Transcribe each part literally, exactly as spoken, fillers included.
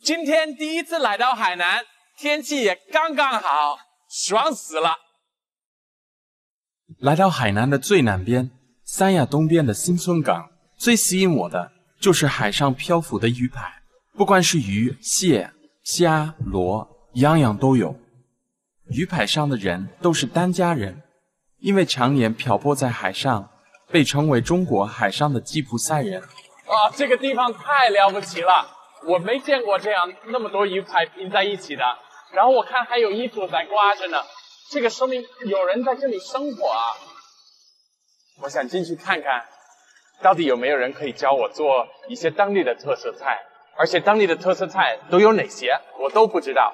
今天第一次来到海南，天气也刚刚好，爽死了。 来到海南的最南边，三亚东边的新村港，最吸引我的就是海上漂浮的鱼排，不管是鱼、蟹、虾、螺，样样都有。鱼排上的人都是单家人，因为常年漂泊在海上，被称为中国海上的吉普赛人。 哇，这个地方太了不起了，我没见过这样那么多鱼排拼在一起的。然后我看还有衣服在挂着呢，这个说明有人在这里生活啊。我想进去看看，到底有没有人可以教我做一些当地的特色菜，而且当地的特色菜都有哪些，我都不知道。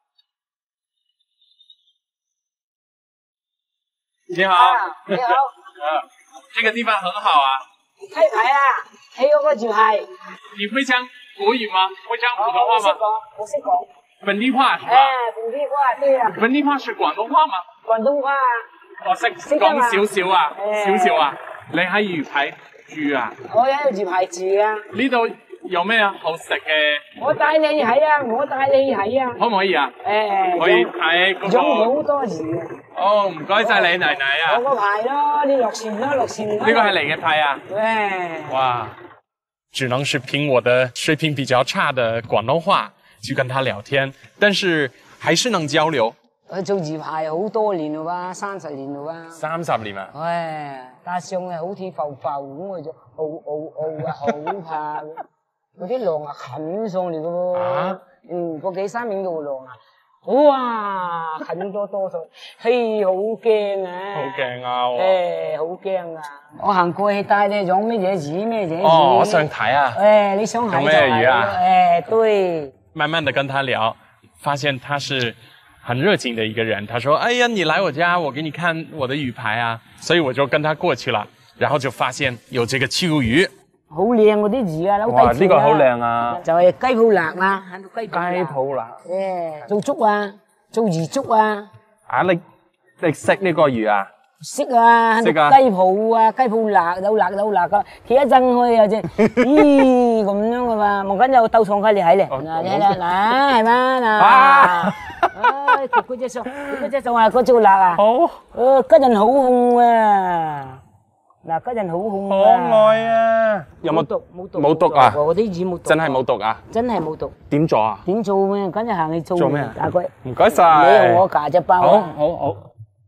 你好， 你好， 呃，这个地方很好啊。 睇牌啊，睇嗰個住係。 你会讲国语吗？会讲普通话吗？ 我識講， 本地话是吧？ 哎，本地話對啊。 本地话是广东话吗？ 廣東話啊。 我識講少少啊，少少啊。你喺魚排住啊？ 我喺住牌住啊。 呢度有咩好食嘅？ 我帶你睇啊，我帶你睇啊。 可唔可以啊？ 誒， 可以睇嗰種個。 好多魚啊。 哦，唔該晒你奶奶啊。 我個牌咯，你落船咯，落船咯。 呢個係你嘅牌啊？ 對。 哇，只能是憑我的水平比較差的廣東話去跟他聊天，但是還是能交流。 我做魚排好多年咯喎，三十年咯喎。 三十年啊！ 唉，搭上啊好似浮浮咁嘅啫，傲傲傲啊，好怕。嗰啲浪啊近上嚟嘅喎。啊？嗯，個幾三米度浪啊，哇，近多多咗，嘿，好驚啊！ 好驚啊！ 誒，好驚啊！我行過去帶你種咩嘢魚咩嘢魚？ 哦，我想睇啊！ 誒，你想睇就係。有咩魚啊？誒，對。 慢慢的跟他聊，發現他是很熱情的一個人。他說：“哎呀，你來我家，我給你看我的魚排啊！”所以我就跟他過去了，然後就發現有這個秋魚。好靚嗰啲魚啊，撈雞條啊！哇，呢個好靚啊！就係雞泡辣啦，喺度雞泡辣。雞泡辣。誒，做粥啊，做魚粥啊。啊，你你識呢個魚啊？識啊，喺度雞泡啊，雞泡辣，有辣有辣噶，企一陣開啊啫，咦咁樣噶嘛，冇緊有兜廠開你睇咧，嗱睇啦，嗱係嘛嗱，唉，嗰隻餸，嗰隻餸啊，嗰隻辣啊，好，誒，嗰陣好紅啊。嗱，嗰陣好紅啊！可愛啊！有冇毒？冇毒。冇毒啊！嗰啲魚冇毒。真係冇毒啊！真係冇毒。點做啊？點做咩？趕緊行去做。做咩啊？大鬼。唔該晒。你用我夾隻包啊！好，好，好。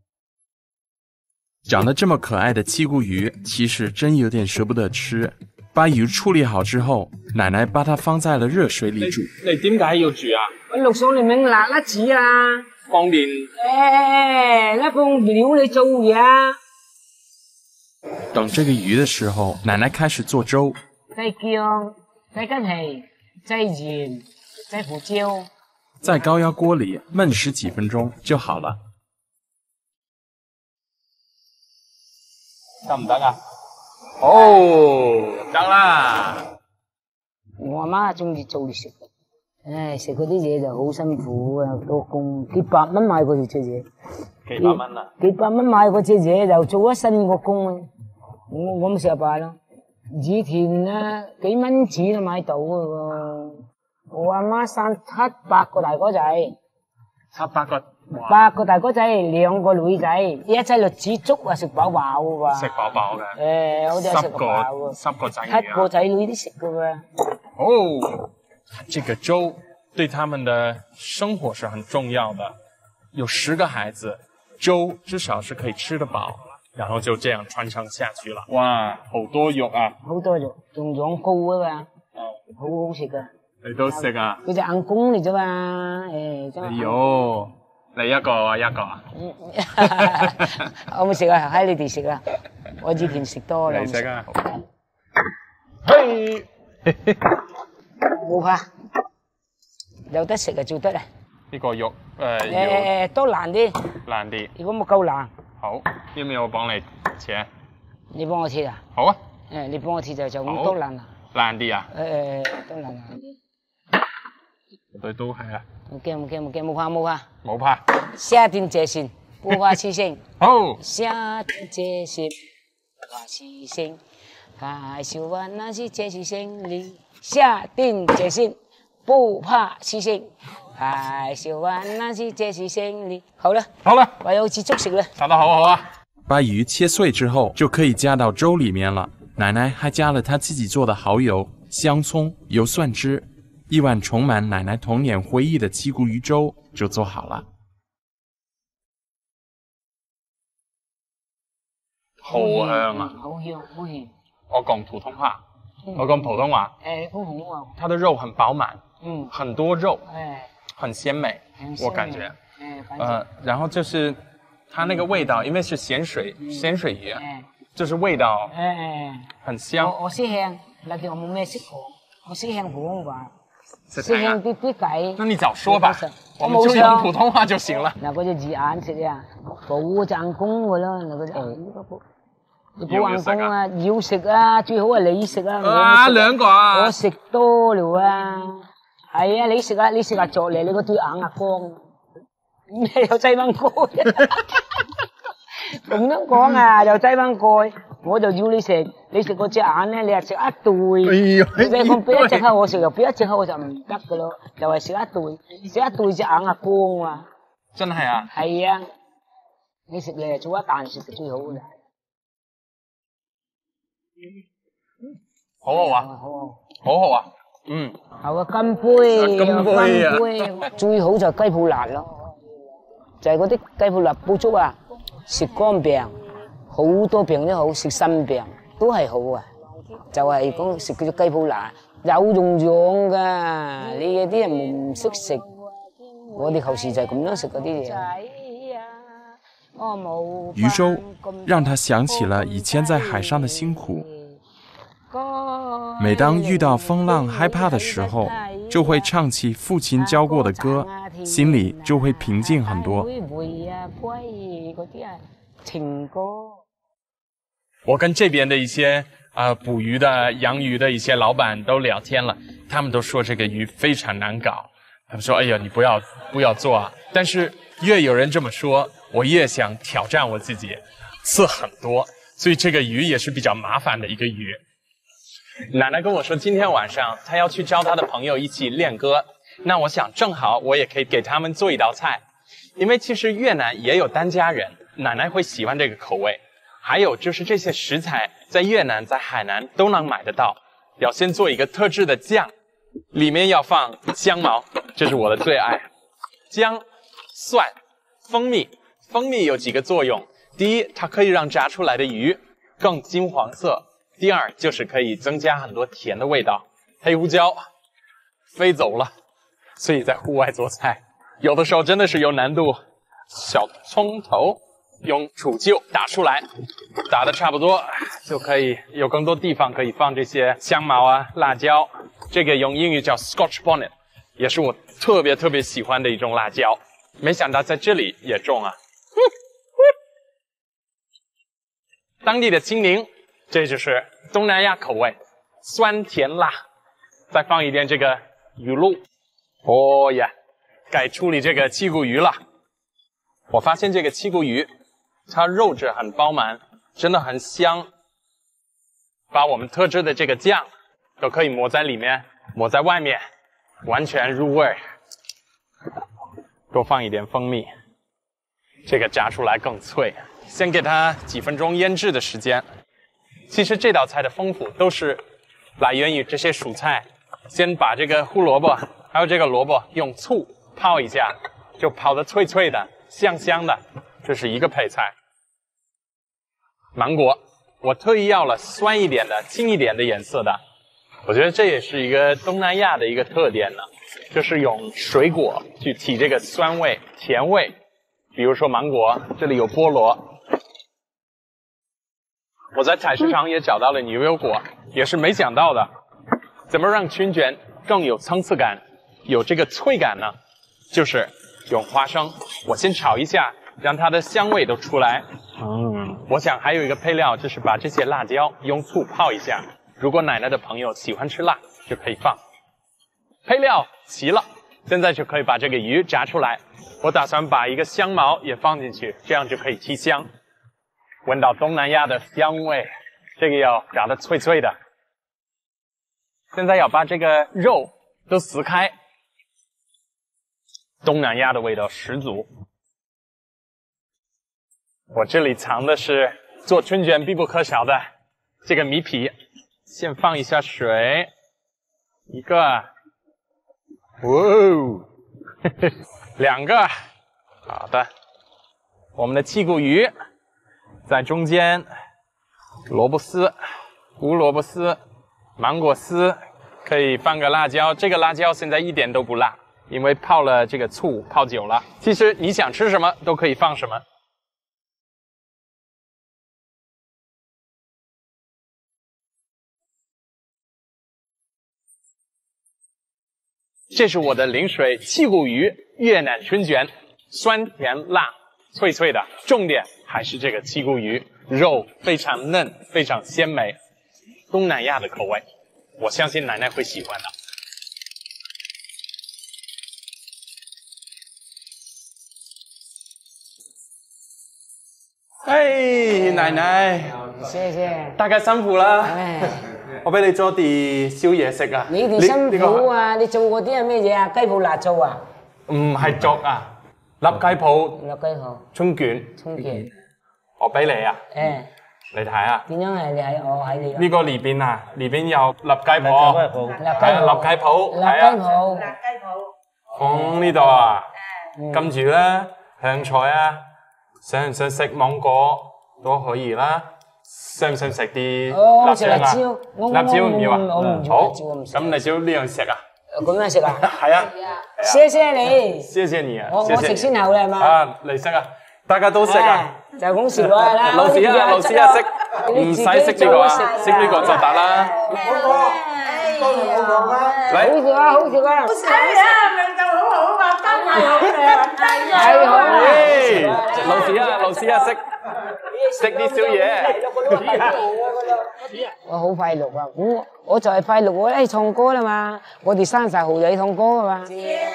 长得这么可爱的七股鱼，其实真有点舍不得吃。把鱼处理好之后，奶奶把它放在了热水里煮。 你你點解要煮啊？ 我落上嚟明辣粒子啊！ 方便。 誒，一放料你做嘢啊！ 等这个鱼的时候，奶奶开始做粥。 再姜，再跟皮，再盐，再胡椒。 在高压锅里焖十几分钟就好了。 得唔得啊？哦，得啦。 我阿媽中意做嚟食，唉，食嗰啲嘢就好辛苦啊，多工，幾百蚊買嗰隻嘢。 幾百蚊啊？ 幾百蚊買嗰隻嘢就做一身個工啊！我我咪成日話咯，以前啊幾蚊紙都買到嘅喎。我阿媽生七八個大哥仔， 七八個， 八個大哥仔，兩個女仔，一仔栗子粥啊食飽飽嘅喎。食飽飽嘅。誒，好啲食飽嘅。十個仔女啊。七個仔女都食嘅喎。 哦，這個粥對他們的生活是很重要的。有十個孩子，粥至少是可以吃得飽。然後就這樣傳承下去了。哇，好多肉啊！好多肉，仲養膏啊嘛，好好食噶。你都食啊？佢隻硬公嚟啫嘛，誒，真係。哎呦，你一個我一個啊？我冇食啊，喺你哋食啊。我以前食多啦。你食啊？嘿，冇怕，有得食就做得啦。呢個肉誒，誒都難啲。難啲。如果冇夠難。好，要唔要我幫你切？你幫我切啊？好啊。誒，你幫我切就就咁多爛啊？爛啲啊？誒，都爛爛啲。對，都係啊。冇驚冇驚冇驚，冇怕冇怕。冇怕。下定決心，不怕犧牲。好。下定決心，不怕犧牲。開始玩那些決心心裏，下定決心， 不怕牺牲。排小灣那是這是勝利。好了， 好了， 我要去捉食了。 炒得好好啊！ 把鱼切碎之后，就可以加到粥里面了。奶奶还加了她自己做的蚝油、香葱、油蒜汁，一碗充满奶奶童年回忆的七股鱼粥就做好了。 好香啊！ 好香，好香。 我講普通話，嗯、我講普通話。 誒，普通話。 它的肉很飽滿， 嗯， 很多肉， 哎， 很鮮美，我感覺。 哎， 呃，然後就是它那個味道，因為是鹹水，鹹水魚，哎，就是味道，哎，很香。 我我識香，但係我冇咩識講，我識香普通話，識香啲啲計。 那你早說吧，我們就用普通話就行了。 嗱，嗰隻字眼食啊，保證功㗎啦，嗱嗰隻。你保硬功啊，要食啊，最好係你食啊。 啊，兩個啊！ 我食多了啊，係啊，你食啊，你食下作嚟，你個對眼啊光，咩又擠翻蓋？咁樣講啊，又擠翻蓋，我就要你食，你食嗰隻眼咧，你係食一對，你講俾一隻口我食，又俾一隻口我就唔得噶咯，就係食一對，食一對隻眼啊光啊！ 真係啊？ 係啊，你食嚟做一啖食就最好啦。 好好啊，好好啊，嗯。 好啊，金杯， 金杯啊！ 金杯最好就係雞泡辣咯，就係嗰啲雞泡辣煲粥啊，食肝病，好多病都好，食腎病都係好啊。就係講食嗰啲雞泡辣有用用㗎，你有啲人唔識食，我哋後時就係咁樣食嗰啲嘢。 魚粥讓他想起了以前在海上的辛苦。每當遇到風浪害怕的時候，就會唱起父親教過的歌，心裡就會平靜很多。 我跟這邊的一些呃捕魚的、養魚的一些老闆都聊天了，他們都說這個魚非常難搞，他們說：“哎呀，你不要不要做啊！”但是越有人這麼說，我越想挑戰我自己，刺很多，所以這個魚也是比較麻煩的一個魚。奶奶跟我說，今天晚上她要去招她的朋友一起練歌，那我想正好我也可以給他們做一道菜，因為其實越南也有單家人，奶奶會喜歡這個口味。還有就是這些食材在越南、在海南都能買得到，要先做一個特製的醬，裡面要放香茅，這是我的最愛，薑、蒜、蜂蜜。蜂蜜有幾個作用，第一，它可以讓炸出來的魚更金黃色。第二就是可以增加很多甜的味道。黑胡椒飛走了，所以在戶外做菜有的時候真的是有難度。小蔥頭用杵臼打出來，打得差不多就可以有更多地方可以放這些香茅啊、辣椒。這個用英語叫 Scotch bonnet， 也是我特別特別喜歡的一種辣椒，沒想到在這裡也種啊。當地的青檸，這就是東南亞口味，酸甜辣，再放一點這個魚露。哦呀，該處理這個七股魚了。我發現這個七股魚，它肉質很飽滿，真的很香。把我們特製的這個醬都可以抹在裡面，抹在外面，完全入味。多放一點蜂蜜，這個炸出來更脆。先給它幾分鐘醃製的時間。其實這道菜的豐富都是來源於這些蔬菜。先把這個胡蘿蔔還有這個蘿蔔用醋泡一下，就泡得脆脆的、香香的，這是一個配菜。芒果，我特意要了酸一點的、清一點的顏色的。我覺得這也是一個東南亞的一個特點呢，就是用水果去提這個酸味、甜味。比如說芒果，這裡有菠蘿。我在菜市場也找到了牛油果，也是沒想到的。怎麼讓春捲更有層次感，有這個脆感呢？就是用花生，我先炒一下，讓它的香味都出來。嗯，我想還有一個配料，就是把這些辣椒用醋泡一下。如果奶奶的朋友喜歡吃辣，就可以放。配料齊了，現在就可以把這個魚炸出來。我打算把一個香茅也放進去，這樣就可以提香。聞到東南亞的香味，這個要炸得脆脆的。現在要把這個肉都撕开。东南亚的味道十足。我这里藏的是做春卷必不可少的这个米皮，先放一下水，一个，哇哦，两个，好的，我们的气骨鱼在中间，萝卜丝、胡萝卜丝、芒果丝，可以放个辣椒，这个辣椒现在一点都不辣，因为泡了这个醋泡久了。其实你想吃什么都可以放什么。这是我的零水气骨鱼越南春卷，酸甜辣脆脆的，重点还是这个气骨鱼，肉非常嫩，非常鲜美，东南亚的口味，我相信奶奶会喜欢的。哎，奶奶， 謝謝。 大家辛苦啦。 唉， 我俾你做啲宵嘢食啊。 你哋辛苦啊！你做嗰啲係咩嘢啊？雞泡辣醋啊？ 唔係粥啊，粒雞泡。 粒雞泡。 春卷。 春卷。 我俾你啊。 誒。 你睇下。 點樣係你喺我喺你？ 呢個裏邊啊，裏邊有粒雞泡。 粒雞泡。 粒雞泡。 辣雞泡。 放呢度啊。跟住咧，香菜啊。想唔想食芒果都可以啦，想唔想食啲辣椒啊？辣椒唔要啊？好，咁你少呢樣食啊？ 咁樣食啊？ 係啊。 謝謝你。 謝謝你啊！ 我我食先後啦係嘛？ 啊，你食啊！大家都食啊！ 就咁食落去啦。 老師啊，老師啊，識唔使識呢個啊？識呢個就得啦。嚟， 好食啊！好食啊！ 係啊，味道好好啊，真係好靚， 係好啊！ 老師啊，老師啊，識食啲宵夜。 我好快樂啊！咁我就係快樂，我咧唱歌啦嘛，我哋三十號就去唱歌噶嘛。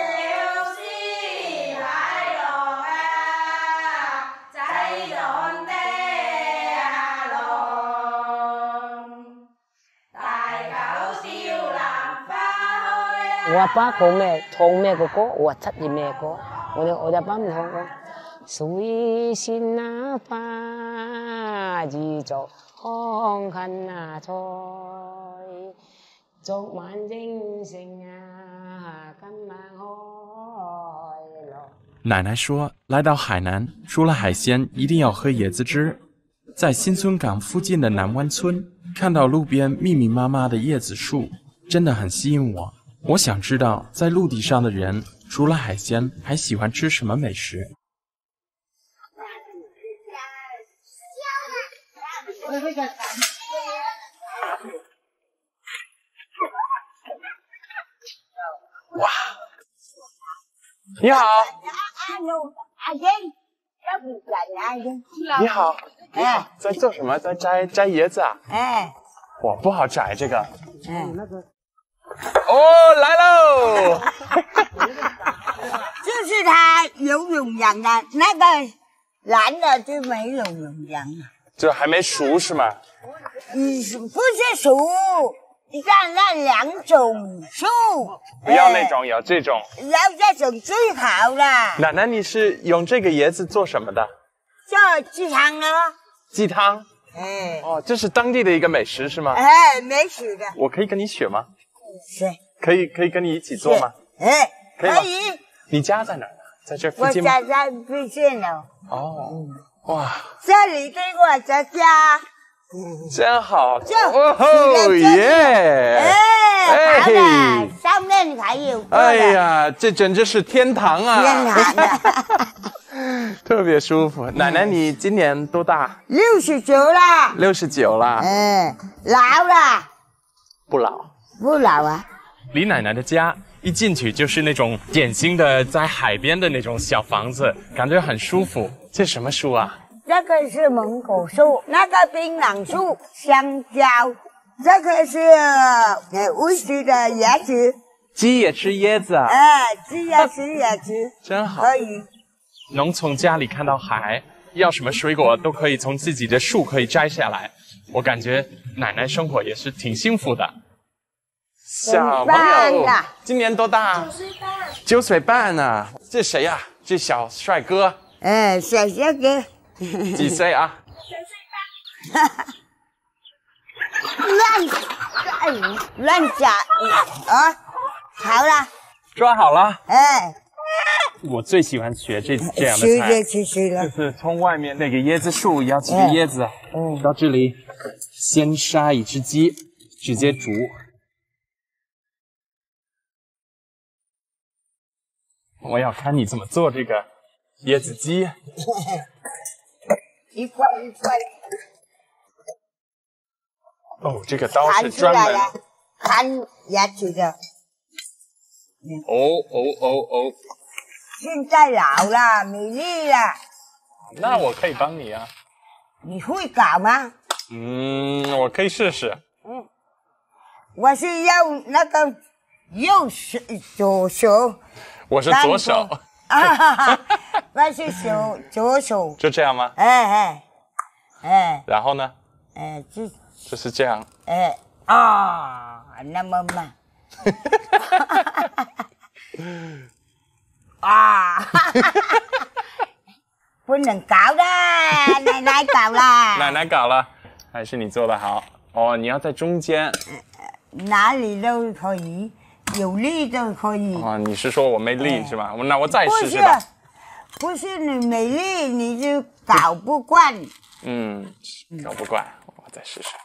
我阿爸講咩唱咩個歌，我話七月咩歌，我哋我哋阿爸唔唱歌。水仙那花兒作康近那菜，昨晚正盛啊，今晚開樂。 奶奶说，来到海南，除了海鲜，一定要喝椰子汁。在新村港附近的南湾村，看到路边密密麻麻的椰子树，真的很吸引我。我想知道，在陆地上的人除了海鲜，还喜欢吃什么美食？ 哇！你好。你好。你好，在做什么？在摘摘椰子啊？ 哎。 哇，不好摘这个。 哎。 哦，来喽！ 就是它有溶氧的，那个蓝的就没有溶氧了。 就还没熟是吗？ 嗯，不是熟，你看那两种树。 不要那种，要这种。 要这种最好了。 奶奶，你是用这个椰子做什么的？ 做鸡汤啊。 鸡汤。 哎。 哦，这是当地的一个美食是吗？ 哎，美食的。 我可以跟你学吗？ 是。 可以，可以跟你一起做吗？ 哎， 可以。 可以。 你家在哪儿？在这附近吗？ 我家在附近哦。 哦。哇。 这里对我的家。 真好。 就哦耶！ 哎，好的，上面还有。 哎呀，这简直是天堂啊！ 天堂啊！ 特别舒服。奶奶，你今年多大？ 六十九了。 六十九了。 嗯，老了。 不老。 不老啊。 离奶奶的家一进去就是那种典型的在海边的那种小房子，感觉很舒服。这什么树啊？ 这个是芒果树，那个槟榔树，香蕉，这个是呃乌鸡的椰子。 鸡也吃椰子啊？ 哎，鸡也吃椰子， 真好。 可以。 能从家里看到海，要什么水果都可以从自己的树可以摘下来。我感觉奶奶生活也是挺幸福的。 小朋友，今年多大？九岁半。九岁半啊！这谁呀、啊？这小帅哥。 哎，小帅哥。 几岁啊？ 三岁半。乱乱讲啊！好了。 抓好了。 哎。 我最喜欢学这这样的菜，就是从外面那个椰子树摇起个椰子，嗯，到这里先杀一只鸡，直接煮。我要看你怎么做这个椰子鸡。 一块一块。 哦，这个刀是专门看牙齿的。 哦哦哦哦。 现在老了，没力了。 那我可以帮你啊。 你会搞吗？ 嗯，我可以试试。 嗯，我是要那个右手左手。 我是左手。 啊哈哈，我是手左手。 就这样吗？ 哎哎哎。然后呢？ 哎，就就是这样。 哎啊，那么慢。啊！不能搞的，奶奶搞了。 奶奶搞了，还是你做的好哦。你要在中间， 哪里都可以，有力都可以。 哦，你是说我没力、哎、是吧？那我再试试吧。 不是，不是你没力，你就搞不惯。 嗯，搞不惯，我再试试。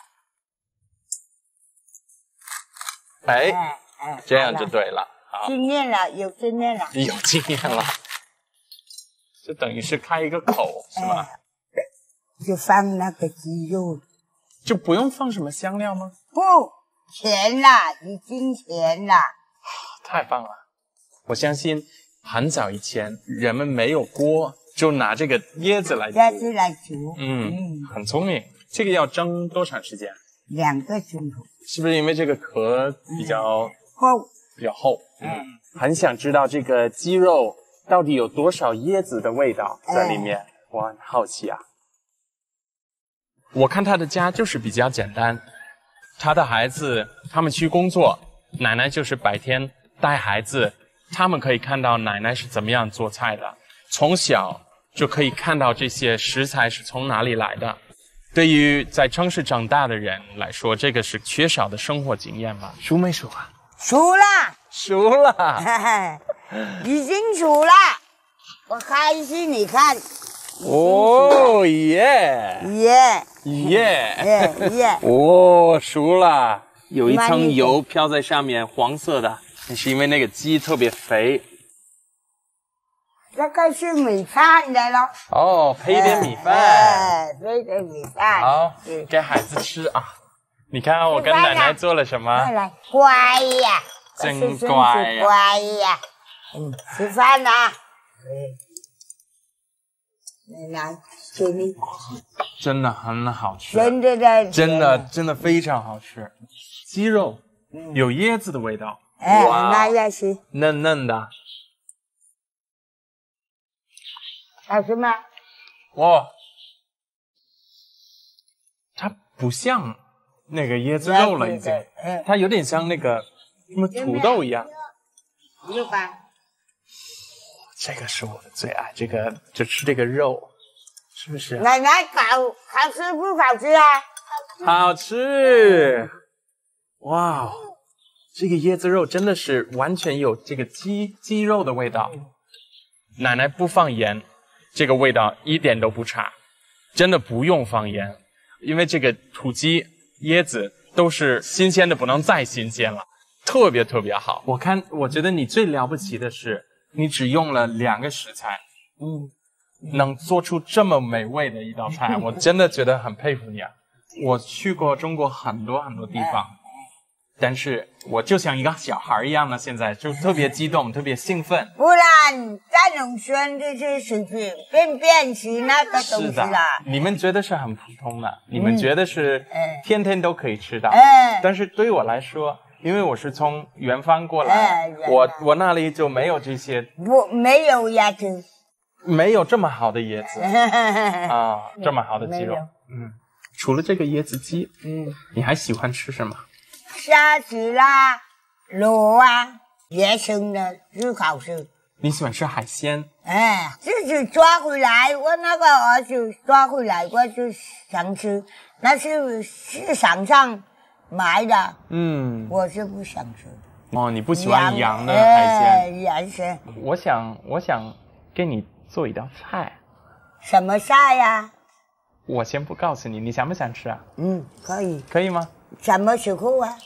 哎，哎哎这样就对了。 经验了，有经验了， 有经验了，就等于是开一个口，是吗？ 哎、就放那个鸡肉， 就不用放什么香料吗？ 不，甜了，已经甜了。 太棒了！我相信很早以前人们没有锅，就拿这个椰子来煮。 椰子来煮， 嗯，嗯很聪明。这个要蒸多长时间？ 两个钟头。 是不是因为这个壳比较厚？ 比较厚，嗯，很想知道这个鸡肉到底有多少椰子的味道在里面，哎、我很好奇啊。我看他的家就是比较简单，他的孩子他们去工作，奶奶就是白天带孩子，他们可以看到奶奶是怎么样做菜的，从小就可以看到这些食材是从哪里来的。对于在城市长大的人来说，这个是缺少的生活经验吧？熟没熟啊？ 熟了， 熟了， 已经熟了，我开心，你看。 哦耶耶耶耶耶！ 哦，熟了，有一层油飘在上面，黄色的，那是因为那个鸡特别肥。 这个是米饭的咯。 哦，配一点米饭。 哎，配点米饭。 好，给孩子吃啊。你看我跟奶奶做了什么？ 来来，乖呀， 真乖呀， 乖呀。嗯，吃饭啦。奶奶，给你。 真的很好吃。 真的的。 真的真的非常好吃。鸡肉有椰子的味道。 哎，那要吃。 嫩嫩的。 好吃吗？ 哇，它不像那个椰子肉了，已经，它有点像那个什么土豆一样。 有吧？ 这个是我的最爱，这个就吃这个肉，是不是？ 奶奶搞好吃不好吃啊？ 好吃！哇，这个椰子肉真的是完全有这个鸡鸡肉的味道。奶奶不放盐。这个味道一点都不差，真的不用放盐，因为这个土鸡、椰子都是新鲜的不能再新鲜了，特别特别好。我看，我觉得你最了不起的是，你只用了两个食材，嗯，能做出这么美味的一道菜，我真的觉得很佩服你啊！我去过中国很多很多地方。但是我就像一个小孩一样的，现在就特别激动，特别兴奋。 不然在农村就是随随便便吃那个东西啦。 你们觉得是很普通的，嗯、你们觉得是天天都可以吃到。 嗯、 但是对我来说，因为我是从远方过来，嗯、我我那里就没有这些。 不，没有椰子， 没有这么好的椰子啊，这么好的鸡肉。嗯，除了这个椰子鸡，嗯，你还喜欢吃什么？ 虾子啦， 螺啊，野生的最好吃。 你喜欢吃海鲜？ 哎，自己抓回来，我那个儿子抓回来，我就想吃，那是市场上买的， 嗯， 我是不想吃。 哦，你不喜欢羊的海鲜？ 洋鲜。 我想，我想给你做一道菜。 什么菜呀？ 我先不告诉你，你想不想吃啊？ 嗯，可以。 可以吗？ 什么时候啊？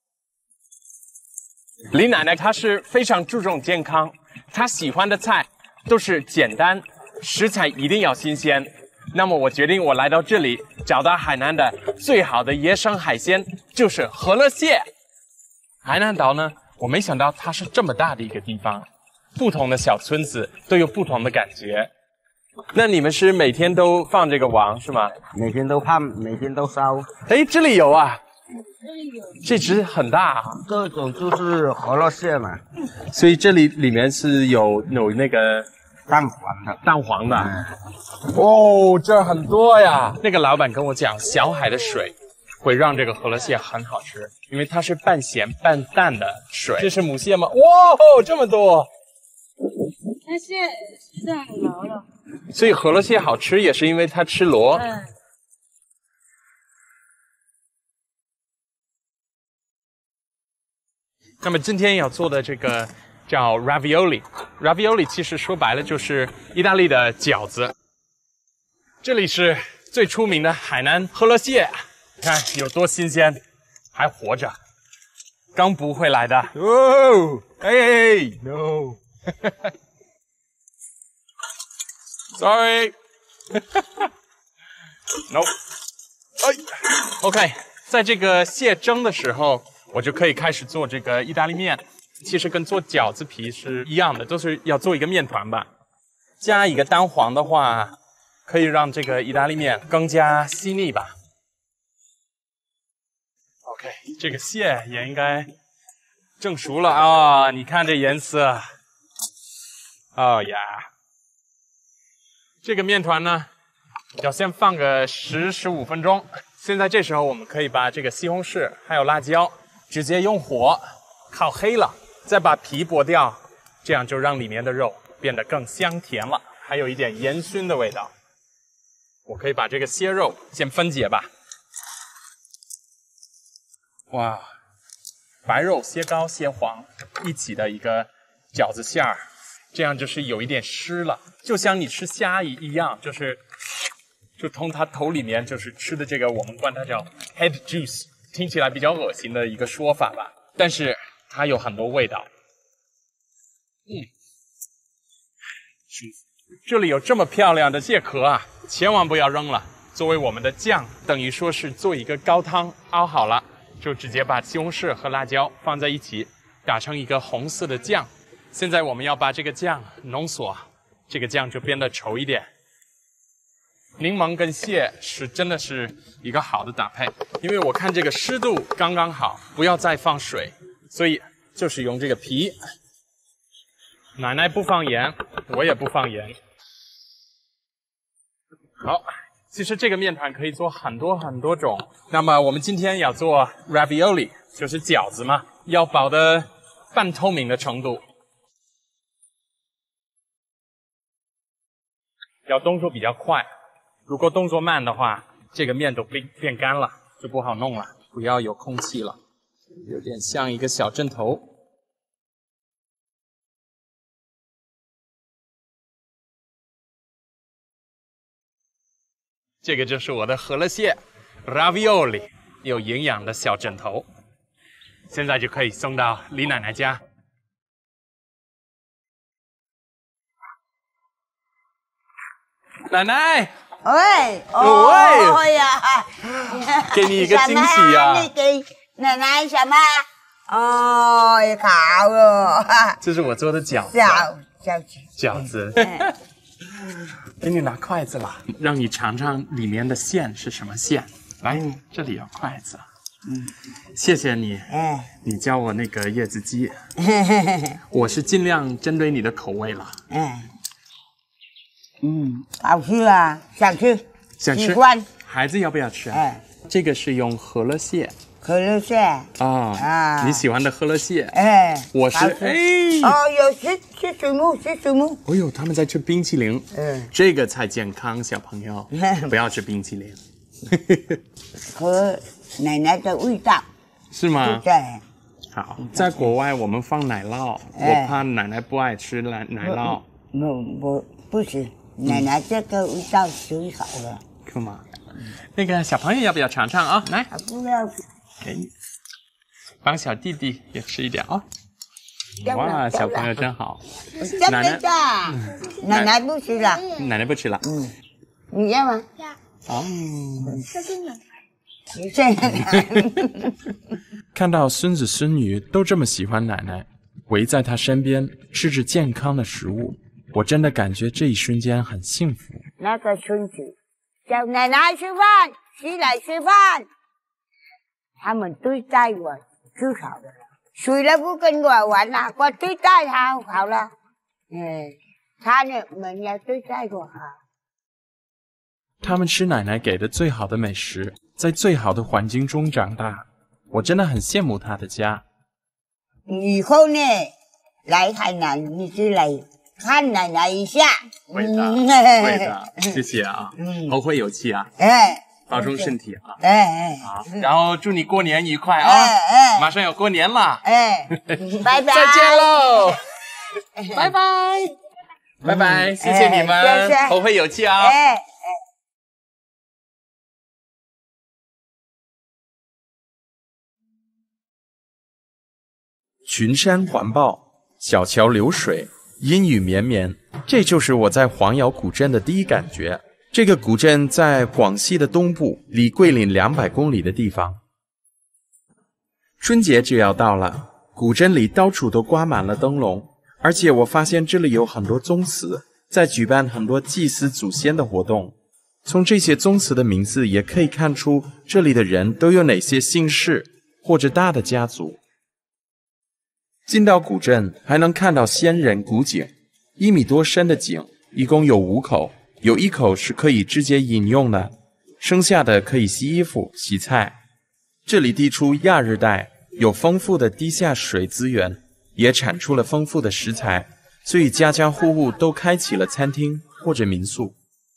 李奶奶她是非常注重健康，她喜欢的菜都是简单，食材一定要新鲜。那么我决定，我来到这里，找到海南的最好的野生海鲜，就是河乐蟹。海南岛呢，我没想到它是这么大的一个地方，不同的小村子都有不同的感觉。那你们是每天都放这个网是吗？ 每天都放，每天都烧。 哎，这里有啊，这只很大啊。 这种就是河乐蟹嘛， 所以这里里面是有有那个蛋黄的。 蛋黄的。哦，这儿很多呀。那个老板跟我讲，小海的水会让这个河乐蟹很好吃，因为它是半咸半淡的水。这是母蟹吗？哇，这么多！ 那蟹现在很老了。 所以河乐蟹好吃，也是因为它吃螺。 嗯。 那么今天要做的这个叫 ravioli，ravioli 其实说白了就是意大利的饺子。这里是最出名的海南河乐蟹，看有多新鲜，还活着，刚捕回来的。哦，哎 ，no， sorry， no， 哎 ，OK， 在这个蟹蒸的时候，我就可以开始做这个意大利面。其实跟做饺子皮是一样的，都是要做一个面团吧。加一个蛋黄的话，可以让这个意大利面更加细腻吧。OK， 这个蟹也应该蒸熟了啊、哦！你看这颜色，哦呀！这个面团呢，要先放个十十五分钟。现在这时候我们可以把这个西红柿还有辣椒直接用火烤黑了，再把皮剥掉，这样就让里面的肉变得更香甜了，还有一点烟熏的味道。我可以把这个蟹肉先分解吧。哇，白肉、蟹膏、蟹黄一起的一个饺子馅儿，这样就是有一点湿了，就像你吃虾一一样，就是就从它头里面就是吃的这个，我们管它叫 head juice， 听起来比较恶心的一个说法吧，但是它有很多味道。嗯，舒服。这里有这么漂亮的蟹壳啊，千万不要扔了，作为我们的酱，等于说是做一个高汤，熬好了就直接把西红柿和辣椒放在一起，打成一个红色的酱。现在我们要把这个酱浓缩，这个酱就变得稠一点。柠檬跟蟹是真的是一个好的搭配，因为我看这个湿度刚刚好，不要再放水，所以就是用这个皮。奶奶不放盐，我也不放盐。好，其实这个面团可以做很多很多种。那么我们今天要做 ravioli， 就是饺子嘛，要保的半透明的程度，要动作比较快。如果动作慢的话，这个面都变变干了，就不好弄了。不要有空气了，有点像一个小针头。这个就是我的河乐蟹 ravioli， 有营养的小枕头。现在就可以送到李奶奶家。奶奶， 喂， 哦哦呀， 给你一个惊喜啊！ 你给奶奶什么？哦，好了， 这是我做的饺子。 饺饺子。 饺子。给你拿筷子了，让你尝尝里面的馅是什么馅。来，嗯、这里有筷子。嗯，谢谢你。嗯，你教我那个叶子鸡，我是尽量针对你的口味了。 嗯，嗯，好吃啊，想吃， 想吃。 喜欢。 孩子要不要吃啊？ 哎， 这个是用河乐蟹可乐蟹啊啊， 你喜欢的喝了蟹？ 哎， 我是哎， 哦，有是是水母，是水母。 哦呦，他们在吃冰淇淋， 嗯， 这个才健康，小朋友不要吃冰淇淋。 和奶奶的味道是吗？ 对。 好，在国外我们放奶酪， 哎我怕奶奶不爱吃奶奶酪。 不不不是，奶奶这个味道最好了。 干嘛？那个小朋友要不要尝尝啊？来， 不要。 给你，帮小弟弟也吃一点啊。 掉了哇， 掉了小朋友真好。 真的的，奶奶不吃了。 奶奶不吃了。 嗯，你要吗？ 要。 哦。 这是奶你这个。 看到孙子孙女都这么喜欢奶奶，围在她身边吃着健康的食物，我真的感觉这一瞬间很幸福。 那个孙子叫奶奶吃饭，起来吃饭。他们对待我最好的了，谁都不跟我玩了，我对待他好了。哎，他呢们也对待我好。 他们吃奶奶给的最好的美食，在最好的环境中长大，我真的很羡慕他的家。 以后呢，来海南你就来看奶奶一下。 会的， 嗯、 会的，谢谢啊， 嗯， 后会有期啊， 哎， 保重身体啊。 哎哎， 好，然后祝你过年愉快啊！ 哎哎马上要过年了， 哎，拜拜， 再见喽，拜拜，拜拜，谢谢你们， 谢谢后会有期啊。 哎。 群山环抱，小桥流水，阴雨绵绵，这就是我在黄窑古镇的第一感觉。这个古镇在广西的东部，离桂林两百公里的地方。春节就要到了，古镇里到处都挂满了灯笼，而且我发现这里有很多宗祠，在举办很多祭祀祖先的活动。从这些宗祠的名字也可以看出，这里的人都有哪些姓氏或者大的家族。进到古镇，还能看到仙人古井，一米多深的井，一共有五口，有一口是可以直接饮用的，剩下的可以洗衣服、洗菜。这里地处亚热带，有丰富的地下水资源，也产出了丰富的食材，所以家家户户都开启了餐厅或者民宿。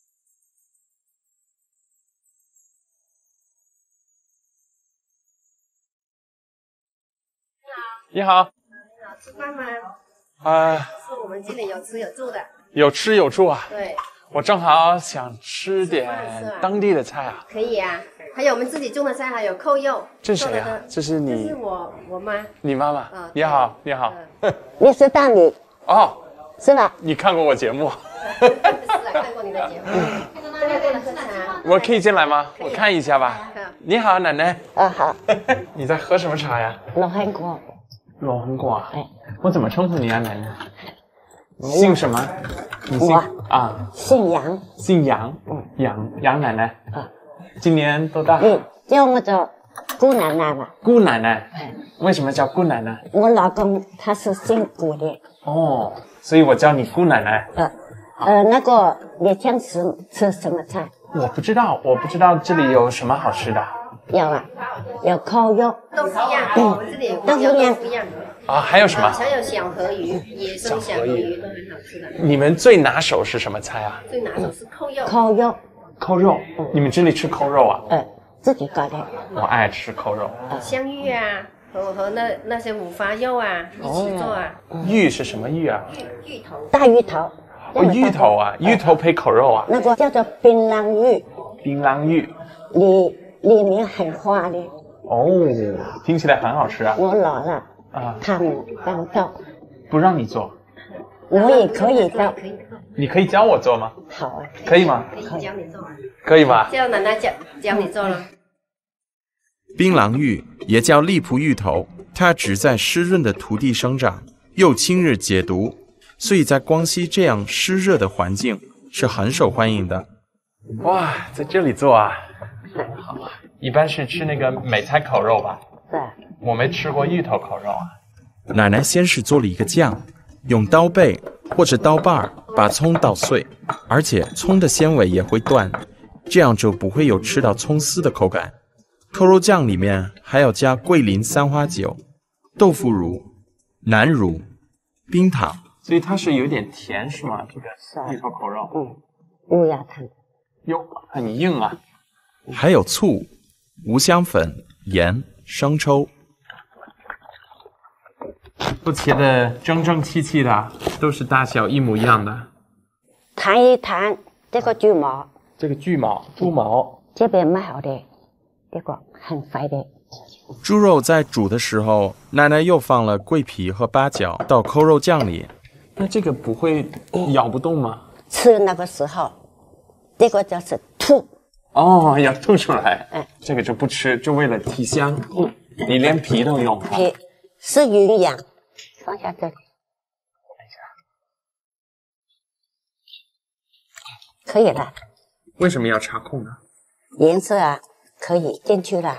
你好， 吃饭吗？ 啊， 是我们这里有吃有住的。 有吃有住啊。 对， 我正好想吃点当地的菜啊。 可以啊，还有我们自己种的菜，还有扣肉。 这是谁啊？这是你？ 这是我我妈。 你妈妈？ 嗯， 你好，你好。 你是大理哦， 是吧？ 你看过我节目？ 是啊，看过你的节目。这个过来喝茶。 我可以进来吗？我看一下吧。你好，奶奶。 啊好。 你在喝什么茶呀？ 老韩国。 老红果。哎，我怎么称呼你啊，奶奶？姓什么？你姓啊？ 姓杨。 姓杨。嗯，杨杨奶奶。啊，今年多大？ 嗯，叫我做姑奶奶吧。 姑奶奶。为什么叫姑奶奶？ 我老公他是姓古的。 哦，所以我叫你姑奶奶。 呃呃，那个你想吃吃什么菜？ 我不知道，我不知道这里有什么好吃的。 有啊，有扣肉， 都不一样，我们这里都不一样不一样。 啊，还有什么？ 还有小河鱼，野生小河鱼都很好吃的。 你们最拿手是什么菜啊？ 最拿手是扣肉。 扣肉。 扣肉？你们这里吃扣肉啊？ 呃，自己搞的。 我爱吃扣肉。 香芋啊，和和那那些五花肉啊一起做啊。 芋是什么芋啊？ 芋芋头。 大芋头。 哦，芋头啊，芋头配口肉啊。 那个叫做槟榔芋。 槟榔芋。 里里面很滑的。 哦，听起来很好吃啊。 我老了啊， 他们帮到。 不让你做。 我也可以做。 你可以教我做吗？ 好啊。 可以吗？ 可以教你做。 可以吗？ 叫奶奶教教你做了。 槟榔芋也叫荔浦芋头，它只在湿润的土地生长，又清热解毒，所以在光西这样湿热的环境是很受欢迎的。 哇，在这里做啊，好啊！一般是吃那个美菜烤肉吧？ 对。 我没吃过芋头烤肉啊。 奶奶先是做了一个酱，用刀背或者刀把把葱捣碎，而且葱的纤维也会断，这样就不会有吃到葱丝的口感。 扣肉酱里面还要加桂林三花酒、豆腐乳、南乳、冰糖， 所以它是有点甜是吗？这个芋头口肉， 嗯，乌鸦汤， 哟，很硬啊。 还有醋、五香粉、盐、生抽。 都切的整整齐齐的，都是大小一模一样的。 弹一弹，这个猪毛， 这个巨毛、猪毛， 这边蛮好的，这个很肥的。 猪肉在煮的时候，奶奶又放了桂皮和八角到扣肉酱里。 那这个不会咬不动吗？ 吃那个时候，这个就是吐。 哦，要吐出来。 嗯， 这个就不吃，就为了提香。嗯，你连皮都用。 皮是营养，放下这里。可以了。 为什么要插空呢？ 颜色啊，可以进去了。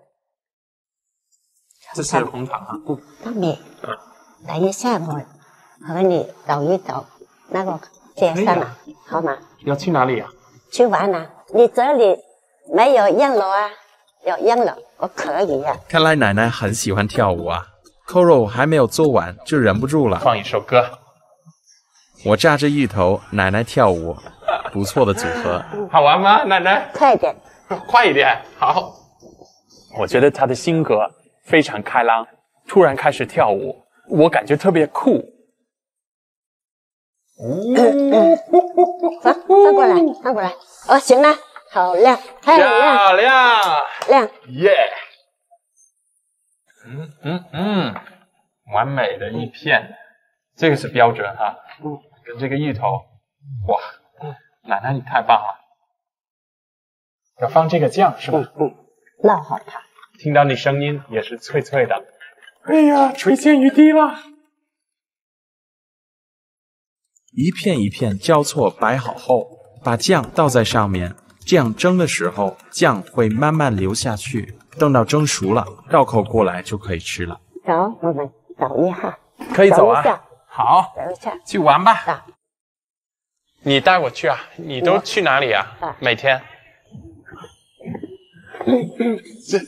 这是红糖啊。嗯。 大米，等一下我和你走一走那个街上啊，好吗？ 要去哪里啊？ 去玩啊！你这里没有秧楼啊？有秧楼，我可以呀、啊。 看来奶奶很喜欢跳舞啊。扣肉还没有做完就忍不住了， 放一首歌。 我炸着芋头，奶奶跳舞，不错的组合。 好玩吗，奶奶？ 快点， 快一点。好。我觉得她的性格非常开朗，突然开始跳舞，我感觉特别酷。 翻翻过来，翻过来。哦，行了，好亮，太亮， 漂亮， 亮， 耶！嗯嗯嗯，完美的一片，这个是标准哈。嗯，跟这个芋头，哇，奶奶你太棒了。要放这个酱是吧？ 嗯，那好看。 听到你声音也是脆脆的。哎呀，垂涎欲滴了。 一片一片交错摆好后，把酱倒在上面，这样蒸的时候酱会慢慢流下去，等到蒸熟了，倒扣过来就可以吃了。 走，我们走一下。 可以走啊。 走一下好， 走一下， 去玩吧。 走。 你带我去啊？你都去哪里啊？ 啊每天。这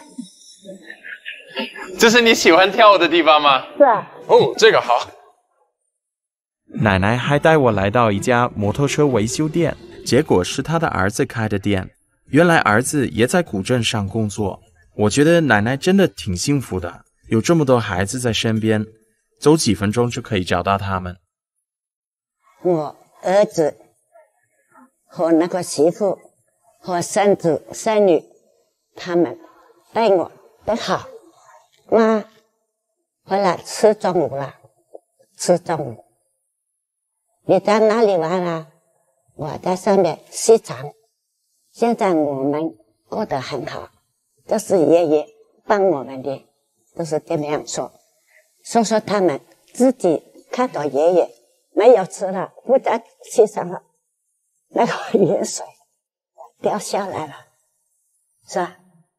这是你喜欢跳舞的地方吗？ 是啊。 哦，这个好。 奶奶还带我来到一家摩托车维修店，结果是他的儿子开的店。原来儿子也在古镇上工作。我觉得奶奶真的挺幸福的，有这么多孩子在身边，走几分钟就可以找到他们。 我儿子和那个媳妇和孙子孙女，他们对我都好。妈，回来吃中午了，吃中午。你在哪里玩啊？我在上面西藏。现在我们过得很好，这是爷爷帮我们的，都是这么样说。说说他们自己看到爷爷没有吃了，不在西藏了，那个盐水掉下来了，是吧？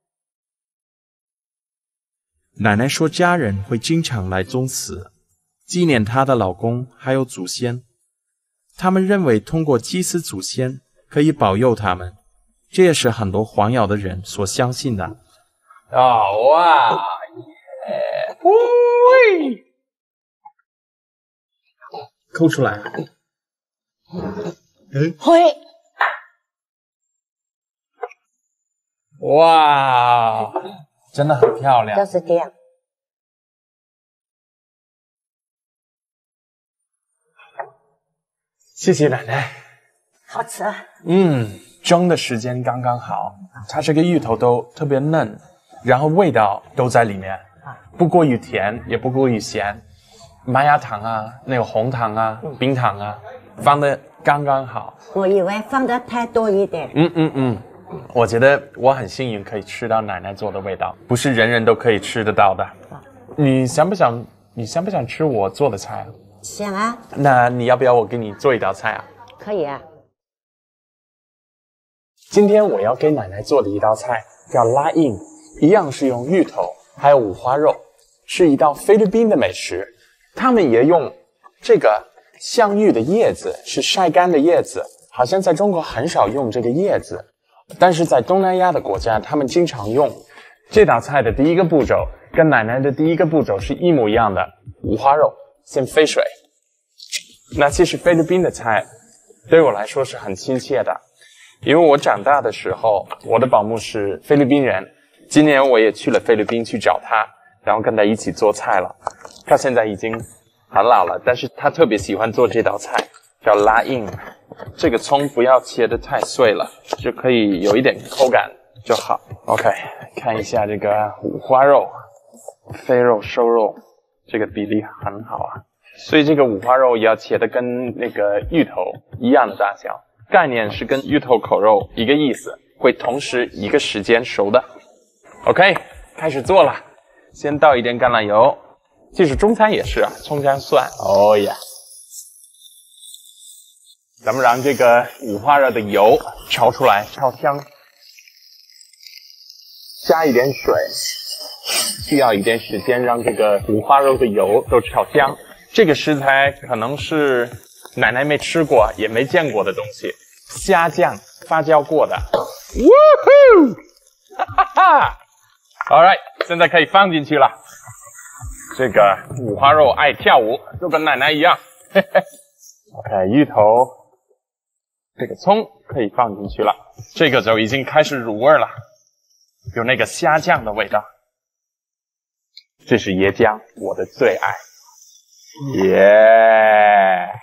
奶奶说家人会经常来宗祠，纪念她的老公还有祖先。他们认为通过祭祀祖先可以保佑他们，这也是很多黄瑶的人所相信的。 好啊，耶！喂，抠出来。 会。 哇，真的很漂亮。 就是这样。 谢谢奶奶。 好吃啊。 嗯，蒸的时间刚刚好，它这个芋头都特别嫩，然后味道都在里面，不过于甜，也不过于咸。麦芽糖啊，那个红糖啊，冰糖啊，放的刚刚好。 我以为放的太多一点。 嗯嗯嗯，我觉得我很幸运可以吃到奶奶做的味道，不是人人都可以吃得到的。你想不想？你想不想吃我做的菜啊？ 想啊。 那你要不要我给你做一道菜啊？ 可以啊。 今天我要给奶奶做的一道菜叫拉印，一样是用芋头还有五花肉，是一道菲律宾的美食。他们也用这个香芋的叶子，是晒干的叶子，好像在中国很少用这个叶子， 但是在东南亚的国家，他们经常用这道菜的第一个步骤，跟奶奶的第一个步骤是一模一样的，五花肉先飞水。那其实菲律宾的菜对我来说是很亲切的，因为我长大的时候，我的保姆是菲律宾人，今年我也去了菲律宾去找他，然后跟他一起做菜了。他现在已经很老了，但是他特别喜欢做这道菜，叫拉印。这个葱不要切得太碎了，就可以有一点口感就好。OK， 看一下这个五花肉、肥肉、瘦肉，这个比例很好啊。所以这个五花肉也要切得跟那个芋头一样的大小，概念是跟芋头口肉一个意思，会同时一个时间熟的。OK， 开始做了，先倒一点橄榄油，其实中餐也是啊，葱姜蒜。哦呀。咱们让这个五花肉的油炒出来，炒香，加一点水，需要一点时间让这个五花肉的油都炒香。这个食材可能是奶奶没吃过也没见过的东西，虾酱发酵过的。Woohoo！ 哈哈哈 ！All right， 现在可以放进去了。这个五花肉爱跳舞，就跟奶奶一样。嘿嘿 OK， 芋头。这个葱可以放进去了，这个就已经开始入味了，有那个虾酱的味道。这是椰浆，我的最爱。耶、yeah ，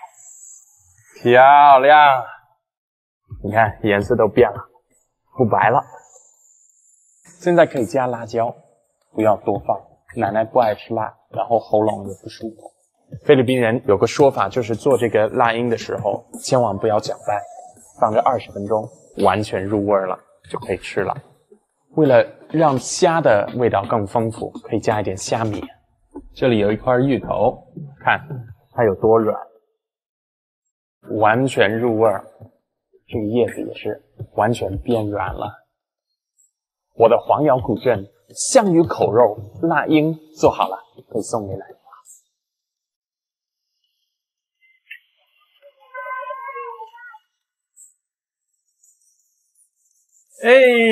漂亮！你看颜色都变了，不白了。现在可以加辣椒，不要多放，奶奶不爱吃辣，然后喉咙也不舒服。菲律宾人有个说法，就是做这个辣音的时候，千万不要搅拌。放个二十分钟，完全入味了，就可以吃了。为了让虾的味道更丰富，可以加一点虾米。这里有一块芋头，看它有多软，完全入味。这个叶子也是完全变软了。我的黄姚古镇香鱼口肉辣鹰做好了，可以送给奶奶。哎，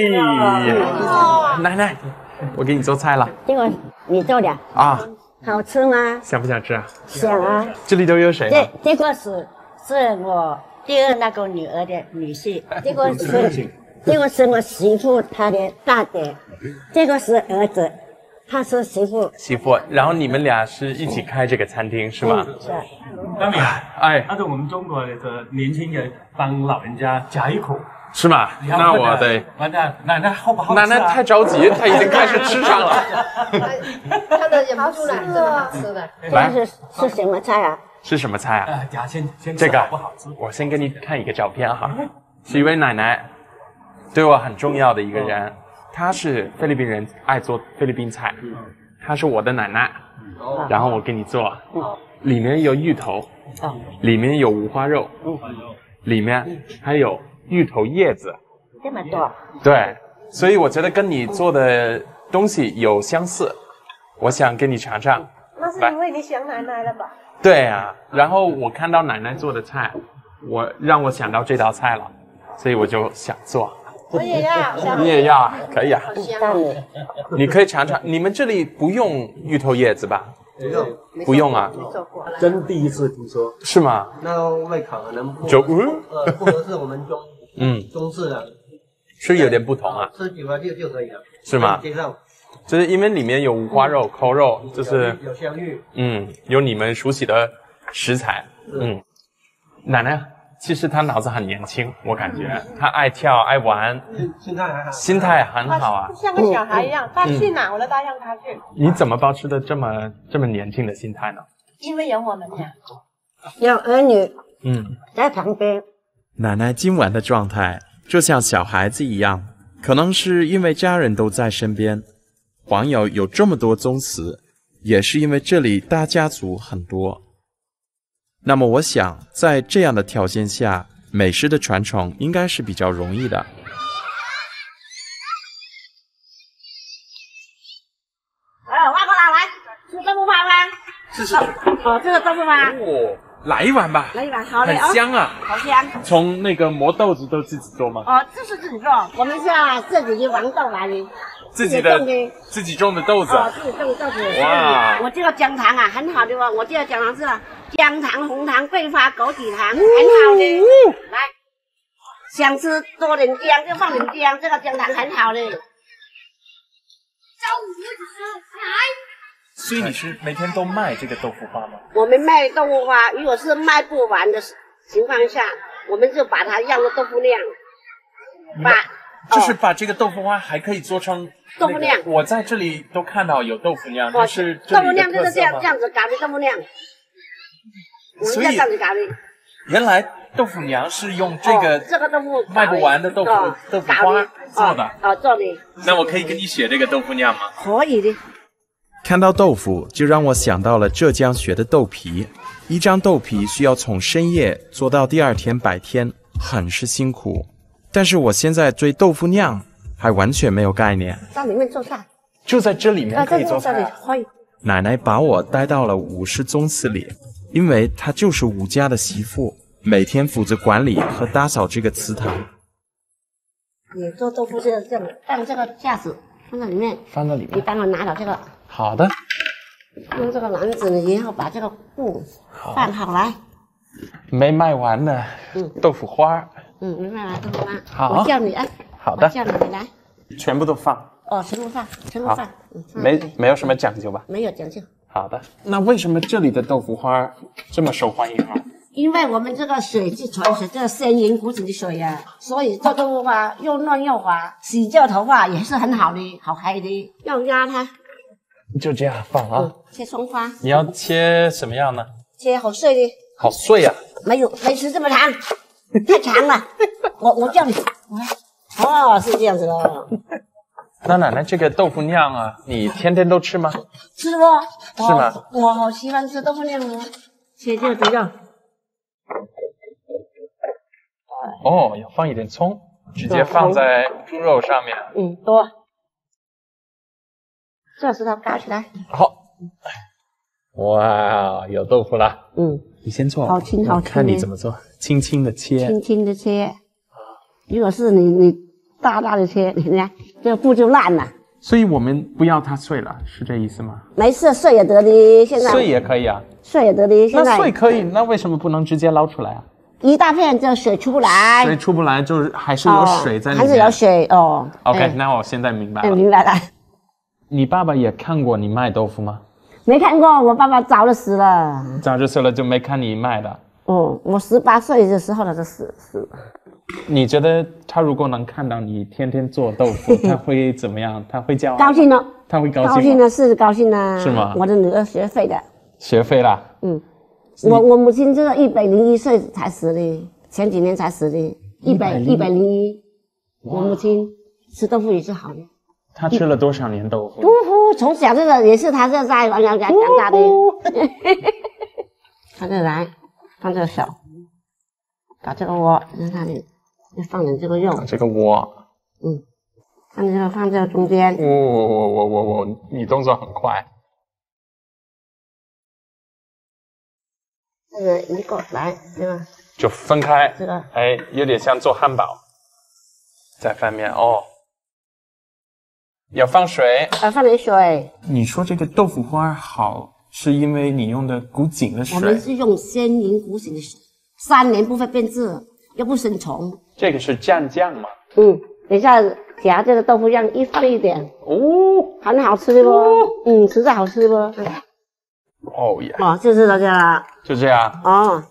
奶奶，我给你做菜了。 这个你做的啊？ 好吃吗？ 想不想吃啊？ 想啊。 这里都有谁这这个是是我第二那个女儿的女婿，这个是这个是我媳妇她的大姐，这个是儿子，他是媳妇。 媳妇，然后你们俩是一起开这个餐厅是吗？ 嗯、是。 大米， 哎， 按照我们中国的年轻人帮老人家夹一口。 是吗？那我得。 完蛋，奶奶好不好吃、 奶啊？ 奶太着急，她已经开始吃上了。 看得忍不住了，真的好吃的。 来， 这是是什么菜啊？ 是什么菜啊？ 呃，夹先先这个好不好吃？ 我先给你看一个照片哈，是一位奶奶，对我很重要的一个人。她是菲律宾人，爱做菲律宾菜。她是我的奶奶，然后我给你做，里面有芋头，里面有五花肉，里面还有。芋头叶子这么多， 对，所以我觉得跟你做的东西有相似，我想给你尝尝。 那是因为你想奶奶了吧？ 对啊，然后我看到奶奶做的菜，我让我想到这道菜了，所以我就想做。 我也要， 你也要啊？可以啊。 你你可以尝尝，你们这里不用芋头叶子吧？ 不用， 不用啊。 真第一次听说。 是吗？ 那味可能不就呃不合适我们中。 嗯， 中式的是有点不同啊， 吃久了就就可以了， 是吗？ 接受， 就是因为里面有五花肉、扣肉，就是有香芋， 嗯，有你们熟悉的食材，嗯。奶奶其实她脑子很年轻，我感觉她爱跳爱玩， 心态还好， 心态很好啊， 像个小孩一样，他去哪我都带上他去。 你怎么保持的这么这么年轻的心态呢？ 因为有我们俩， 有儿女嗯在旁边。 奶奶今晚的状态就像小孩子一样，可能是因为家人都在身边。黄友有这么多宗祠，也是因为这里大家族很多。那么我想，在这样的条件下，美食的传承应该是比较容易的。 哎，挖过来，来吃豆腐花吗？ 是是。 哦，这个豆腐花。 哦， 来一碗吧。 来一碗，好嘞很啊， 香啊。 好香。 从那个磨豆子都自己做吗？ 哦，这是自己做，我们是自己的黄豆来的， 自己的种的， 自己种的豆子。 哦，自己种的豆子。 哇我这个姜糖啊，很好的哦，我这个姜糖是姜糖、红糖、桂花、枸杞糖，很好的。来，想吃多点姜就放点姜，这个姜糖很好的。 所以你是每天都卖这个豆腐花吗？ 我们卖豆腐花，如果是卖不完的情况下，我们就把它酿成豆腐酿，把就是把这个豆腐花还可以做成豆腐酿。 我在这里都看到有豆腐酿， 哦， 是豆腐酿就是这样这样子搞的豆腐酿，我们这样子搞的。 原来豆腐娘是用这个这个豆腐卖不完的豆腐豆腐花做的。 哦，做的。 那我可以跟你学这个豆腐酿吗？ 可以的。 看到豆腐，就让我想到了浙江学的豆皮。一张豆皮需要从深夜做到第二天白天，很是辛苦。但是我现在对豆腐酿还完全没有概念。 在里面做菜， 就在这里面可以做菜。 在这里可以。 奶奶把我带到了武氏宗祠里，因为她就是武家的媳妇，每天负责管理和打扫这个祠堂。 你做豆腐就是这样，放这个架子放在里面， 放在里面。 你帮我拿到这个。 好的。 用这个篮子呢，然后把这个布放好来。 没卖完的豆腐花。 嗯，没卖完豆腐花。 好， 我叫你哎。 好的。 我叫你来。 全部都放。 哦，全部放，全部放。 嗯、没没有什么讲究吧？ 没有讲究。 好的。那为什么这里的豆腐花这么受欢迎啊？ 因为我们这个水是纯水，这个鲜盐古井的水呀、啊，所以做豆腐花又嫩又滑，洗掉头发也是很好的，好开的。要压它。 就这样放啊、嗯！ 切葱花， 你要切什么样呢？ 切好碎的。 好碎啊！ 没有，没吃这么长，太长了。我我叫你，哦，是这样子的。 那奶奶，这个豆腐酿啊，你天天都吃吗？ 吃哦。 是吗？ 我, 我好喜欢吃豆腐酿哦。切这个肉。 哦，要放一点葱，直接放在猪肉上面。 嗯，多。这石头搞起来。 好。哇，有豆腐了。 嗯， 你先做。 好轻好轻。 看你怎么做，轻轻的切。 轻轻的切。如果是你你大大的切，你看这个布就烂了。 所以我们不要它碎了，是这意思吗？ 没事，碎也得的。现在碎也可以啊。 碎也得的。现在那碎可以，那为什么不能直接捞出来啊？ 一大片这水出不来。 水出不来，就是还是有水在里面。 还是有水哦。 OK，、哎、那我现在明白了。 嗯、明白了。 你爸爸也看过你卖豆腐吗？ 没看过，我爸爸早就死了。 早就死了，就没看你卖的。 哦，我十八岁的时候他就死死了。 你觉得他如果能看到你天天做豆腐，他会怎么样？他会叫？ 高兴了。 他会高兴。 高兴了是高兴了。 是吗？ 我的女儿学废的。 学废了。 嗯，我我母亲这个一百零一岁才死的，前几年才死的，一百一百零一。我母亲吃豆腐也是好的。 他吃了多少年豆腐？ 呜呼，从小这个也是他这在王家家长大的。他这来放这个手，搞这个窝，在那里放点这个肉。 这个窝。 嗯，放这个放这个中间。 我我我我我我，你动作很快。 这个一个来，这个就分开。 这个哎，有点像做汉堡。在翻面哦。要放水， 啊，放点水。 你说这个豆腐花好，是因为你用的古井的水？ 我们是用鲜盐古井的水，三年不会变质，又不生虫。 这个是蘸酱吗？ 嗯，等一下夹这个豆腐酱一放一点， 哦， 很好吃的不？哦、嗯，实在好吃不？ 哦耶！ 哦，就是这样了。 就这样。 哦。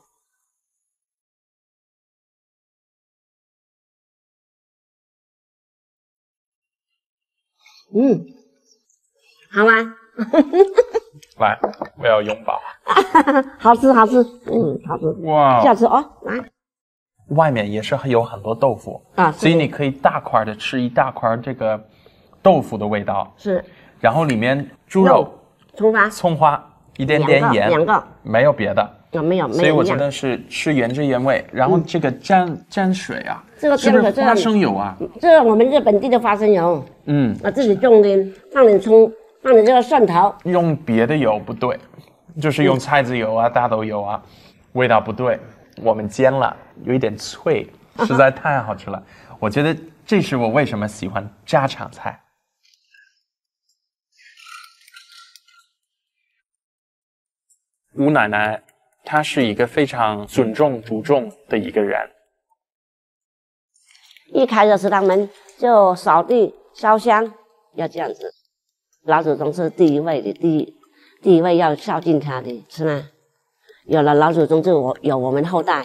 嗯，好吗？ 来，我要拥抱。 好吃，好吃，嗯，好吃。 哇， 下次哦，来。 外面也是有很多豆腐啊， 所以你可以大块的吃一大块这个豆腐的味道。 是。 然后里面猪肉、 葱花、 葱花，一点点盐， 两个， 没有别的。 有没有？没有。 所以我觉得是吃原汁原味。然后这个蘸蘸水啊， 这个是不是花生油啊？ 这是我们日本地的花生油。 嗯， 我自己种的，放点葱，放点这个蒜头。 用别的油不对，就是用菜籽油啊、大豆油啊， 味道不对，我们煎了，有一点脆，实在太好吃了。我觉得这是我为什么喜欢家常菜。吴奶奶她是一个非常尊重注重的一个人。 一开始食堂门就扫地烧香，要这样子。老祖宗是第一位的，第一第一位要孝敬他的，是吗？有了老祖宗，就我有我们后代。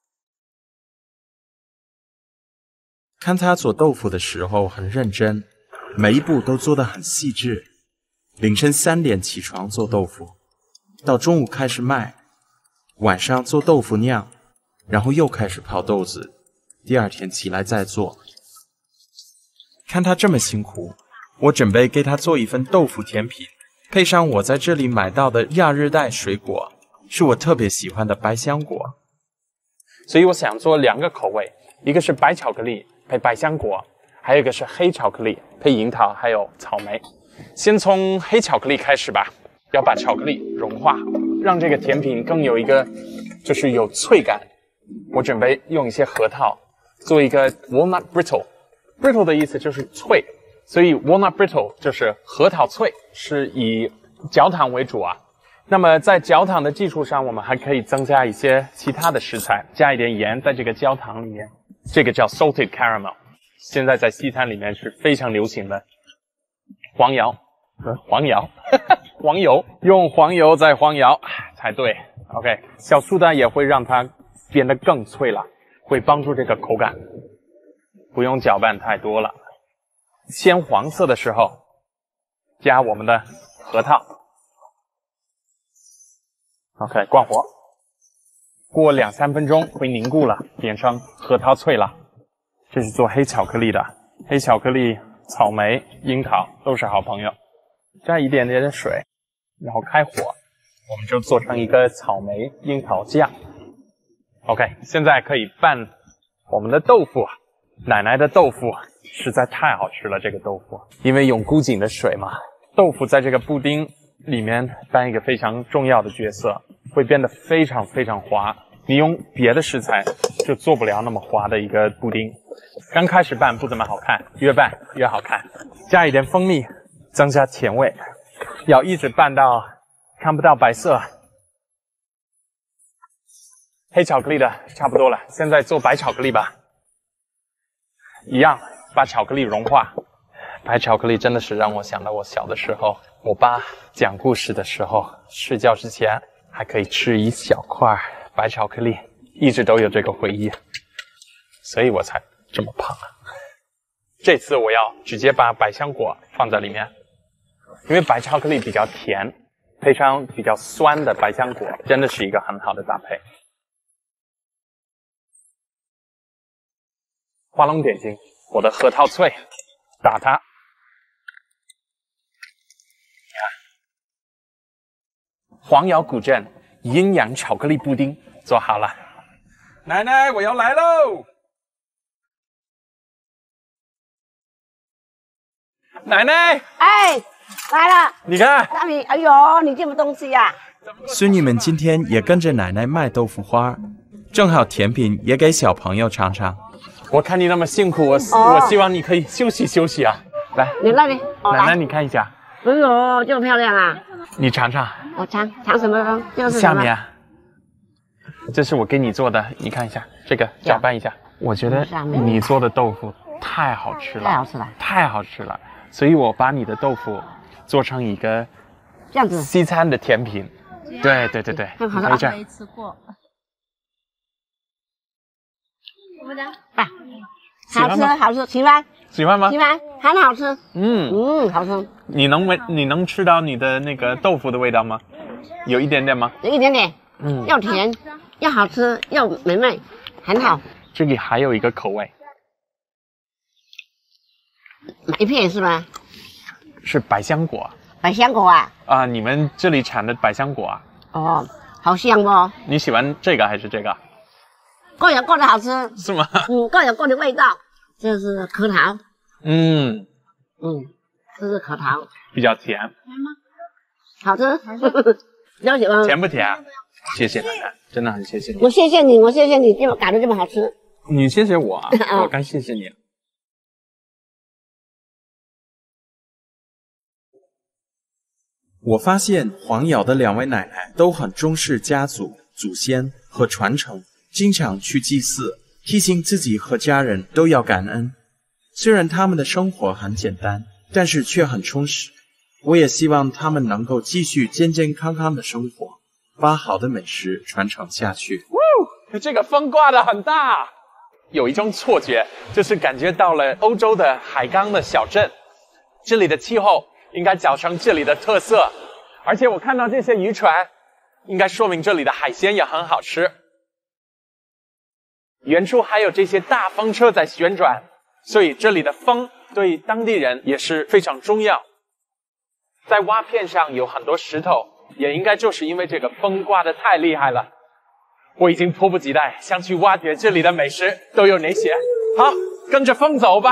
看他做豆腐的时候很认真，每一步都做得很细致。凌晨三点起床做豆腐，到中午开始卖，晚上做豆腐酿，然后又开始泡豆子，第二天起来再做。看他这么辛苦，我准备给他做一份豆腐甜品，配上我在这里买到的亚热带水果，是我特别喜欢的百香果。 所以我想做两个口味，一个是白巧克力配百香果，还有一个是黑巧克力配樱桃还有草莓。先从黑巧克力开始吧，要把巧克力融化，让这个甜品更有一个就是有脆感。我准备用一些核桃做一个 walnut brittle，brittle 的意思就是脆，所以 walnut brittle 就是核桃脆，是以焦糖为主啊。那么在焦糖的基础上，我们还可以增加一些其他的食材，加一点盐在这个焦糖里面，这个叫 salted caramel， 现在在西餐里面是非常流行的。黄油，黄油，黄油，用黄油再黄油才对。OK， 小苏打也会让它变得更脆了，会帮助这个口感，不用搅拌太多了。鲜黄色的时候，加我们的核桃。OK， 关火，过两三分钟会凝固了，变成核桃脆了。这是做黑巧克力的，黑巧克力、草莓、樱桃都是好朋友。加一点点的水，然后开火，我们就做成一个草莓樱桃酱。OK， 现在可以拌我们的豆腐。奶奶的豆腐实在太好吃了，这个豆腐，因为用古井的水嘛，豆腐在这个布丁里面扮一个非常重要的角色，会变得非常非常滑。你用别的食材就做不了那么滑的一个布丁。刚开始拌不怎么好看，越拌越好看。加一点蜂蜜，增加甜味，要一直拌到看不到白色。黑巧克力的差不多了，现在做白巧克力吧。一样，把巧克力融化。白巧克力真的是让我想到我小的时候，我爸讲故事的时候，睡觉之前还可以吃一小块白巧克力，一直都有这个回忆，所以我才这么胖啊。这次我要直接把百香果放在里面，因为白巧克力比较甜，配上比较酸的百香果，真的是一个很好的搭配。画龙点睛，我的核桃脆，打它。黄瑶古镇营养巧克力布丁做好了，奶奶，我要来喽！奶奶， 哎，来了！ 你看， 大米，哎呦，你这么东西呀、啊！ 孙女们今天也跟着奶奶卖豆腐花，正好甜品也给小朋友尝尝。 我看你那么辛苦，我、 哦、 我希望你可以休息休息啊！来， 你那里，哦、 奶奶你看一下。 哎呦，这么漂亮啊！ 你尝尝。 我尝尝什么？这个是什么？ 下面啊，这是我给你做的，你看一下，这个搅拌一下。我觉得你做的豆腐太好吃了， 太好吃了， 太好吃了。所以我把你的豆腐做成一个这样子西餐的甜品。对对对对， 很好可以这样。 没吃过。 怎么的？啊，好吃好吃，喜欢喜欢吗？ 喜欢，很好吃。 嗯嗯，好吃。 你能闻你能吃到你的那个豆腐的味道吗？有一点点吗？ 有一点点。 嗯， 又甜又好吃又美味，很好。 这里还有一个口味， 一片是吗？ 是百香果。 百香果啊？ 啊，你们这里产的百香果啊？ 哦，好香哦。 你喜欢这个还是这个？ 各有各的好吃。 是吗？ 嗯，各有各的味道。这是核桃。 嗯嗯，这是核桃。 比较甜。 好吃。 了解吗？ 甜不甜啊？谢谢奶奶，真的很谢谢你。 我谢谢你，我谢谢你，这么搞得这么好吃。 你谢谢我啊，我该谢谢你。 我发现黄瑶的两位奶奶都很重视家族、祖先和传承，经常去祭祀，提醒自己和家人都要感恩。虽然他们的生活很简单，但是却很充实。我也希望他们能够继续健健康康的生活，把好的美食传承下去。 哇，这个风刮得很大，有一种错觉，就是感觉到了欧洲的海港的小镇，这里的气候应该造成这里的特色，而且我看到这些渔船，应该说明这里的海鲜也很好吃。远处还有这些大风车在旋转，所以这里的风对当地人也是非常重要。在蛙片上有很多石头，也应该就是因为这个风刮得太厉害了。我已经迫不及待想去挖掘这里的美食都有哪些。好，跟着风走吧。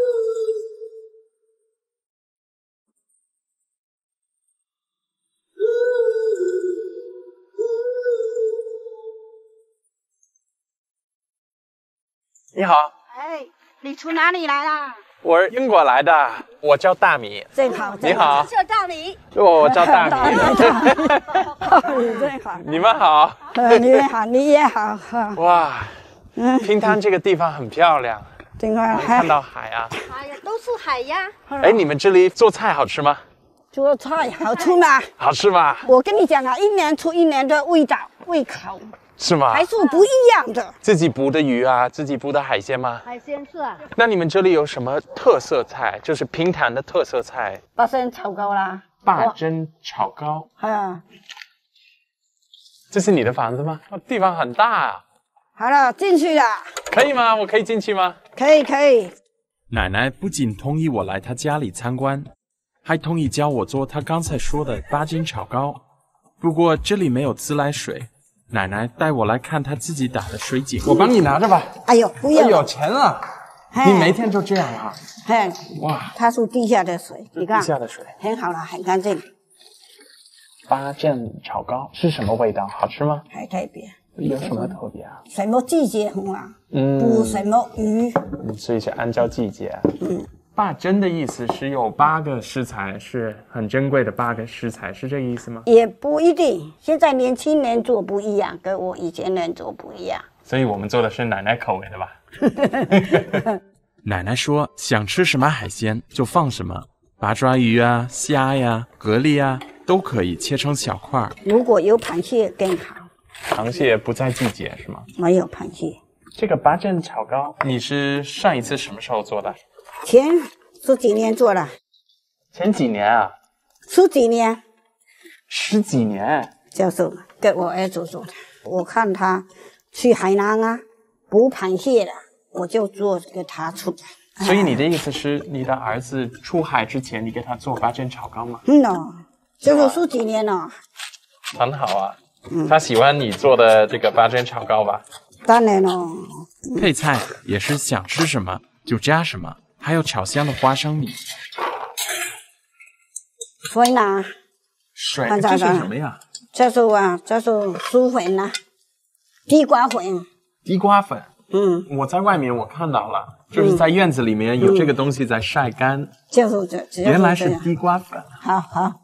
你好。 哎，你从哪里来啦？ 我是英国来的，我叫大米。 真好， 你好。 叫大米。 我叫大米。 你真好。 你们好。 呃，你们好，你也好。 哇，嗯，平潭这个地方很漂亮。 真好， 看到海啊。 哎呀，都是海呀。 哎，你们这里做菜好吃吗？ 做菜好吃吗？ 好吃吗？ 我跟你讲啊，一年出一年的味道，胃口。 是吗？ 还是不一样的。 自己捕的鱼啊，自己捕的海鲜吗？ 海鲜是啊。 那你们这里有什么特色菜？就是平潭的特色菜。 八珍炒糕啦。 八珍炒糕。 啊。 这是你的房子吗？哦，地方很大啊。 好了，进去了。 可以吗？我可以进去吗？ 可以，可以。 奶奶不仅同意我来她家里参观，还同意教我做她刚才说的八珍炒糕。不过这里没有自来水。奶奶带我来看她自己打的水井， 我帮你拿着吧。 哎呦，不要！ 有钱了，你每天就这样啊？ 嘿， 哇， 它是地下的水，你看， 地下的水很好了，很干净。 八珍炒糕是什么味道？好吃吗？ 很特别。 有什么特别啊？ 什么季节很啊？ 嗯， 捕什么鱼？ 所以是按照季节。 嗯。 八珍的意思是有八个食材，是很珍贵的八个食材，是这个意思吗？ 也不一定，现在年轻人做不一样，跟我以前人做不一样。 所以我们做的是奶奶口味的吧？ 奶奶说想吃什么海鲜就放什么，八爪鱼啊、虾呀、蛤蜊啊都可以切成小块。 如果有螃蟹更好。 螃蟹不在季节是吗？ 没有螃蟹。 这个八珍炒糕，你是上一次什么时候做的？ 前十几年做了。 前几年啊？ 十几年。 十几年？ 就是给我儿子做的。我看他去海南啊，捕螃蟹的，我就做给他出。 所以你的意思是，你的儿子出海之前，你给他做八珍炒糕吗？ 嗯哦，就是十几年了。 很好啊。嗯、他喜欢你做的这个八珍炒糕吧？ 当然了。 配菜也是想吃什么就加什么，还有炒香的花生米。 粉啊， 水这是什么呀？ 这是啊，这是薯粉啊，地瓜粉。 地瓜粉。 嗯， 我在外面我看到了，就是在院子里面有这个东西在晒干。嗯、 就是这，就是、 原来是地瓜粉。 好好。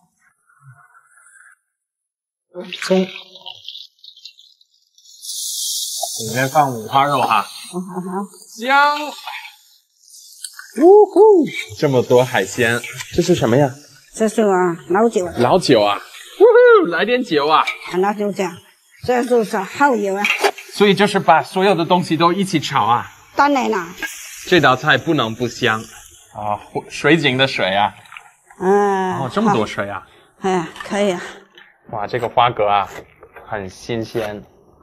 葱。里面放五花肉哈， 好好好， 香，呜呼，这么多海鲜，这是什么呀？ 这是啊，老酒。 老酒啊，呜呼，来点酒啊！ 那就这样，这就是耗油啊。 所以就是把所有的东西都一起炒啊。 当然啦。 这道菜不能不香啊，水井的水啊。 嗯。 哦，这么多水啊。 哎，可以啊。 哇，这个花蛤啊，很新鲜。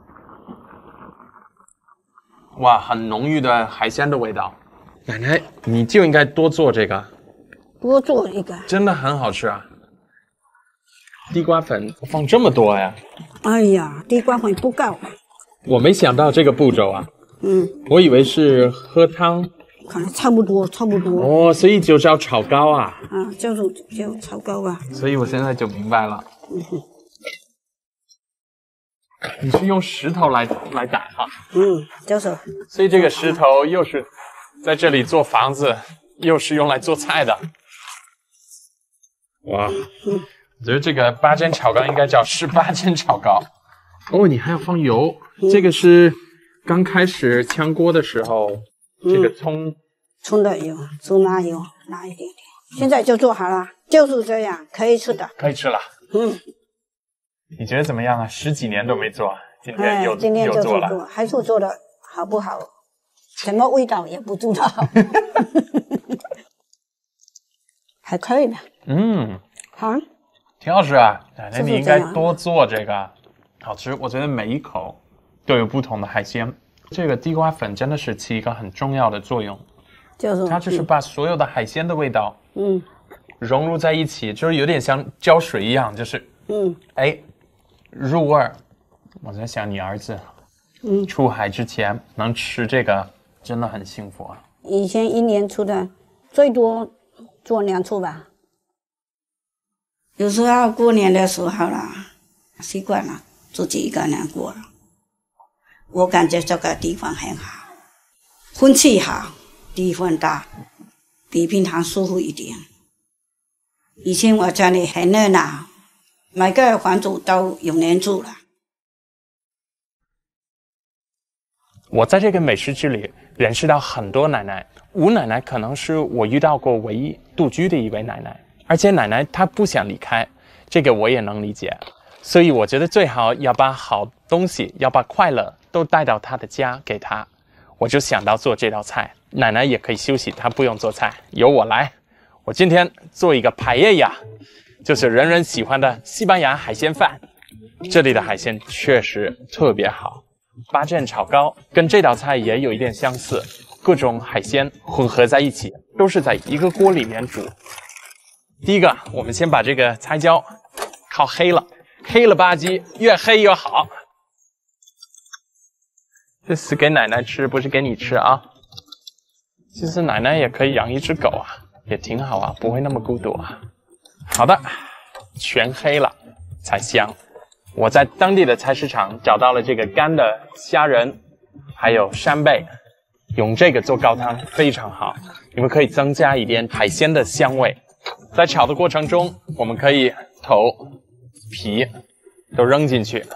哇，很浓郁的海鲜的味道。奶奶，你就应该多做这个。 多做一个。 真的很好吃啊！地瓜粉放这么多呀？ 哎呀，地瓜粉不够。 我没想到这个步骤啊。 嗯。 我以为是喝汤。 可能差不多，差不多。 哦，所以就叫炒糕啊。 啊，就是就炒糕啊。 所以我现在就明白了。 嗯哼。 你是用石头来来打哈？ 嗯，就是。 所以这个石头又是在这里做房子，又是用来做菜的。哇，嗯、我觉得这个八珍炒糕应该叫十八珍炒糕。哦，你还要放油，嗯、这个是刚开始炝锅的时候，嗯、这个葱葱的油，芝麻油拿一点点。现在就做好了，就是这样，可以吃的。 可以吃了。嗯。你觉得怎么样啊？十几年都没做，今天又、哎、 今天就又做了， 做还是做的好不好？什么味道也不知道，还可以的。 嗯， 好， 挺好吃啊！奶奶，你应该多做这个，好吃。我觉得每一口都有不同的海鲜，这个地瓜粉真的是起一个很重要的作用， 就是它就是把所有的海鲜的味道， 嗯， 融入在一起，就是有点像浇水一样，就是，嗯，哎。入味儿，我在想你儿子，嗯，出海之前能吃这个，真的很幸福啊。 以前一年出的最多做两次吧，有时候过年的时候啦，习惯了自己一个人过了。我感觉这个地方很好，空气好，地方大，比平常舒服一点。以前我家里很热闹。每个房主都有人住了。 我在这个美食之旅认识到很多奶奶，吴奶奶可能是我遇到过唯一独居的一位奶奶，而且奶奶她不想离开，这个我也能理解。所以我觉得最好要把好东西，要把快乐都带到她的家给她。我就想到做这道菜，奶奶也可以休息，她不用做菜，由我来。我今天做一个排耶呀。就是人人喜欢的西班牙海鲜饭，这里的海鲜确实特别好。八珍炒糕跟这道菜也有一点相似，各种海鲜混合在一起，都是在一个锅里面煮。第一个，我们先把这个彩椒烤黑了，黑了吧唧，越黑越好。这是给奶奶吃，不是给你吃啊。其实奶奶也可以养一只狗啊，也挺好啊，不会那么孤独啊。好的，全黑了才香。我在当地的菜市场找到了这个干的虾仁，还有扇贝，用这个做高汤非常好。你们可以增加一点海鲜的香味。在炒的过程中，我们可以头、皮都扔进去，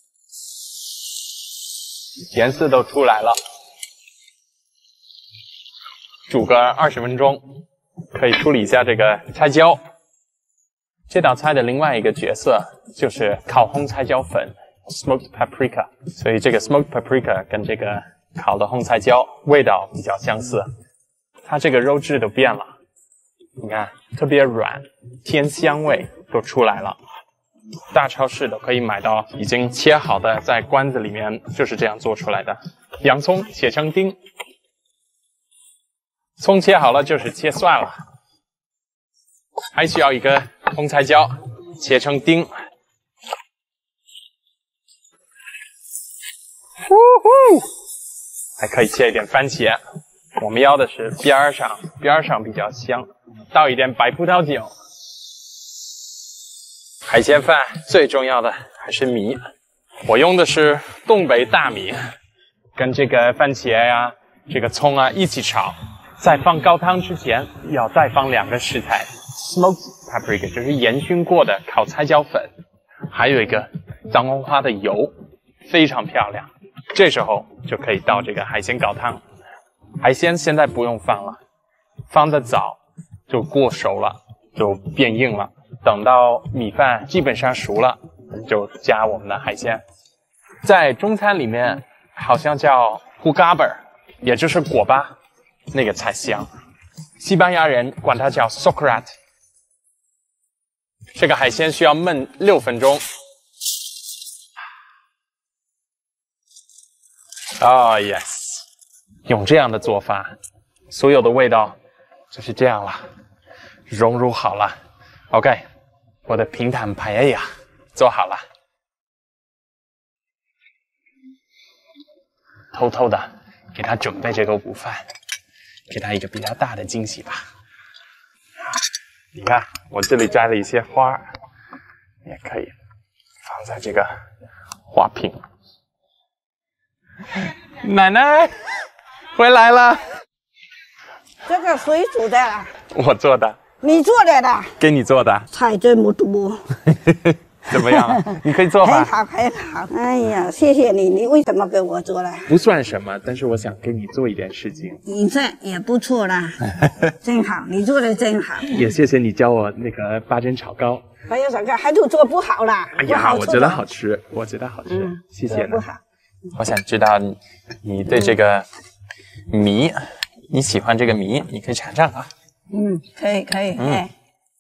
颜色都出来了，煮个二十分钟，可以处理一下这个彩椒。这道菜的另外一个角色就是烤红彩椒粉 （smoked paprika）， 所以这个 smoked paprika 跟这个烤的红彩椒味道比较相似。它这个肉质都变了，你看特别软，甜香味都出来了。大超市都可以买到已经切好的，在罐子里面就是这样做出来的。洋葱切成丁，葱切好了就是切蒜了。还需要一个红彩椒，切成丁。呼呼，还可以切一点番茄。我们要的是边儿上，边儿上比较香。倒一点白葡萄酒。海鲜饭最重要的还是米，我用的是东北大米，跟这个番茄呀、啊、这个葱啊一起炒。在放高汤之前，要再放两个食材。Smoked paprika 就是烟熏过的烤彩椒粉，还有一个藏红花的油，非常漂亮。这时候就可以倒这个海鲜高汤。海鲜现在不用放了，放的早就过熟了，就变硬了。等到米饭基本上熟了，就加我们的海鲜。在中餐里面好像叫 hugaber， 也就是果巴，那个才香。西班牙人管它叫 socrat。这个海鲜需要焖六分钟。啊、oh, ，yes， 用这样的做法，所有的味道就是这样了，融入好了。OK， 我的平坦排耶呀做好了，偷偷的给他准备这个午饭，给他一个比较大的惊喜吧。你看，我这里摘了一些花，也可以放在这个花瓶。奶奶回来了。 这个谁煮的？ 我做的。 你做的的？ 给你做的。 菜这么多。 怎么样？你可以做吧。 很好，很好。哎呀，谢谢你，你为什么给我做了？ 不算什么，但是我想给你做一点事情。 你这也不错啦，真好，你做的真好。 也谢谢你教我那个八珍炒糕。 还有什么？还都做不好啦。 哎呀，我觉得好吃，我觉得好吃，嗯、谢谢你。 不好。 我想知道你，你对这个米，嗯、你喜欢这个米，你可以尝尝啊。 嗯，可以，可以，嗯。哎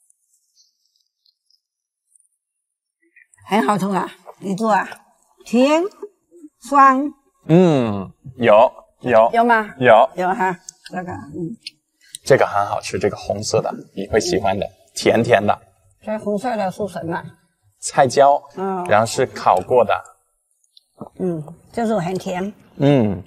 很好吃啊！你做啊？甜、酸。 嗯，有有有吗？ 有有哈，这个嗯， 这个很好吃，这个红色的你会喜欢的，甜甜的。 这红色的是什么？ 菜椒， 嗯， 然后是烤过的。 嗯，就是很甜。 嗯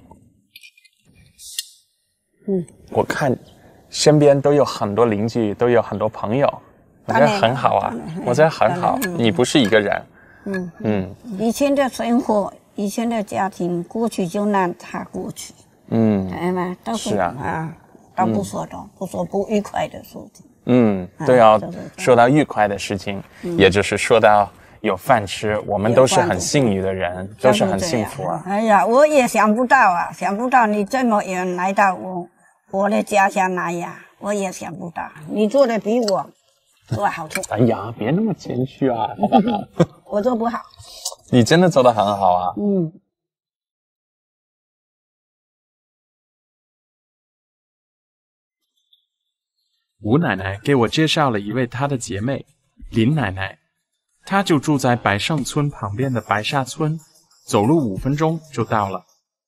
嗯， 我看身边都有很多邻居，都有很多朋友，我觉得很好啊，我觉得很好。你不是一个人。 嗯嗯， 以前的生活，以前的家庭，过去就让它过去。 嗯， 哎嘛，都是啊， 啊，都不说的，不说不愉快的事情。 嗯，对啊，说到愉快的事情，也就是说到有饭吃，我们都是很幸运的人，都是很幸福啊。 哎呀，我也想不到啊，想不到你这么远来到我我的家乡来呀，我也想不到，你做的比我做好吃。 哎呀，别那么谦虚啊。 我做不好， 你真的做得很好啊。 嗯。 吴奶奶给我介绍了一位她的姐妹林奶奶，她就住在白上村旁边的白沙村，走路五分钟就到了。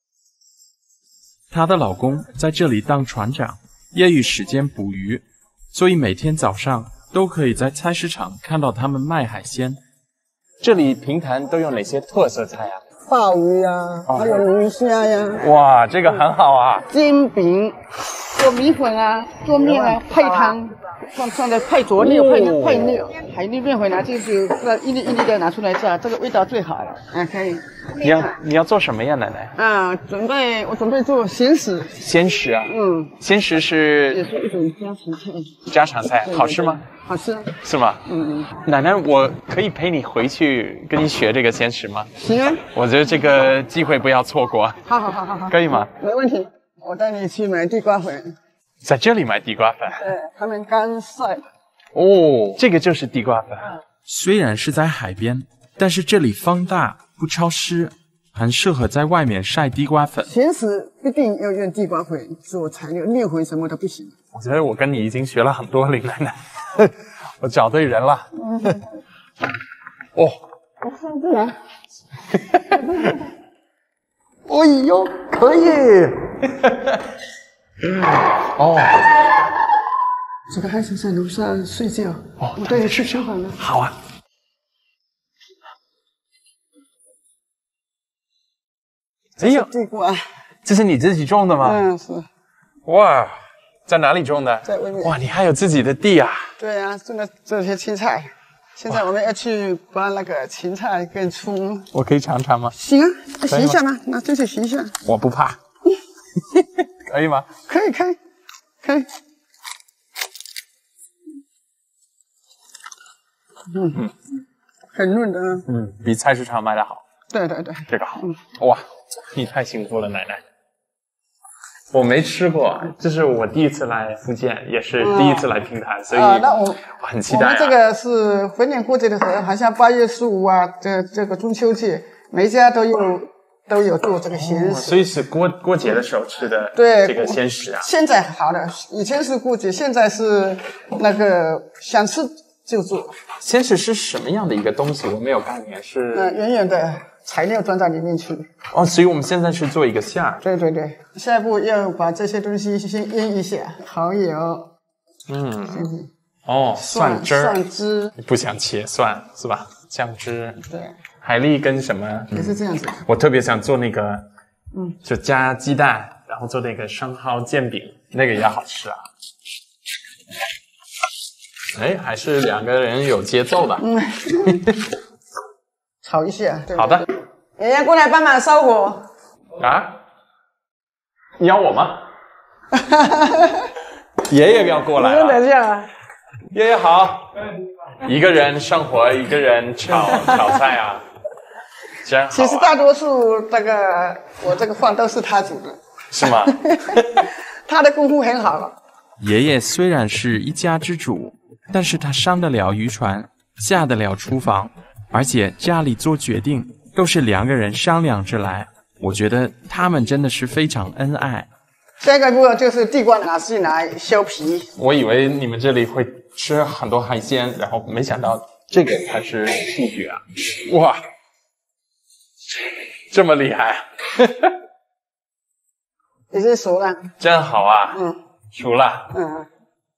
她的老公在这里当船长，业余时间捕鱼，所以每天早上都可以在菜市场看到他们卖海鲜。 这里平潭都有哪些特色菜啊？ 鲍鱼啊，还有鱼虾呀。 哇，这个很好啊！ 煎饼，做米粉啊，做面啊，配汤，放放在配佐料，配配料，海蛎面粉拿进去，那一粒一粒的拿出来炸，这个味道最好了。啊，可以。 你要你要做什么呀，奶奶？ 啊，准备我准备做咸食。 鲜食啊？ 嗯， 鲜食是也是一种家常菜。 家常菜，好吃吗？ 好吃。 是吗？ 嗯嗯。 奶奶，我可以陪你回去跟你学这个鲜食吗？ 行啊。 我觉得这个机会不要错过。 好好好好好。 可以吗？ 没问题，我带你去买地瓜粉。 在这里买地瓜粉？ 对，他们刚晒的。 哦，这个就是地瓜粉。 虽然是在海边，但是这里风大不潮湿，很适合在外面晒地瓜粉。 咸食一定要用地瓜粉做材料，面粉什么都不行。 我觉得我跟你已经学了很多，林奶奶，我找对人了。 嗯、 哦， 我上这来。哎呦，可以。 哦， 这个孩子在楼上睡觉，哦、我带你去吃饭了。 好啊。哎呀， 地瓜， 这是你自己种的吗？ 嗯，是。 哇，在哪里种的？ 在外面。 哇，你还有自己的地啊？ 对啊，种的这些青菜。现在我们要去把那个芹菜跟葱。 我可以尝尝吗？ 行啊，洗一下吗？拿进去洗一下。 我不怕。可以吗？ 可以，可以，可以。嗯嗯，很润的。 嗯，比菜市场卖的好。 对对对， 这个好。哇，你太幸福了，奶奶。我没吃过，这是我第一次来福建，也是第一次来平潭，所以啊，那我我很期待、啊。 我们这个是逢年过节的时候，好像八月十五啊，这这个中秋节，每家都有都有做这个咸食、哦， 所以是过过节的时候吃的。 对， 这个鲜食啊。 现在好了，以前是过节，现在是那个想吃就做。 鲜食是什么样的一个东西？我没有概念，是呃圆圆的材料装在里面去。 哦，所以我们现在是做一个馅儿。 对对对，下一步要把这些东西先腌一下，蚝油， 嗯，哦， 蒜汁儿， 蒜汁， 你不想切蒜是吧？酱汁， 对， 海蛎跟什么？ 也是这样子。 我特别想做那个， 嗯， 就加鸡蛋，然后做那个生蚝煎饼，那个也好吃啊。哎，还是两个人有节奏的。 嗯，炒一下。对对对， 好的， 爷爷过来帮忙烧火。 啊？你要我吗？爷爷要过来了。 等一下。 爷爷好。一个人生活，一个人炒炒菜啊，真好、啊。 其实大多数这个我这个饭都是他煮的。 是吗？ 他的功夫很好。 爷爷虽然是一家之主，但是他上得了渔船，下得了厨房，而且家里做决定都是两个人商量着来。我觉得他们真的是非常恩爱。 下一个步骤就是地瓜拿进来削皮。 我以为你们这里会吃很多海鲜，然后没想到这个才是数据啊！哇，这么厉害！ 已经熟了。 真好啊！ 嗯， 熟了。 嗯。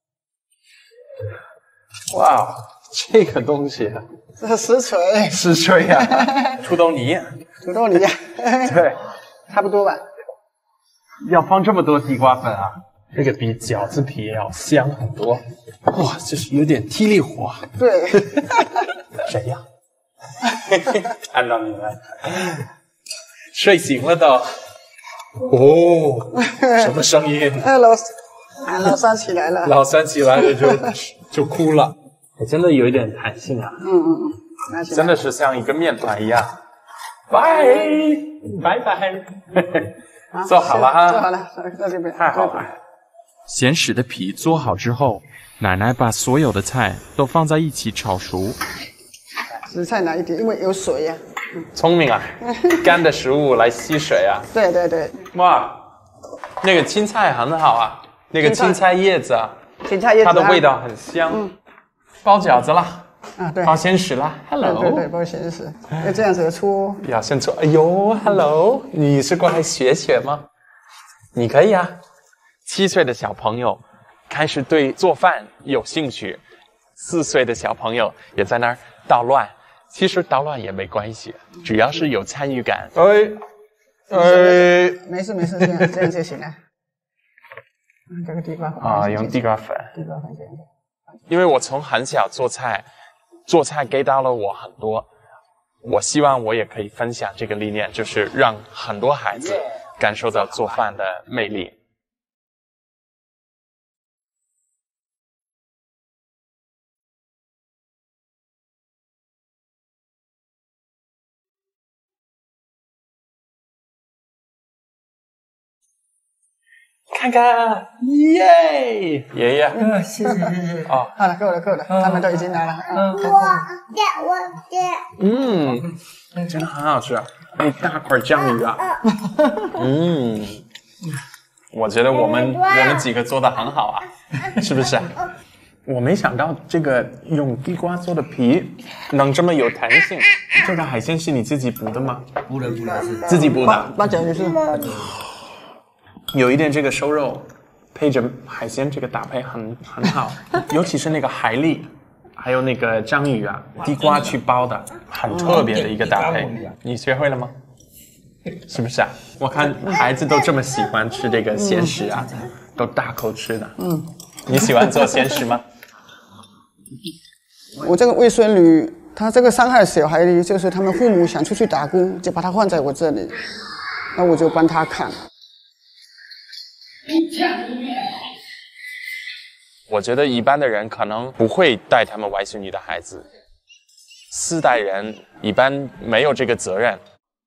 哇，这个东西。 这是实锤。 实锤呀、啊！土豆泥。 土豆泥。 对， 差不多吧。 要放这么多地瓜粉啊！这个比饺子皮要香很多。哇，这是有点霹雳火。 对。 谁呀？看到你了。睡醒了都。哦，什么声音？ 哎，老老三起来了。 老三起来了就就哭了。真的有一点弹性啊。 嗯嗯嗯。 真的是像一个面团一样。拜拜拜。做好了哈。 做好了，在这边。 太好了。 咸食的皮做好之后，奶奶把所有的菜都放在一起炒熟。 紫菜拿一点，因为有水呀、啊。 聪明啊，干的食物来吸水啊。 对对对。 哇，那个青菜很好啊，那个青菜叶子啊， 青菜叶子、啊、 它的味道很香。嗯。包饺子啦。 啊，对。 包咸食啦 ，Hello。 对对对，包咸食，要这样子搓。 要先搓，哎呦 ，Hello， 你是过来学学吗？你可以啊。七岁的小朋友开始对做饭有兴趣，四岁的小朋友也在那儿捣乱。其实捣乱也没关系，只要是有参与感。哎，哎， 没事没事，这样这样就行了。这个地瓜粉啊，用地瓜粉。 地瓜粉这样。 因为我从很小做菜，做菜给到了我很多。我希望我也可以分享这个理念，就是让很多孩子感受到做饭的魅力。看看，耶！爷爷， 嗯，谢谢谢谢。 哦， 好了，够了够了，他们都已经来了。嗯， 我的我的。 嗯，真的很好吃，那大块酱鱼啊。嗯，我觉得我们我们几个做的很好啊，是不是？我没想到这个用地瓜做的皮能这么有弹性。这个海鲜是你自己捕的吗？ 捕的捕的是自己捕的。 八角鱼是。 有一点这个瘦肉配着海鲜，这个搭配很很好，尤其是那个海蛎，还有那个章鱼啊，地瓜去包的，很特别的一个搭配。你学会了吗？是不是啊？我看孩子都这么喜欢吃这个咸食啊，都大口吃的。嗯，你喜欢做咸食吗？ 我这个外孙女，她这个伤害小孩的，就是他们父母想出去打工，就把她放在我这里，那我就帮她看。 我觉得一般的人可能不会带他们外孙女的孩子，四代人一般没有这个责任。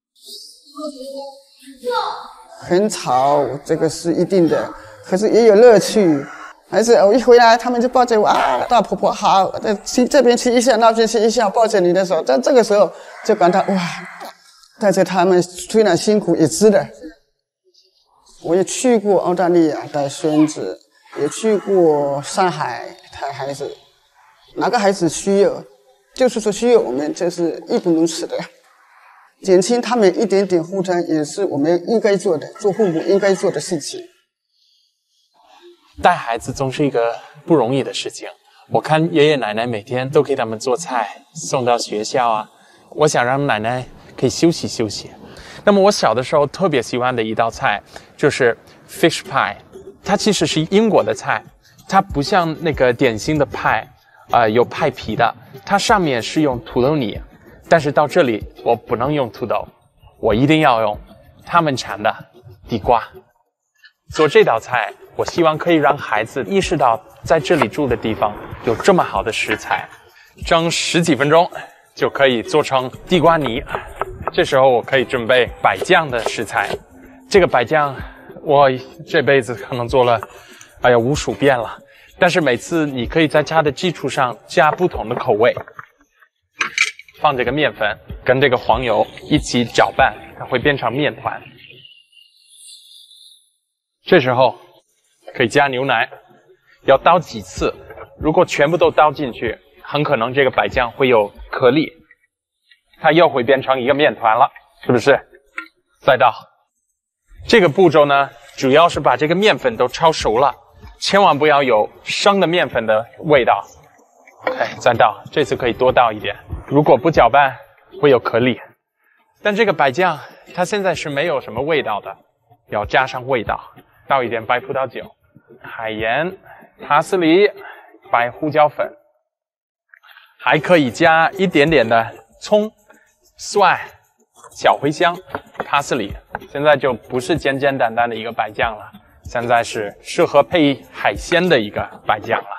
很吵，这个是一定的，可是也有乐趣。孩子，我一回来，他们就抱着我啊，大婆婆好，这亲这边亲一下，那边亲一下，抱着你的手，在这个时候就感到哇，带着他们虽然辛苦也值得。我也去过澳大利亚带孙子，也去过上海带孩子，哪个孩子需要，就是说需要我们就是义不容辞的，减轻他们一点点负担，也是我们应该做的，做父母应该做的事情。 带孩子总是一个不容易的事情，我看爷爷奶奶每天都给他们做菜送到学校啊，我想让奶奶可以休息休息。那么我小的时候特别喜欢的一道菜就是 fish pie， 它其实是英国的菜，它不像那个典型的派，呃，有派皮的，它上面是用土豆泥，但是到这里我不能用土豆， 我一定要用他们产的地瓜。做这道菜，我希望可以让孩子意识到，在这里住的地方有这么好的食材。蒸十几分钟就可以做成地瓜泥。这时候我可以准备百酱的食材。这个百酱，我这辈子可能做了，哎呀无数遍了。但是每次你可以在它的基础上加不同的口味。放这个面粉跟这个黄油一起搅拌，它会变成面团。这时候可以加牛奶，要倒几次。如果全部都倒进去，很可能这个百酱会有颗粒，它又会变成一个面团了，是不是？再倒。这个步骤呢，主要是把这个面粉都焯熟了，千万不要有生的面粉的味道。OK， 再倒，这次可以多倒一点。如果不搅拌，会有颗粒。但这个百酱它现在是没有什么味道的，要加上味道。倒一点白葡萄酒、海盐、帕斯里、白胡椒粉，还可以加一点点的葱、蒜、小茴香、帕斯里。现在就不是简简单单的一个百酱了，现在是适合配海鲜的一个百酱了。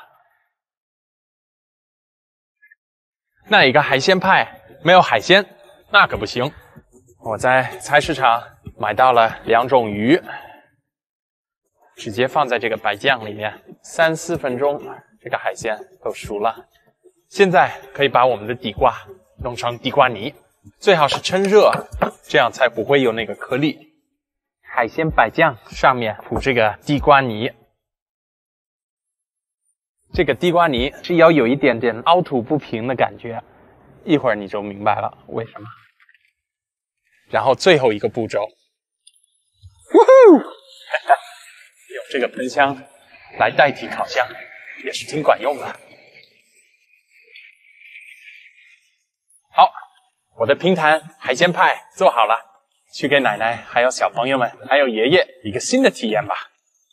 那一个海鲜派没有海鲜，那可不行。我在菜市场买到了两种鱼，直接放在这个百酱里面，三四分钟，这个海鲜都熟了。现在可以把我们的地瓜弄成地瓜泥，最好是趁热，这样才不会有那个颗粒。海鲜百酱上面铺这个地瓜泥，这个地瓜泥是要有一点点凹凸不平的感觉，一会儿你就明白了为什么。然后最后一个步骤，呜呼，用这个喷枪来代替烤箱，也是挺管用的。好，我的平潭海鲜派做好了，去给奶奶还有小朋友们还有爷爷一个新的体验吧。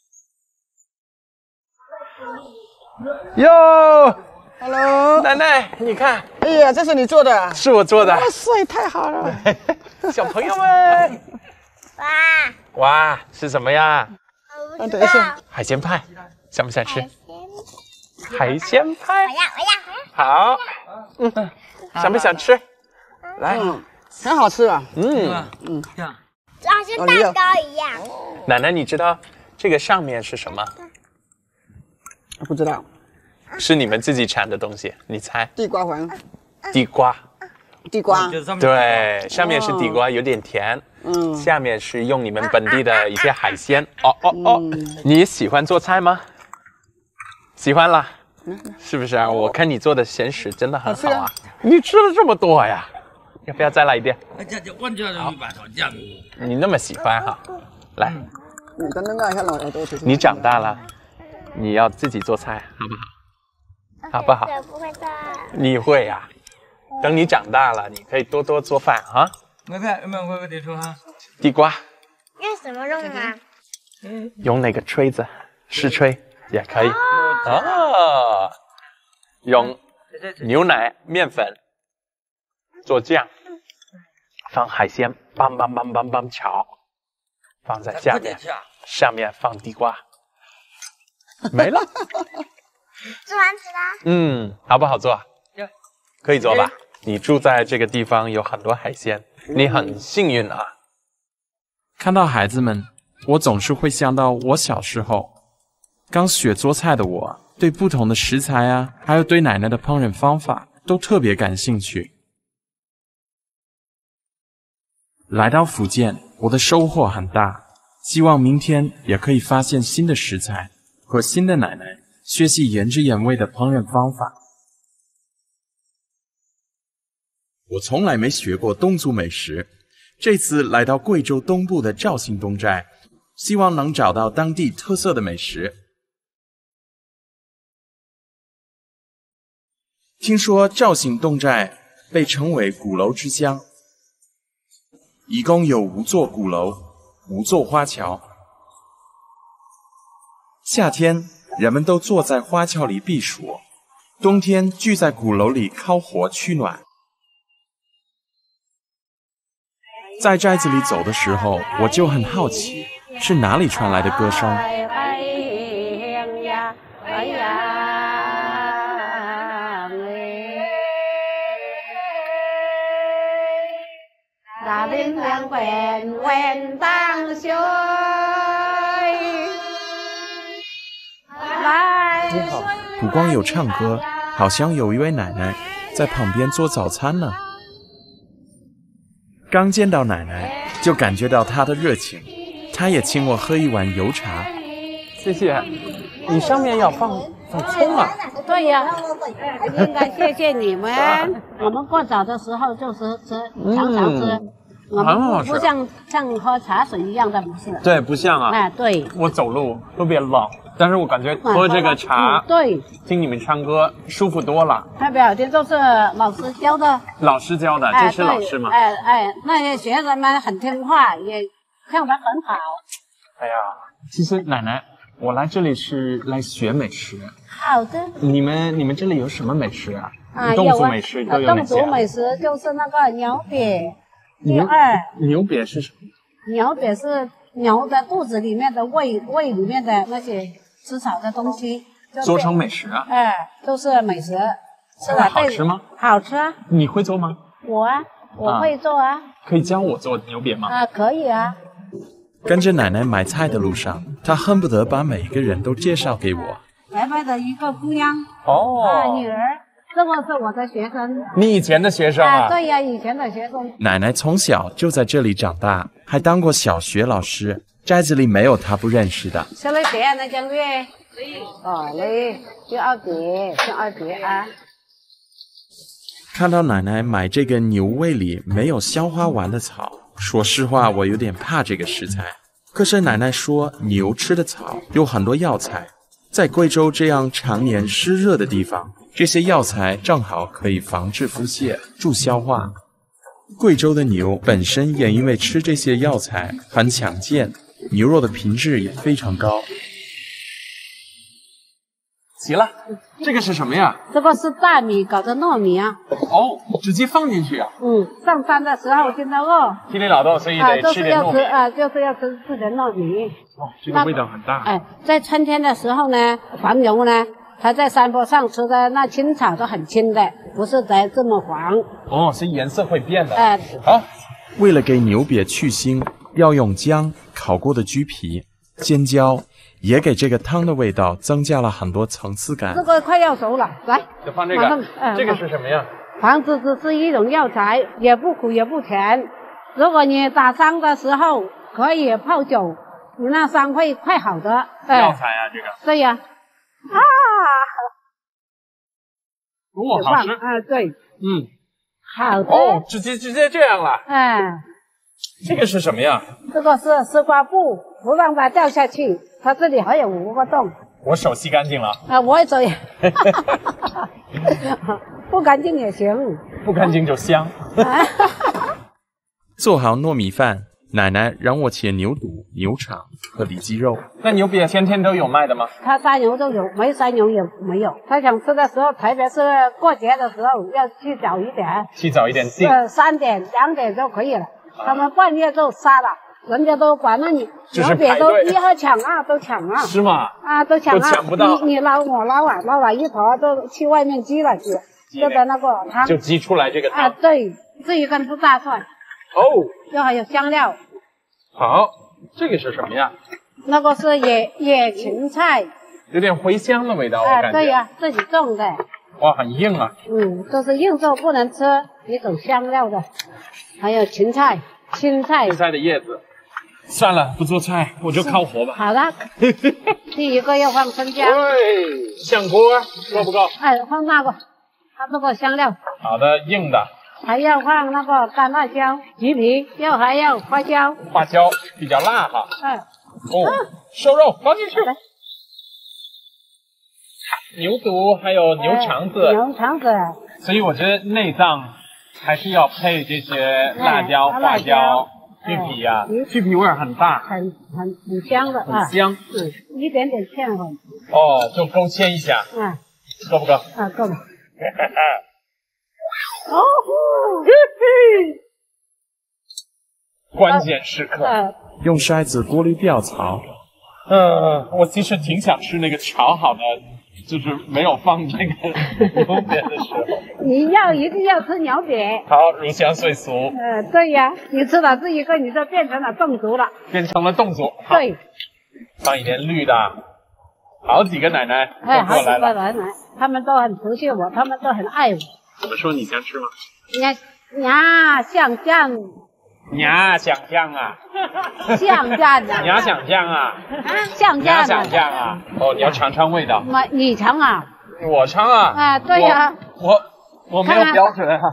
哟 ，Hello， 奶奶，你看， 哎呀，这是你做的？ 是我做的。 哇塞，太好了！ 小朋友们， 哇哇，是什么呀？ 嗯，等一下， 海鲜派，想不想吃？海鲜派， 我要我要。 好，嗯，想不想吃？来， 嗯，很好吃啊。 嗯嗯， 就好像蛋糕一样。 奶奶，你知道这个上面是什么？ 不知道， 是你们自己产的东西，你猜？ 地瓜黄。 地瓜。 地瓜。 对，上面是地瓜，有点甜。嗯。下面是用你们本地的一些海鲜。哦哦哦，你喜欢做菜吗？喜欢啦，是不是啊？我看你做的咸食真的很好啊。你吃了这么多呀？要不要再来一遍？好，你那么喜欢哈，来。 你等等一下，老多吃。 你长大了。你要自己做菜，好不好？好不好？ 我不会做。 你会呀、啊？等你长大了，你可以多多做饭啊。地瓜。 用什么弄啊？ 用那个锤子，石锤也可以。哦。用牛奶、面粉做酱，放海鲜，梆梆梆梆梆炒，放在下面，上面放地瓜。没了， 做完吃啦。 嗯，好不好做？可以做吧？你住在这个地方有很多海鲜，你很幸运啊。 看到孩子们，我总是会想到我小时候，刚学做菜的我，对不同的食材啊，还有对奶奶的烹饪方法都特别感兴趣。来到福建，我的收获很大，希望明天也可以发现新的食材。和新的奶奶学习原汁原味的烹饪方法。我从来没学过侗族美食，这次来到贵州东部的肇兴东寨，希望能找到当地特色的美食。听说肇兴东寨被称为鼓楼之乡，一共有五座鼓楼，五座花桥。夏天，人们都坐在花桥里避暑；冬天聚在鼓楼里烤火取暖。 在寨子里走的时候，我就很好奇，是哪里传来的歌声？ 你好， 不光有唱歌，好像有一位奶奶在旁边做早餐呢。刚见到奶奶，就感觉到她的热情，她也请我喝一碗油茶。 谢谢。你上面要放放葱啊？ 对呀、啊，应该谢谢你们。我们过早的时候就是吃，常常吃。嗯我们不不像像喝茶水一样的，不是？ 对，不像啊。 哎，对。 我走路特别冷，但是我感觉喝这个茶， 嗯、对， 听你们唱歌舒服多了。 代表的都是老师教的。 老师教的， 哎、 这是老师吗？ 哎哎，那些学生们很听话，也唱得很好。 哎呀，其实奶奶，我来这里是来学美食。 好的。 你们你们这里有什么美食啊？ 啊， 侗族美食都有哪些？ 侗族美食就是那个牛瘪。第牛二， 牛瘪是什么？ 牛瘪是牛的肚子里面的胃胃里面的那些吃草的东西， 做成美食啊？ 哎，都是美食，吃了好吃吗？ 好吃啊！ 你会做吗？ 我啊，我会做啊。 可以教我做牛瘪吗？ 啊，可以啊。 跟着奶奶买菜的路上，她恨不得把每个人都介绍给我。 白白的一个姑娘， 哦， 啊，女儿。这个是我的学生， 你以前的学生啊？ 啊对呀、啊，以前的学生。 奶奶从小就在这里長大，還當過小學老師，寨子里沒有她不認識的。 小女姐啊，那張月，哦，你叫二姐，叫二姐啊。 看到奶奶買這個牛胃裡沒有消化完的草，說實話我有點怕這個食材。可是奶奶說牛吃的草有很多藥材，在貴州這樣常年濕熱的地方，這些藥材正好可以防治腹瀉、助消化。貴州的牛本身也因為吃這些藥材很強健，牛肉的品質也非常高。 急了，這個是什麼呀？ 這個是大米搞的糯米啊。 哦，直接放進去啊？ 嗯，上山的時候聽到餓， 體力勞動，所以得吃點糯米。 啊，就是要吃吃點糯米。 哦，這個味道很大。 哎，在春天的時候呢，黃牛呢，它在山坡上吃的那青草都很青的，不是在這麼黃。 哦，所以顏色會變的。 哎， 好。 為了給牛瘪去腥，要用薑、烤過的橘皮、尖椒，也給這個湯的味道增加了很多層次感。 這個快要熟了，來， 就放這個。 哎、 這個是什麼呀？ 黃梔子是一種藥材，也不苦也不甜。如果你打傷的時候，可以泡酒，你那傷會快好的。哎、 藥材啊，這個。 對呀。啊！ 哦，好吃。 啊，對。 嗯。 好的。 哦，直接直接這樣了。 哎。 這個是什麼呀？ 這個是絲瓜布，不讓它掉下去。它這裡還有五個洞。 我手洗乾淨了。 啊，我也手也。不乾淨也行。 不乾淨就香。 做好糯米飯，奶奶讓我切牛肚、牛腸和里脊肉。 那牛瘪天天都有賣的嗎？ 它三牛都有，沒三牛也沒有。他想吃的時候，特別是過節的時候，要去早一點。 去早一點訂。 呃，三點、兩點就可以了。啊、他們半夜就殺了，人家都把那你牛瘪都一盒搶啊，都搶啊。 是嗎？ 啊，都搶啊！ 都搶不到。 你你撈我撈啊，撈完一坨都去外面積了去，就在那個湯。 就積出來這個湯。 啊，對，這一根是大蒜。 哦。 又還有香料。 好，這個是什麼呀？ 那個是野野芹菜。 有點茴香的味道，我感覺。 啊，對呀、啊，自己種的。 哇，很硬啊。 嗯，都是硬肉不能吃，一種香料的。還有芹菜、青菜。 青菜的葉子。算了，不做菜，我就靠活吧。 好的。第一個要放生薑。 對，香鍋夠不夠？ 哎，放那個，它這個香料。 好的，硬的。 還要放那個乾辣椒、橘皮，又還要花椒。 花椒比較辣哈。 嗯。 哦，瘦肉放進去。牛肚還有牛腸子。 牛腸子。 所以我覺得內臟還是要配這些辣椒、花椒、橘皮啊，橘皮味兒很大， 很很很香的啊。 很香。 嗯，一點點芡粉。 哦，就勾芡一下。 嗯。 夠不夠？ 啊，夠了。哦呼！ 关键时刻。 嗯， 用筛子过滤掉槽。 嗯，我其实挺想吃那个炒好的，就是没有放这个牛瘪的时候。 你要一定要吃牛瘪。 好，入乡随俗。 呃，对呀，你吃了这一个，你就变成了侗族了。 变成了侗族。 对。 放一点绿的，好几个奶奶哎， 都过来了。 好几个奶奶，他们都很熟悉我，他们都很爱我。 怎么说？你想吃吗？ 呀呀，像酱。 呀，想酱啊！ 像酱的。 呀，想酱啊！ 像酱。 呀，想酱啊！哦，你要尝尝味道。 我你尝啊？ 我尝啊！ 啊，对呀。 我我我没有标准啊。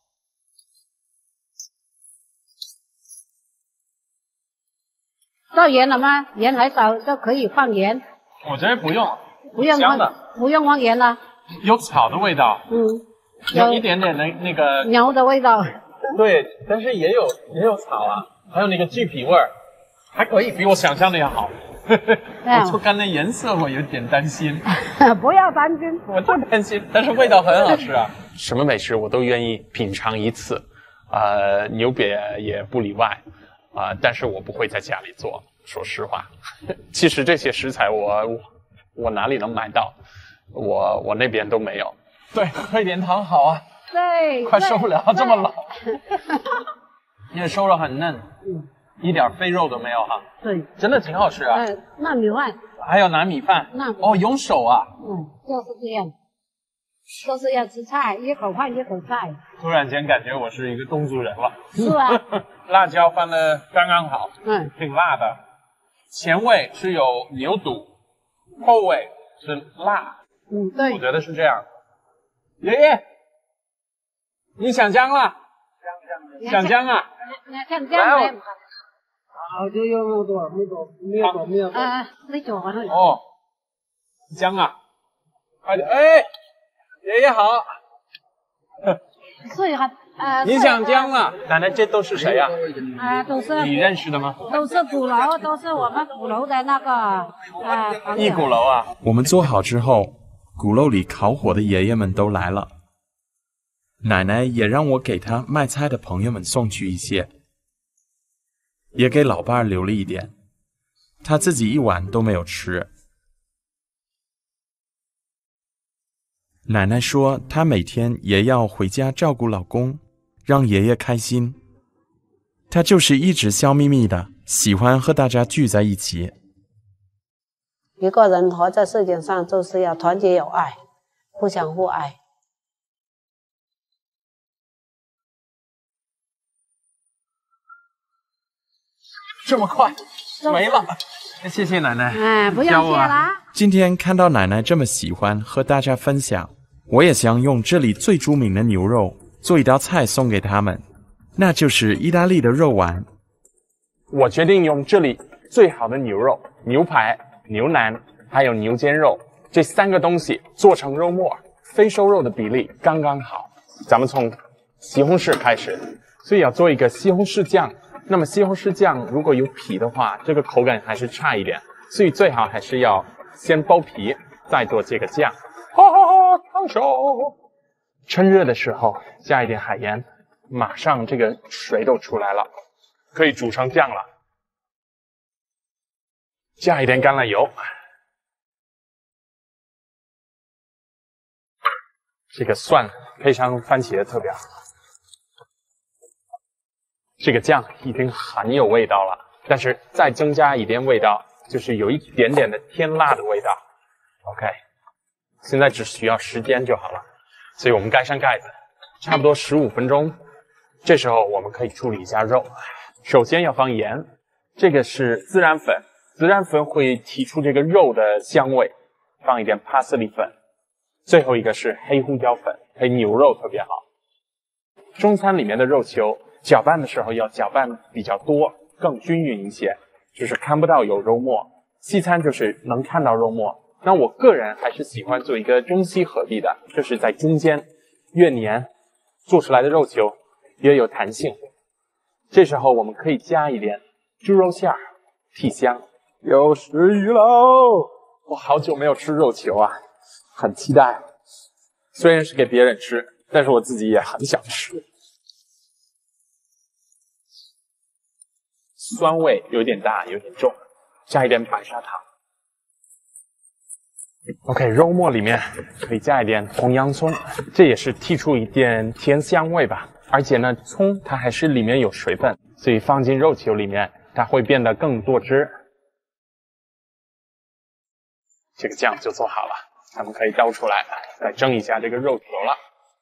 到盐了吗？盐还少，就可以放盐。 我觉得不用， 不用香的， 不用放盐了。 有草的味道， 嗯， 有一点点的那个牛的味道。 对，但是也有也有草啊，还有那个橘皮味儿，还可以，比我想象的要好。我就看那颜色，我有点担心。 不要担心， 我就担心，但是味道很好吃啊。什么美食我都愿意品尝一次，呃，牛瘪也不例外。啊、呃，但是我不会在家里做，说实话。其实这些食材我我哪里能买到？我我那边都没有。对，喝一点汤好啊。 对， 快受不了，这么老。因为瘦肉很嫩，嗯，一点肥肉都没有哈。 对， 真的挺好吃啊。 呃，糯米饭。 还有拿米饭。 那哦，用手啊。 嗯，就是这样。都是要吃菜，一口饭一口菜。 突然间感觉我是一个侗族人了。 是啊。 辣椒放的刚刚好， 嗯， 挺辣的。前味是有牛肚，后味是辣。 嗯，对。 我觉得是这样。爷爷，你想姜了？想姜啊？ 你看姜没？ 啊，就用那个那个没有没有。 啊，没做完了。 哦，姜啊，快点！哎，爷爷好。 所以还呃。 你想姜了？奶奶，这都是谁呀？ 啊，都是。 你认识的吗？ 都是鼓楼，都是我们鼓楼的那个啊。 一鼓楼啊。 我们做好之后，鼓楼里烤火的爷爷们都来了。奶奶也让我给她卖菜的朋友们送去一些，也给老伴儿留了一点，她自己一碗都没有吃。奶奶说她每天也要回家照顾老公，让爷爷开心。她就是一直笑眯眯的，喜欢和大家聚在一起。 一个人活在世界上，就是要团结友爱，互相互爱。 这么快没了，谢谢奶奶。 哎，不要谢啦。 今天看到奶奶这么喜欢和大家分享，我也想用这里最著名的牛肉做一道菜送给他们，那就是意大利的肉丸。 我决定用这里最好的牛肉、牛排、牛腩还有牛肩肉这三个东西做成肉末，非瘦肉的比例刚刚好。咱们从西红柿开始，所以要做一个西红柿酱。那么西红柿酱如果有皮的话，这个口感还是差一点，所以最好还是要先剥皮，再做这个酱。哦，烫手！趁热的时候加一点海盐，马上这个水都出来了，可以煮成酱了。加一点橄榄油，这个蒜配上番茄特别好。这个酱已经很有味道了，但是再增加一点味道，就是有一点点的甜辣的味道。OK， 现在只需要时间就好了，所以我们盖上盖子，差不多十五分钟。这时候我们可以处理一下肉。首先要放盐，这个是孜然粉，孜然粉会提出这个肉的香味，放一点帕斯利粉。最后一个是黑胡椒粉，配牛肉特别好。中餐里面的肉球搅拌的时候要搅拌比较多，更均匀一些，就是看不到有肉末。西餐就是能看到肉末，那我个人还是喜欢做一个中西合璧的，就是在中间越黏，做出来的肉球越有弹性。这时候我们可以加一点猪肉馅儿，提香。有食欲喽！我好久没有吃肉球啊，很期待。虽然是给别人吃，但是我自己也很想吃。 酸味有点大，有点重，加一点白砂糖。OK， 肉末里面可以加一点红洋葱，这也是剔出一点甜香味吧。而且呢，葱它还是里面有水分，所以放进肉球里面，它会变得更多汁。这个酱就做好了，咱们可以倒出来，再蒸一下这个肉球了。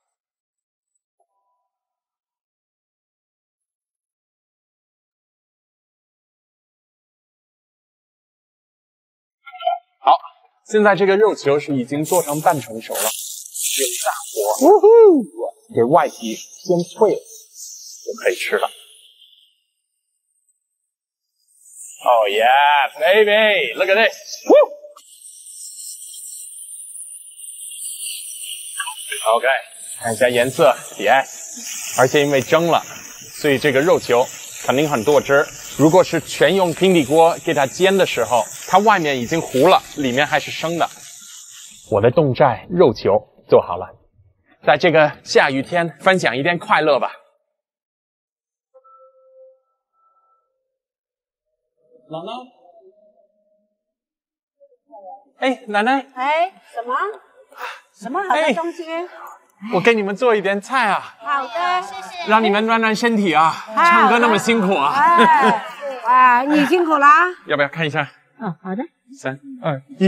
好，现在这个肉球是已经做成半成熟了，用大火，给外皮煎脆了，就可以吃了。Oh yeah, baby! Look at this! Woo! OK， 看一下颜色 ，yes。而且因为蒸了，所以这个肉球肯定很多汁。如果是全用平底锅给它煎的时候，它外面已经糊了，里面还是生的。我的冻寨肉球做好了，在这个下雨天分享一点快乐吧。奶奶，哎，奶奶， 哎，什么？什么好的东西？哎、 我给你们做一点菜啊。 好的，谢谢。 让你们暖暖身体啊，唱歌那么辛苦啊。 哎，啊，你辛苦啦。 要不要看一下？ 嗯，好的。 三二一。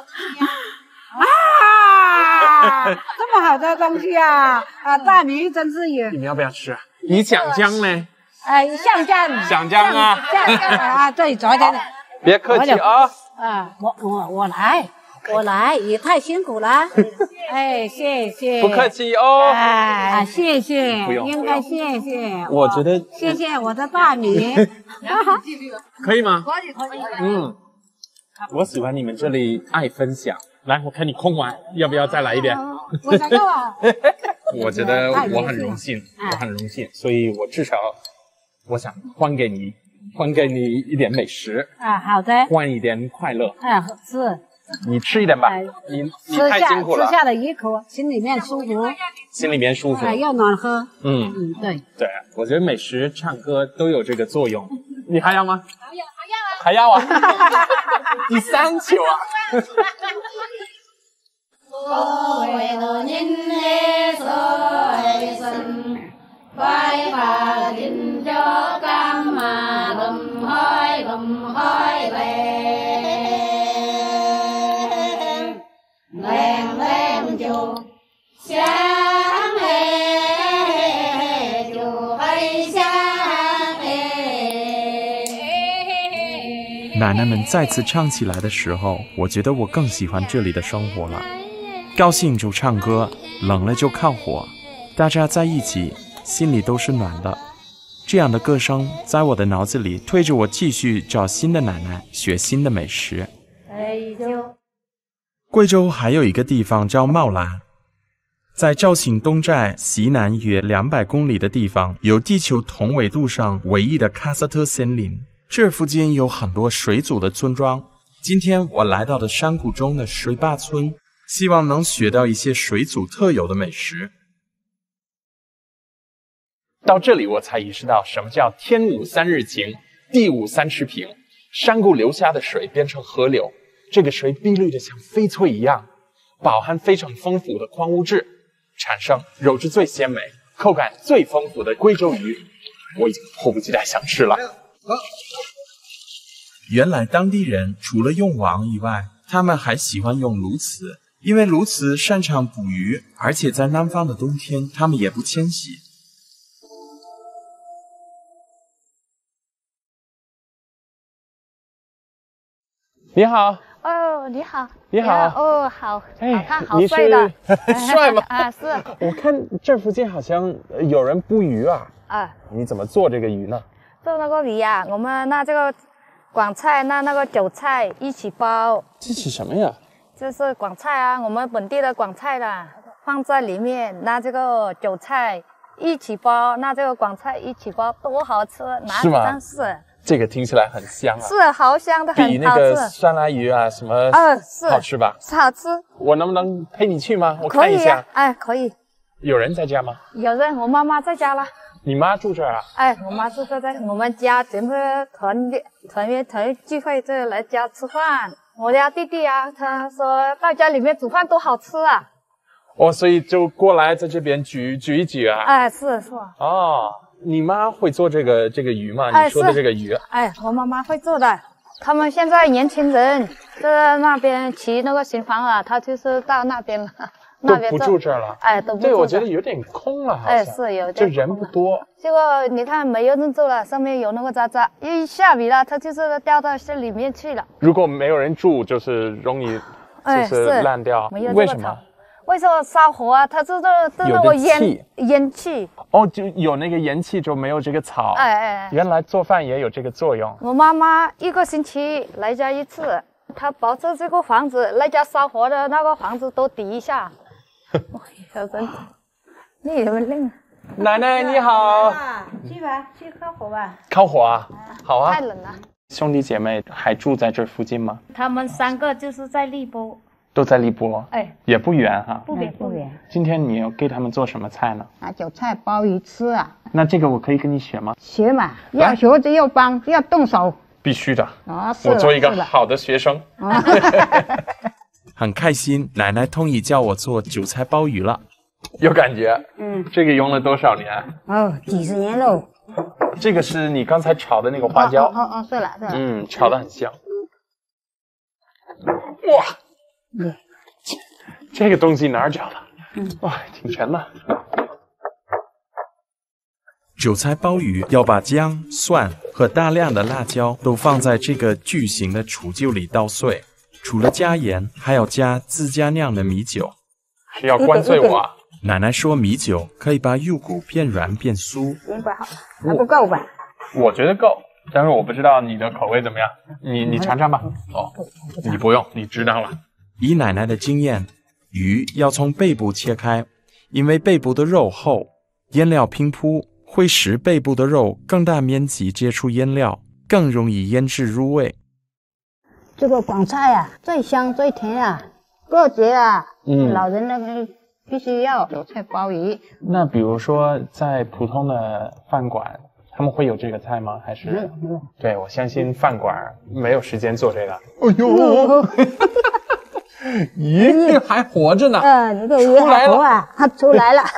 啊，这么好的东西啊！啊，大米真是有。 你们要不要吃啊？你想姜呢？ 哎，香姜。 想姜啊？ 香姜啊，对，昨天的。 别客气啊。 啊，我我我来。我来也太辛苦了，哎，谢谢。 不客气哦。 哎，谢谢， 不用， 应该谢谢。 我觉得谢谢我的大米。 可以吗？ 可以可以。 嗯，我喜欢你们这里爱分享。来，我看你空完，要不要再来一遍？ 我想要啊。 我觉得我很荣幸，我很荣幸，所以我至少我想还给你，还给你一点美食啊，好的， 换一点快乐。 啊，是。 你吃一点吧，你你太辛苦了。 吃下了一口，心里面舒服， 心里面舒服， 又暖和。 嗯嗯，对对，我觉得美食、唱歌都有这个作用。你还要吗？还要啊，还要啊！第三球啊！ 奶奶们再次唱起来的时候，我觉得我更喜欢这里的生活了。高兴就唱歌，冷了就靠火，大家在一起，心里都是暖的。这样的歌声在我的脑子里推着我继续找新的奶奶，学新的美食。贵州还有一个地方叫茂兰，在肇庆东寨西南约两百公里的地方，有地球同纬度上唯一的喀斯特森林。这附近有很多水族的村庄。今天我来到了山谷中的水坝村，希望能学到一些水族特有的美食。 到这里我才意识到什么叫天无三日晴，地无三尺平。山谷流下的水变成河流，这个水碧绿的像翡翠一样，饱含非常丰富的矿物质，产生肉质最鲜美、口感最丰富的贵州鱼。我已经迫不及待想吃了。 原来当地人除了用网以外，他们还喜欢用鸬鹚，因为鸬鹚擅长捕鱼，而且在南方的冬天，它们也不迁徙。 你好。 哦，你好。 你好。 哦，好， 哎、 好看，好帅的。 帅吗？ 啊，是。 我看这附近好像有人捕鱼啊。 啊。 你怎么做这个鱼呢？ 做那个鱼呀、啊，我们拿这个广菜，拿那个韭菜一起包。 这是什么呀？ 这是广菜啊，我们本地的广菜啦，放在里面，拿这个韭菜一起包，拿这个广菜一起包，多好吃！拿是吗？ 真是。 这个听起来很香啊。 是，好香的，很好吃。 比那个酸辣鱼啊什么， 呃，是好吃吧？ 是好吃。 我能不能陪你去吗？我看一下。 可以啊，哎，可以。 有人在家吗？ 有人，我妈妈在家啦。 你妈住这儿啊？ 哎，我妈住这在我们家，整个团的团圆团聚会这来家吃饭。我家弟弟啊，他说到家里面煮饭多好吃啊。 哦，所以就过来在这边举举一举啊。 哎，是是。 哦，你妈会做这个这个鱼吗？ 哎、 你说的这个鱼。 哎，我妈妈会做的。他们现在年轻人在那边骑那个新房啊，他就是到那边了。 都不住这儿了， 哎，都不住。 对，我觉得有点空了，好像。 哎，是有点。 就人不多。 结果你看没有人住了，上面有那个渣渣，一下雨了，它就是掉到这里面去了。 如果没有人住，就是容易就是烂掉。 没有为什么？ 为什么烧火啊？它是这这那个烟烟气。 哦，就有那个烟气，就没有这个草。 哎哎。 原来做饭也有这个作用。 我妈妈一个星期来家一次，她保证这个房子来家烧火的那个房子都抵一下。小孙子，你有没有冷？ 奶奶你好， 去吧，去烤火吧。 烤火啊，好啊。 太冷了。 兄弟姐妹还住在这附近吗？ 他们三个就是在荔波。 都在荔波。 哎， 也不远哈。 不远不远。 今天你要给他们做什么菜呢？ 拿韭菜鲍鱼吃啊。 那这个我可以跟你学吗？ 学嘛，要学就要帮，要动手。 必须的。 啊， 我做一个好的学生。 很开心，奶奶同意叫我做韭菜鲍鱼了。 有感觉。 嗯。 这个用了多少年？ 哦，几十年喽。 这个是你刚才炒的那个花椒。 哦哦哦，是了是了。 嗯，炒得很香。哇， 嗯， 这个东西哪儿找的？ 嗯， 哇，挺沉的。 韭菜鲍鱼要把姜、蒜和大量的辣椒都放在这个巨型的杵臼里捣碎。除了加盐，还要加自家酿的米酒。 是要灌醉我？ 奶奶说米酒可以把肉骨变软变酥。 明白好，还不够吧？ 我觉得够，但是我不知道你的口味怎么样。你你尝尝吧。哦，你不用，你知道了。 以奶奶的经验，鱼要从背部切开，因为背部的肉厚，腌料平铺会使背部的肉更大面积接触腌料，更容易腌制入味。 这个广菜啊，最香最甜啊，过节啊， 嗯， 老人那个必须要韭菜鲍鱼。 那比如说在普通的饭馆，他们会有这个菜吗？还是？ 没有没有。 对，我相信饭馆没有时间做这个。 哎呦，鱼还活着呢。 呃，这个鱼还活啊，它出来了。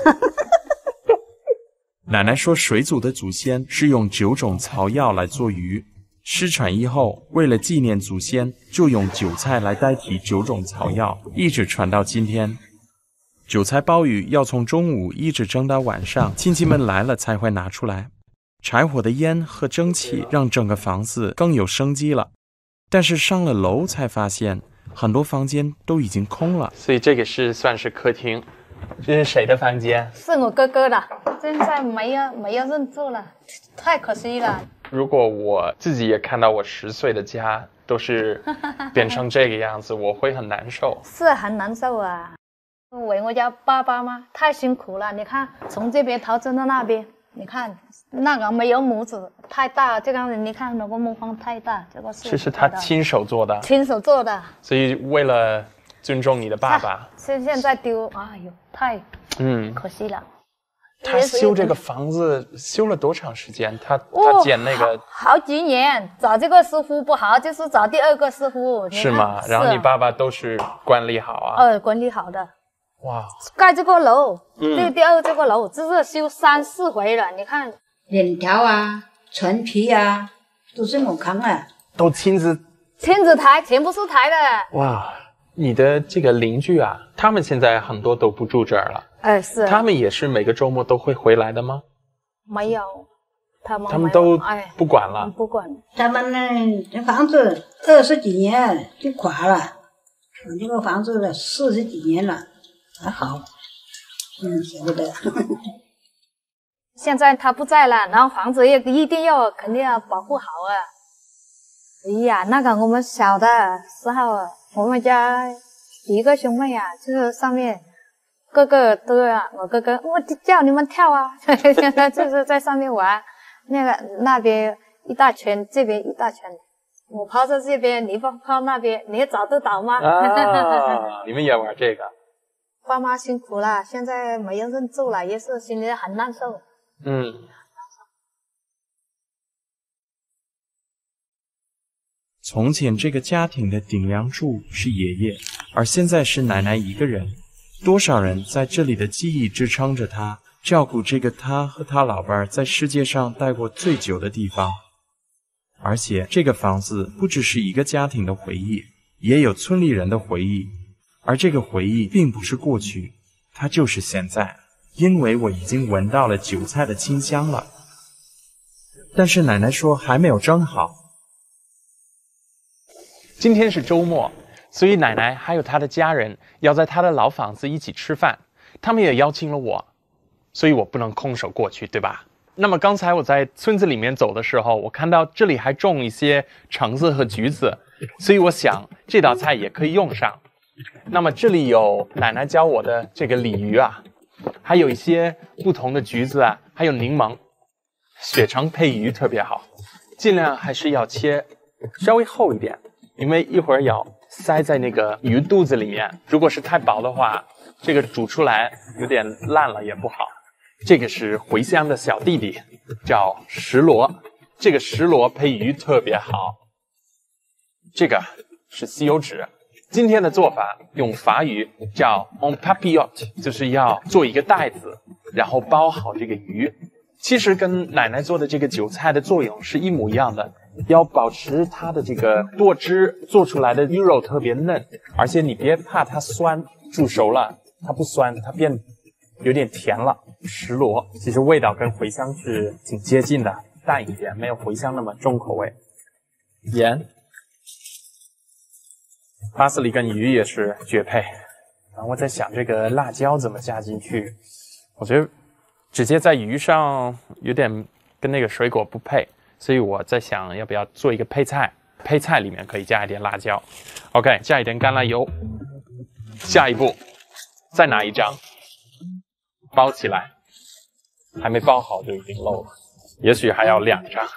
奶奶说，水祖的祖先是用九种草药来做鱼。失传以后，为了纪念祖先，就用韭菜来代替九种草药，一直传到今天。韭菜鲍鱼要从中午一直蒸到晚上，亲戚们来了才会拿出来。柴火的烟和蒸汽让整个房子更有生机了。但是上了楼才发现，很多房间都已经空了。 所以这个是算是客厅。这是谁的房间？ 是我哥哥的，现在没有没有人住了，太可惜了。 如果我自己也看到我十岁的家都是变成这个样子，我会很难受。 是很难受啊！为我家爸爸妈太辛苦了。你看，从这边逃到那边，你看那个没有母子太大，这个你看那个木方太大，这个是这是他亲手做的， 亲手做的。 所以为了尊重你的爸爸， 现现在丢，哎呦，太嗯可惜了。 他修这个房子修了多长时间？他他剪那个、 哦、好, 好几年，找这个师傅不好，就是找第二个师傅。 是吗？然后你爸爸都是管理好啊？ 呃，管理好的。 哇！ 盖这个楼， 嗯， 第第二这个楼，这是修三四回了。你看， 链条啊、陈皮啊，都是我扛啊。 都亲自亲自抬，全部是抬的。 哇！你的这个邻居啊，他们现在很多都不住这儿了。 哎，是。 他们也是每个周末都会回来的吗？ 没有，他们他们都不管了。 哎、不管。 他们呢，这房子二十几年就垮了，我这个房子了四十几年了，还好，嗯，舍不得。 现在他不在了，然后房子也一定要肯定要保护好啊。哎呀，那个我们小的时候。我们家一个兄妹啊，就是上面个个都啊，我哥哥我叫你们跳啊，现在就是在上面玩，那个那边一大圈，这边一大圈，我抛在这边，你抛抛那边，你找得到吗？ 啊，你们也玩这个？ 爸妈辛苦了，现在没有人住了，也是心里很难受。 嗯， 从前这个家庭的顶梁柱是爷爷，而现在是奶奶一个人。多少人在这里的记忆支撑着他，照顾这个他和他老伴在世界上待过最久的地方。而且这个房子不只是一个家庭的回忆，也有村里人的回忆。而这个回忆并不是过去，它就是现在，因为我已经闻到了韭菜的清香了。但是奶奶说还没有蒸好。 今天是周末，所以奶奶还有她的家人要在她的老房子一起吃饭，他们也邀请了我，所以我不能空手过去，对吧？那么刚才我在村子里面走的时候，我看到这里还种一些橙子和橘子，所以我想这道菜也可以用上。那么这里有奶奶教我的这个鲤鱼啊，还有一些不同的橘子啊，还有柠檬，血橙配鱼特别好，尽量还是要切稍微厚一点，因为一会儿要塞在那个鱼肚子里面，如果是太薄的话，这个煮出来有点烂了也不好。这个是茴香的小弟弟，叫石螺，这个石螺配鱼特别好。这个是吸油纸，今天的做法用法语叫 en papillote， 就是要做一个袋子，然后包好这个鱼。其实跟奶奶做的这个韭菜的作用是一模一样的，要保持它的这个剁汁，做出来的鱼肉特别嫩，而且你别怕它酸，煮熟了它不酸，它变有点甜了。石螺其实味道跟茴香是挺接近的，淡一点，没有茴香那么重口味。盐，巴斯利跟鱼也是绝配。然后我在想这个辣椒怎么加进去，我觉得直接在鱼上有点跟那个水果不配，所以我在想要不要做一个配菜，配菜里面可以加一点辣椒。OK， 加一点橄榄油。下一步再拿一张包起来，还没包好就已经漏了，也许还要两张。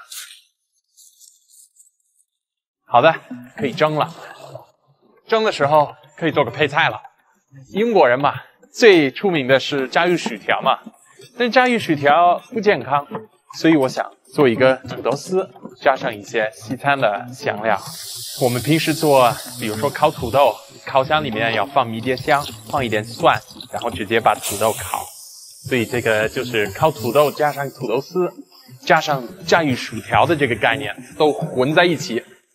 好的，可以蒸了。蒸的时候可以做个配菜了。英国人嘛，最出名的是炸鱼薯条嘛，但炸鱼薯条不健康，所以我想做一个土豆丝，加上一些西餐的香料。我们平时做，比如说烤土豆，烤箱里面要放迷迭香，放一点蒜，然后直接把土豆烤。所以这个就是烤土豆加上土豆丝，加上炸鱼薯条的这个概念都混在一起。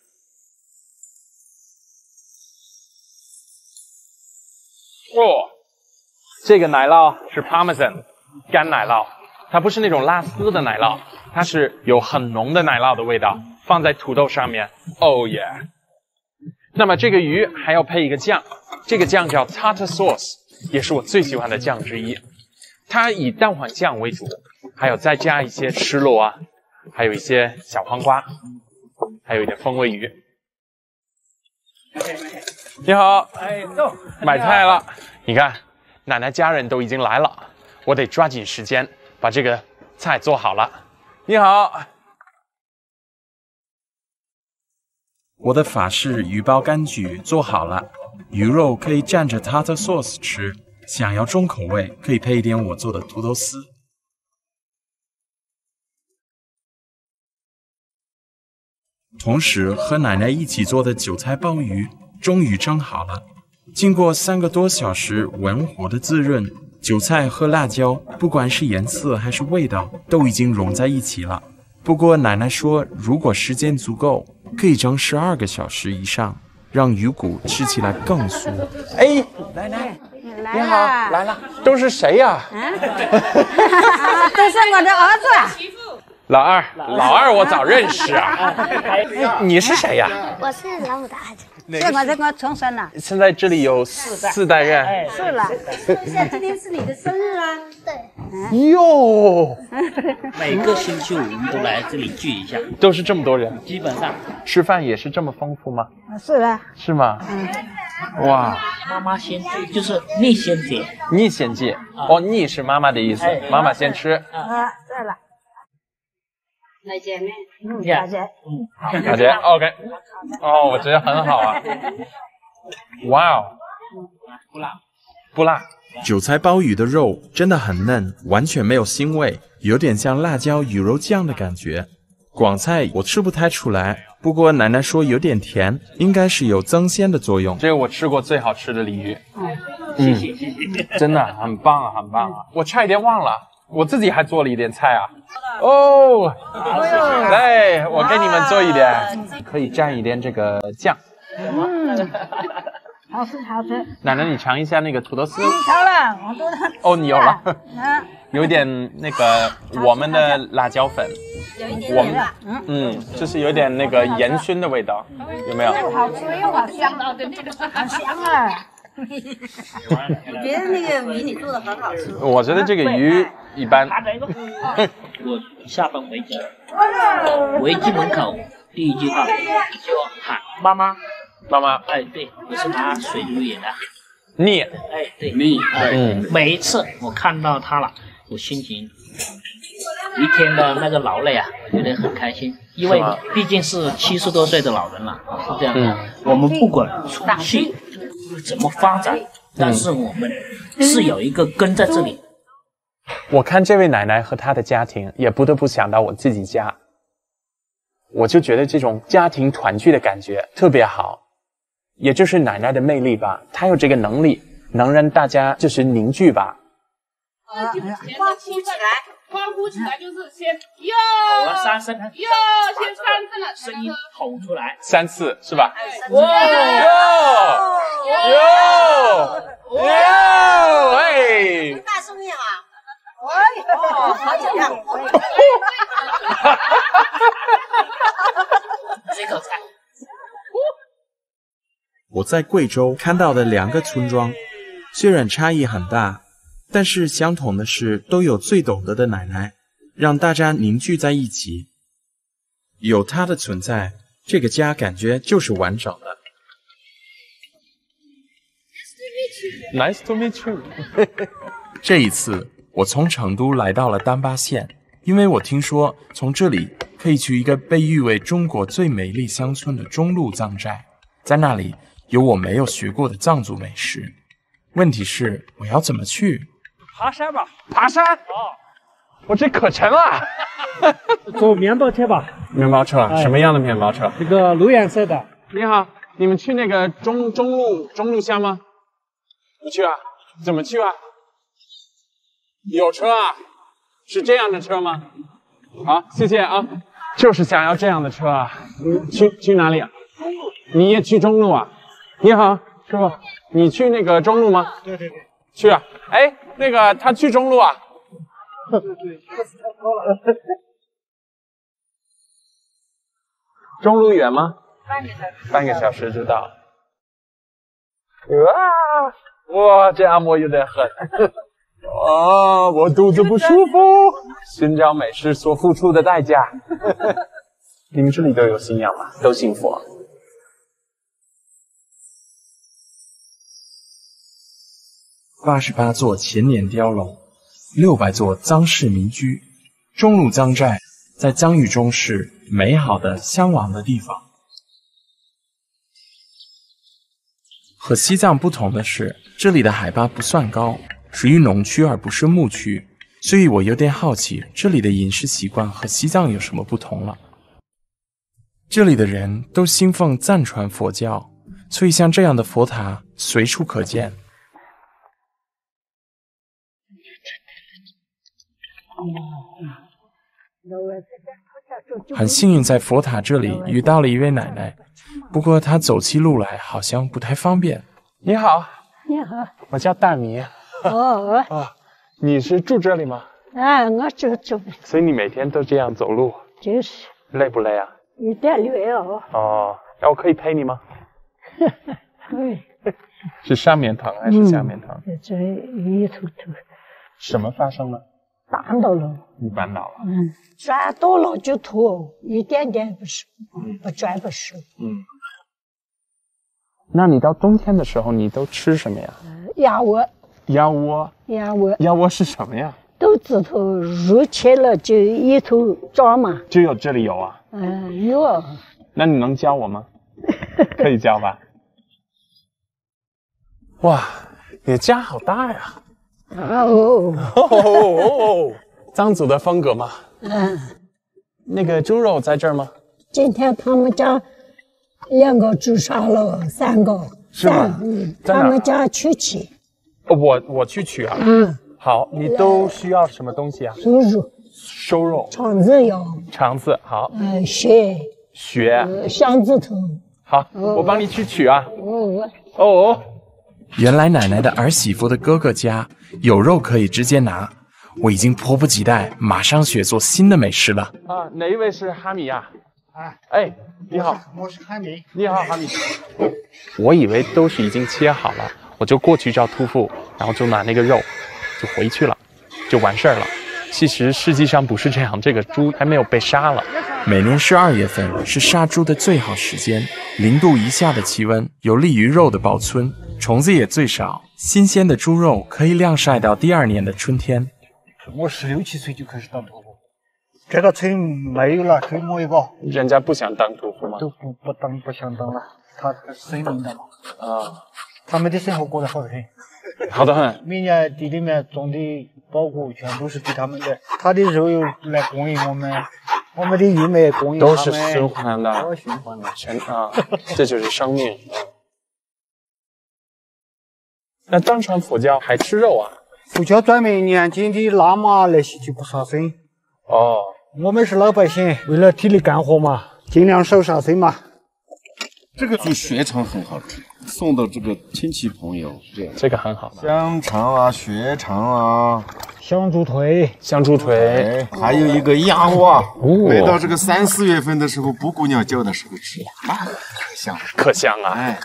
哦，这个奶酪是 Parmesan 干奶酪，它不是那种拉丝的奶酪，它是有很浓的奶酪的味道，放在土豆上面。哦耶！那么这个鱼还要配一个酱，这个酱叫 tartar sauce， 也是我最喜欢的酱之一。它以蛋黄酱为主，还有再加一些石螺啊，还有一些小黄瓜，还有一点风味鱼。你好， 哎，走， 买菜了。你看，奶奶家人都已经来了，我得抓紧时间把这个菜做好了。你好， 我的法式鱼包柑橘做好了，鱼肉可以蘸着 tartar sauce 吃。想要重口味，可以配一点我做的土豆丝。同时，和奶奶一起做的韭菜鲍鱼终于蒸好了。经过三个多小时文火的滋润，韭菜和辣椒，不管是颜色还是味道，都已经融在一起了。不过奶奶说，如果时间足够，可以蒸十二个小时以上，让鱼骨吃起来更酥。 哎，奶奶。你好，来了，都是谁呀、啊？ 啊，都是我的儿子。 老二，老二我早认识啊。你是谁呀、 啊？我是老五的儿子。 是我这个重生了。 现在这里有四代人。 是了。 现在今天是你的生日啊？ 对。哟。 每个星期五我们都来这里聚一下。 都是这么多人。 基本上。 吃饭也是这么丰富吗？ 是的。 是吗？嗯。哇， 妈妈先吃，就是你先接， 你先接。啊、哦，你是妈妈的意思，哎、妈妈先吃。 啊，对了。来姐妹，嗯，大姐， 嗯，大姐 ，OK。哦，我觉得很好啊。哇哦， 不辣， 不辣。 韭菜鲍鱼的肉真的很嫩，完全没有腥味，有点像辣椒鱼肉酱的感觉。广菜我吃不太出来， 不过奶奶说有点甜，应该是有增鲜的作用。 这是我吃过最好吃的鲤鱼。 谢谢谢谢， 真的很棒啊，很棒啊！我差一点忘了，我自己还做了一点菜啊。哦，对，我给你们做一点，可以蘸一点这个酱。 嗯，好吃好吃。 奶奶，你尝一下那个土豆丝。 有了，我都哦，你有了。 啊， 有一点那个我们的辣椒粉， 有一点我们点嗯嗯，就是有点那个烟熏的味道，有没有？ 又好吃又好香，好香啊！ 我觉得那个鱼你做的很好吃。 我觉得这个鱼一般。 我下班回家，我一进门口，第一句话就喊妈妈， 妈妈。 哎，对，我是拿水煮鱼的。 腻。 哎，对， 腻。 哎， 嗯， 每一次我看到它了，我心情一天的那个劳累啊，觉得很开心，因为毕竟是七十多岁的老人了，是这样的。 嗯、 我们不管出去怎么发展，但是我们是有一个根在这里。 我看这位奶奶和她的家庭，也不得不想到我自己家，我就觉得这种家庭团聚的感觉特别好，也就是奶奶的魅力吧，她有这个能力，能让大家就是凝聚吧。 欢呼起来，欢呼起来就是先哟， 吼了三声， 哟，先三声了， 声音吼出来， 三次是吧？ 哇哟哟哟，哎， 大声点啊！ 哦，好久样。 这口菜。 我在贵州看到的两个村庄，虽然差异很大，但是相同的是都有最懂得的奶奶，让大家凝聚在一起。有她的存在，这个家感觉就是完整的。 Nice to meet you 。 这一次，我从成都来到了丹巴县，因为我听说从这里可以去一个被誉为中国最美丽乡村的中路藏寨，在那里有我没有学过的藏族美食。问题是，我要怎么去？ 爬山吧， 爬山。哦，我这可沉了。 坐面包车吧。 面包车， 哎、 什么样的面包车？ 这个绿颜色的。 你好，你们去那个中中路中路乡吗？不去啊？怎么去啊？有车啊？是这样的车吗？好，谢谢啊。就是想要这样的车啊。去去哪里啊？你也去中路啊？你好，师傅，你去那个中路吗？ 对对对。 去啊。哎，那个他去中路啊。 对对对，太高了。 中路远吗？ 半个小时。 半个小时就到。哇，哇，这按摩有点狠。啊，我肚子不舒服。寻找美食所付出的代价。你们这里都有信仰吗？都信佛？ 八十八座千年碉楼，六百座藏式民居，中路藏寨在藏语中是美好的、向往的地方。和西藏不同的是，这里的海拔不算高，属于农区而不是牧区，所以我有点好奇，这里的饮食习惯和西藏有什么不同了。这里的人都信奉藏传佛教，所以像这样的佛塔随处可见。很幸运在佛塔这里遇到了一位奶奶，不过她走起路来好像不太方便。 你好， 你好， 我叫大米。 哦哦，你是住这里吗？ 啊，我住住。 所以你每天都这样走路？ 就是。 累不累啊？ 有点累哦。 哦，那我可以陪你吗？ 可以。 是上面疼还是下面疼？ 嗯、这一头头。 什么发生了？ 绊倒了。 你绊倒了？ 嗯，转到了就吐，一点点不舒服，不转不舒服。 嗯。那你到冬天的时候，你都吃什么呀？ 呃、鸭窝。 鸭窝。 鸭窝。 鸭窝是什么呀？ 豆子头肉切了就一头装嘛。 就有这里有啊？ 嗯、呃，有。 那你能教我吗？可以教吧？哇，你的家好大呀！ 哦哦，藏族的风格吗？ 嗯。 那个猪肉在这儿吗？ 今天他们家两个自杀了，三个。 是吗？ 嗯，他们家去取。 我我去取啊。嗯。好，你都需要什么东西啊？ 收肉。 收肉。 肠子有。 肠子好。 呃，血。 血。 呃，香子头。 好，我帮你去取啊。 哦。 哦。 原来奶奶的儿媳妇的哥哥家有肉可以直接拿，我已经迫不及待，马上学做新的美食了。 啊，哪一位是哈米呀？啊，哎，你好， 我是哈米。 你好，哈米。我以为都是已经切好了，我就过去找屠夫，然后就拿那个肉，就回去了，就完事儿了。其实实际上不是这样，这个猪还没有被杀了。 每年十二月份是杀猪的最好时间，零度以下的气温有利于肉的保存，虫子也最少，新鲜的猪肉可以晾晒到第二年的春天。 我十六七岁就开始当屠夫，这个村没有了，可以摸一个。 人家不想当屠夫吗？ 都不不当不想当了，他是森林的嘛。 啊， 他们的生活过得好得很。 好的很。 每年地里面种的包谷全都是给他们的，他的肉又来供应我们，我们的玉米供应他们。 都是循环的。 都循环的。 全啊，这就是生命。那藏传佛教还吃肉啊？ 佛教专门年轻的喇嘛那些就不杀生。 哦， 我们是老百姓，为了体力干活嘛，尽量少杀生嘛。 这个猪血肠很好吃，送到这个亲戚朋友这样。 这个很好。 香肠啊，血肠啊， 香猪腿， 香猪腿， 还有一个鸭窝。哦，每到这个三四月份的时候，布谷鸟叫的时候吃，啊，可香， 可香啊！ 哎，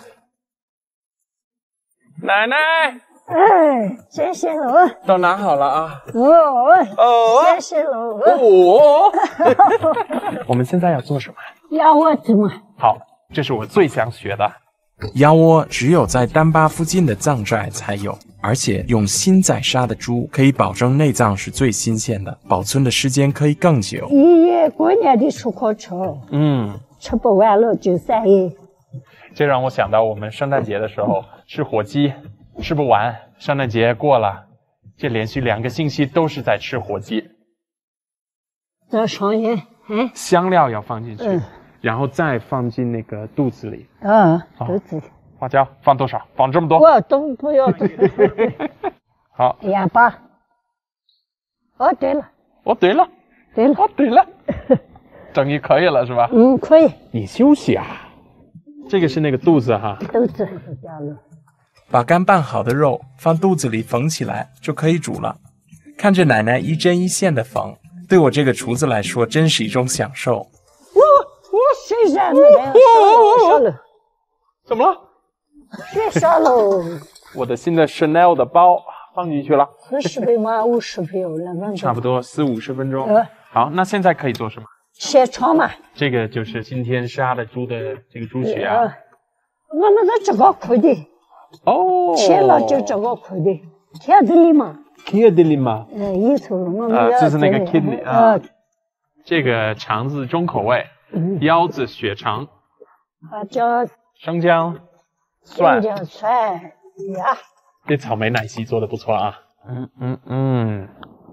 奶奶。 哎，谢谢喽。 都拿好了啊。 哦哦， 谢谢喽。 哦，我们现在要做什么？ 鸭窝怎么？ 好，这是我最想学的。 鸭窝只有在丹巴附近的藏寨才有，而且用新宰杀的猪，可以保证内脏是最新鲜的，保存的时间可以更久。 一月过年的时候吃， 嗯， 吃不完了就三月。 这让我想到我们圣诞节的时候吃火鸡。吃不完，圣诞节过了，这连续两个星期都是在吃火鸡。 这上盐，哎， 香料要放进去， 嗯， 然后再放进那个肚子里。 啊，肚子里。 花椒放多少？放这么多？ 我都不要多。 好。 盐巴。哦，对了。 哦，对了。 对了。 哦，对了。终于可以了，是吧？ 嗯，可以。 你休息啊。这个是那个肚子哈。 肚子。 把干拌好的肉放肚子里缝起来就可以煮了。看着奶奶一针一线的缝，对我这个厨子来说真是一种享受。 我我谁让你来烧了？ 怎么了？ 别烧了！ 我的新的 Chanel 的包放进去了。 四十倍吗？五十倍了， 差不多四五十分钟。 呃、 好，那现在可以做什么？ 血肠嘛。 这个就是今天杀的猪的这个猪血啊。 呃、我那个这个可以。 哦， 切了就这个可以，切的里嘛， 切的里嘛， 呃，一头我们啊，就是那个 kidney 啊， 这个肠子重口味，腰子血肠， 啊，叫生姜、蒜、 生姜、蒜呀， 这草莓奶昔做的不错啊，嗯嗯嗯。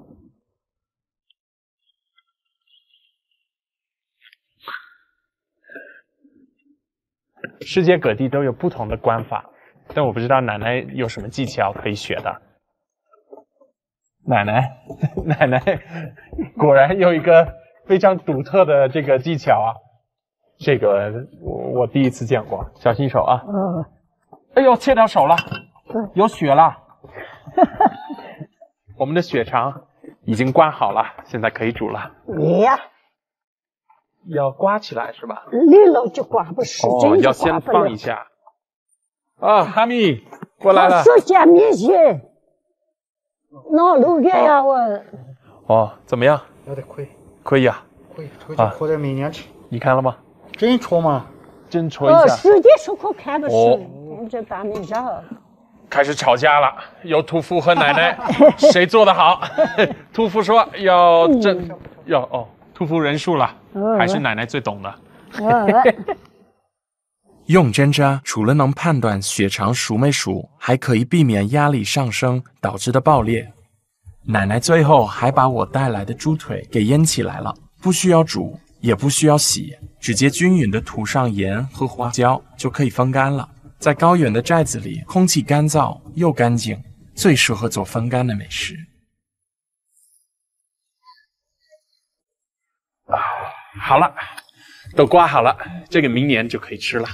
世界各地都有不同的管法，但我不知道奶奶有什么技巧可以学的。奶奶，奶奶果然有一个非常独特的这个技巧啊！这个我我第一次见过，小心手啊！ 嗯。 哎呦，切到手了，有血了。我们的血肠已经刮好了，现在可以煮了。 呀。 要刮起来是吧？ 立了就刮不使劲， 哦，要先放一下。啊，哈密过来了。 手加面线，闹路远呀我。 哦，怎么样？ 有点亏。 可以啊。 可以，回去和在明年吃。 你看了吗？ 真戳吗？ 真戳一下。 哦，实际时候看不是，这大面上。 开始吵架了，有屠夫和奶奶，谁做的好？屠夫说要这要哦。屠夫人数了，还是奶奶最懂的。 用针扎除了能判断血肠熟没熟，还可以避免压力上升导致的爆裂。奶奶最后还把我带来的猪腿给腌起来了，不需要煮， 也不需要洗，直接均匀地涂上盐和花椒就可以风干了。在高原的寨子里，空气干燥又干净，最适合做风干的美食。 啊，好了，都刮好了，这个明年就可以吃了。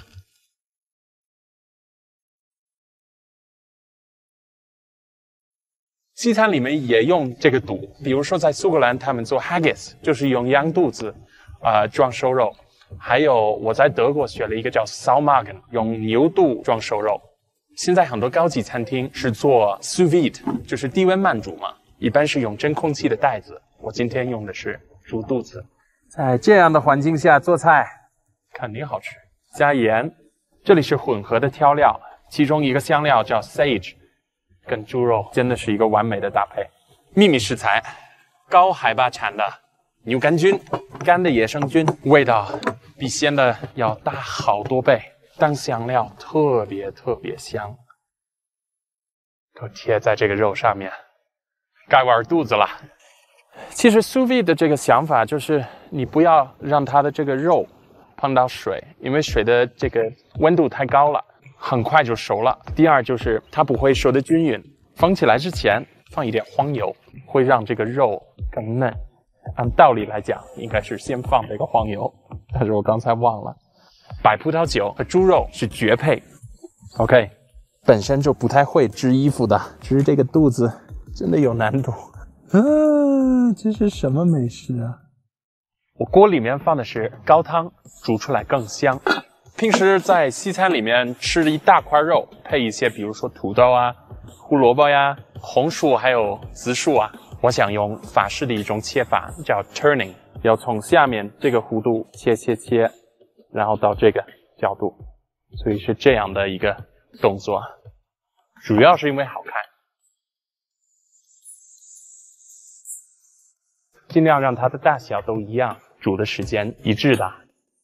西餐里面也用这个肚，比如说在苏格兰，他们做 haggis， 就是用羊肚子，呃，装瘦肉。还有我在德国学了一个叫 Salmagen， 用牛肚装瘦肉。现在很多高级餐厅是做 sous vide， 就是低温慢煮嘛，一般是用真空气的袋子。我今天用的是猪肚子。在这样的环境下做菜，肯定好吃。加盐，这里是混合的调料，其中一个香料叫 sage。跟猪肉真的是一个完美的搭配。秘密食材，高海拔产的牛肝菌，干的野生菌，味道比鲜的要大好多倍，当香料特别特别香。都贴在这个肉上面，盖碗肚子了。其实 sous vide 的这个想法就是你不要让它的这个肉碰到水，因为水的这个温度太高了。很快就熟了。第二就是它不会熟得均匀，封起来之前放一点黄油，会让这个肉更嫩。按道理来讲，应该是先放这个黄油，但是我刚才忘了。白葡萄酒和猪肉是绝配。OK， 本身就不太会织衣服的，织这个肚子真的有难度。啊，这是什么美食啊？我锅里面放的是高汤，煮出来更香。平时在西餐里面吃一大块肉，配一些比如说土豆啊、胡萝卜呀、红薯还有紫薯啊。我想用法式的一种切法，叫 turning， 要从下面这个弧度切切切，然后到这个角度，所以是这样的一个动作。主要是因为好看，尽量让它的大小都一样，煮的时间一致的。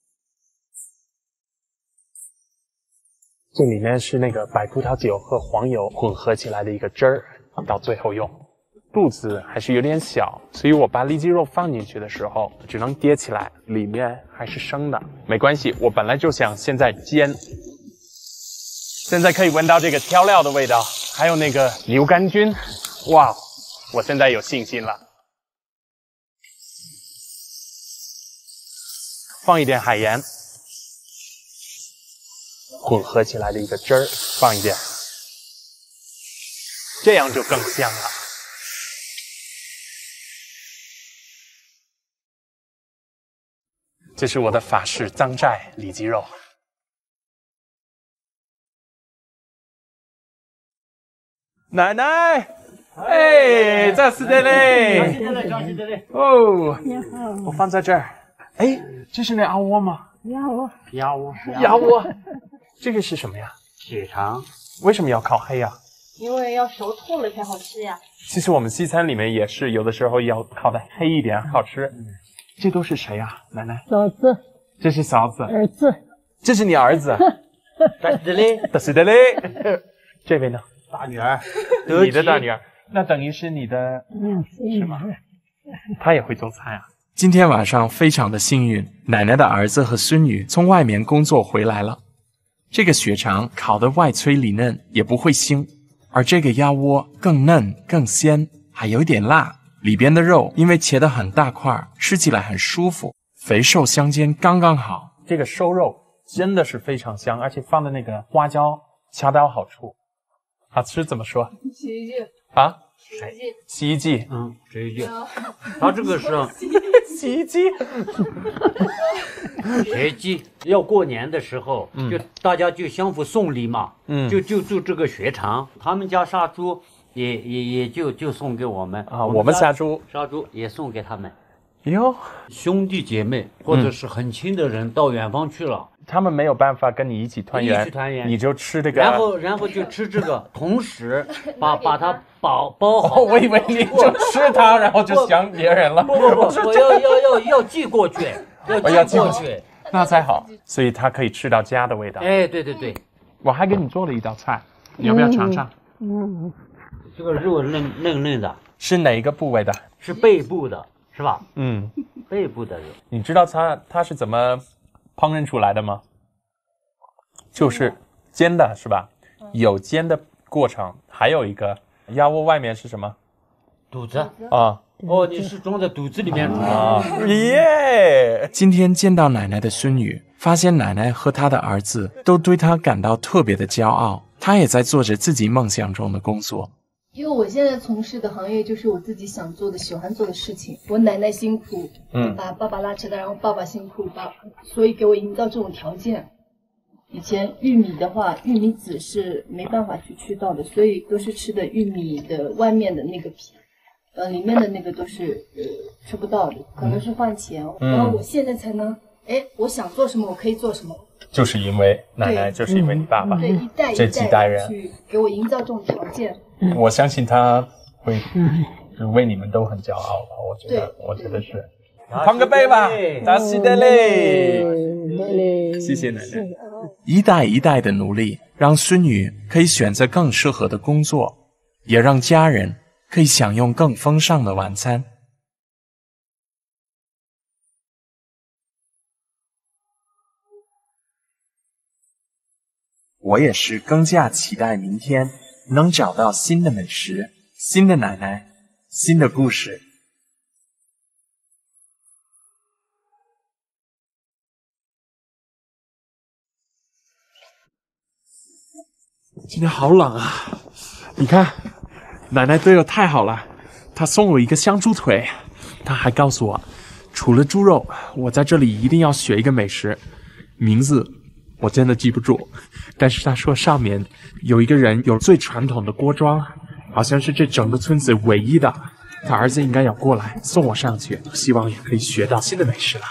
这里面是那个白葡萄酒和黄油混合起来的一个汁儿，到最后用。肚子还是有点小，所以我把里脊肉放进去的时候，只能叠起来，里面还是生的。没关系，我本来就想现在煎。现在可以闻到这个调料的味道，还有那个牛肝菌，哇，我现在有信心了。放一点海盐。混合起来的一个汁儿，放一点，这样就更香了。这是我的法式脏寨里脊肉。奶奶，哎，这是的嘞，哦，我放在这儿。哎，这是那鸭窝吗？ 鸭窝， 鸭窝，鸭窝。这个是什么呀？ 血肠。 为什么要烤黑呀？ 因为要熟透了才好吃呀。 其实我们西餐里面也是有的时候要烤的黑一点，好吃。嗯、这都是谁呀、啊？奶奶。 嫂子。 这是嫂子。 儿子。 这是你儿子。 这是的嘞， 这是的嘞。这位呢？ 大女儿。 你的大女儿，那等于是你的， 嗯， 是吗？她也会做菜啊。 今天晚上非常的幸运，奶奶的儿子和孙女从外面工作回来了。这个血肠烤得外脆里嫩，也不会腥，而这个鸭窝更嫩更鲜，还有点辣。里边的肉因为切得很大块，吃起来很舒服，肥瘦相间刚刚好。 这个瘦肉真的是非常香，而且放的那个花椒恰到好处。好吃怎么说？ 洗衣剂啊？ 洗衣剂。 洗衣剂。 嗯，洗衣剂。它这个是洗衣机。 血鸡要过年的时候，嗯、就大家就相互送礼嘛，嗯，就就就这个血肠，他们家杀猪也也也就就送给我们啊，我们杀猪杀猪也送给他们。 哟， 兄弟姐妹或者是很亲的人到远方去了， 嗯、他们没有办法跟你一起团圆， 一起团圆， 你就吃这个， 然后然后就吃这个，同时把把它包包好。 哦，我以为你就吃它，然后就想别人了。 不不不，我要要要要寄过去。 要寄过去，那才好，所以它可以吃到家的味道。 哎，对对对， 我还给你做了一道菜，你要不要尝尝？ 嗯， 这个肉嫩嫩嫩的， 是哪一个部位的？ 是背部的，是是吧？ 嗯， 背部的肉。 你知道它它是怎么烹饪出来的吗？就是煎的，是吧？有煎的过程，还有一个鸭窝外面是什么？ 肚子啊。 哦，你是装在肚子里面煮啊！耶！ 今天见到奶奶的孙女，发现奶奶和她的儿子都对她感到特别的骄傲。她也在做着自己梦想中的工作。 因为我现在从事的行业就是我自己想做的、喜欢做的事情。我奶奶辛苦，嗯，把爸爸拉扯大，然后爸爸辛苦，把所以给我营造这种条件。以前玉米的话，玉米籽是没办法去吃到的，所以都是吃的玉米的外面的那个皮。呃，里面的那个都是呃吃不到的，可能是换钱。嗯、然后我现在才能，哎，我想做什么我可以做什么。 就是因为奶奶，就是因为你爸爸， 对，一代这几代人去给我营造这种条件。 我相信他会，就为你们都很骄傲吧。我觉得，我觉得是。碰个杯吧，扎西德嘞！谢谢奶奶。 一代一代的努力，让孙女可以选择更适合的工作，也让家人可以享用更丰盛的晚餐。我也是更加期待明天能找到新的美食、新的奶奶、新的故事。 今天好冷啊！你看，奶奶对我太好了，她送我一个香猪腿，她还告诉我，除了猪肉，我在这里一定要学一个美食，名字我真的记不住，但是她说上面有一个人有最传统的锅庄，好像是这整个村子唯一的，他儿子应该要过来送我上去，希望也可以学到新的美食了。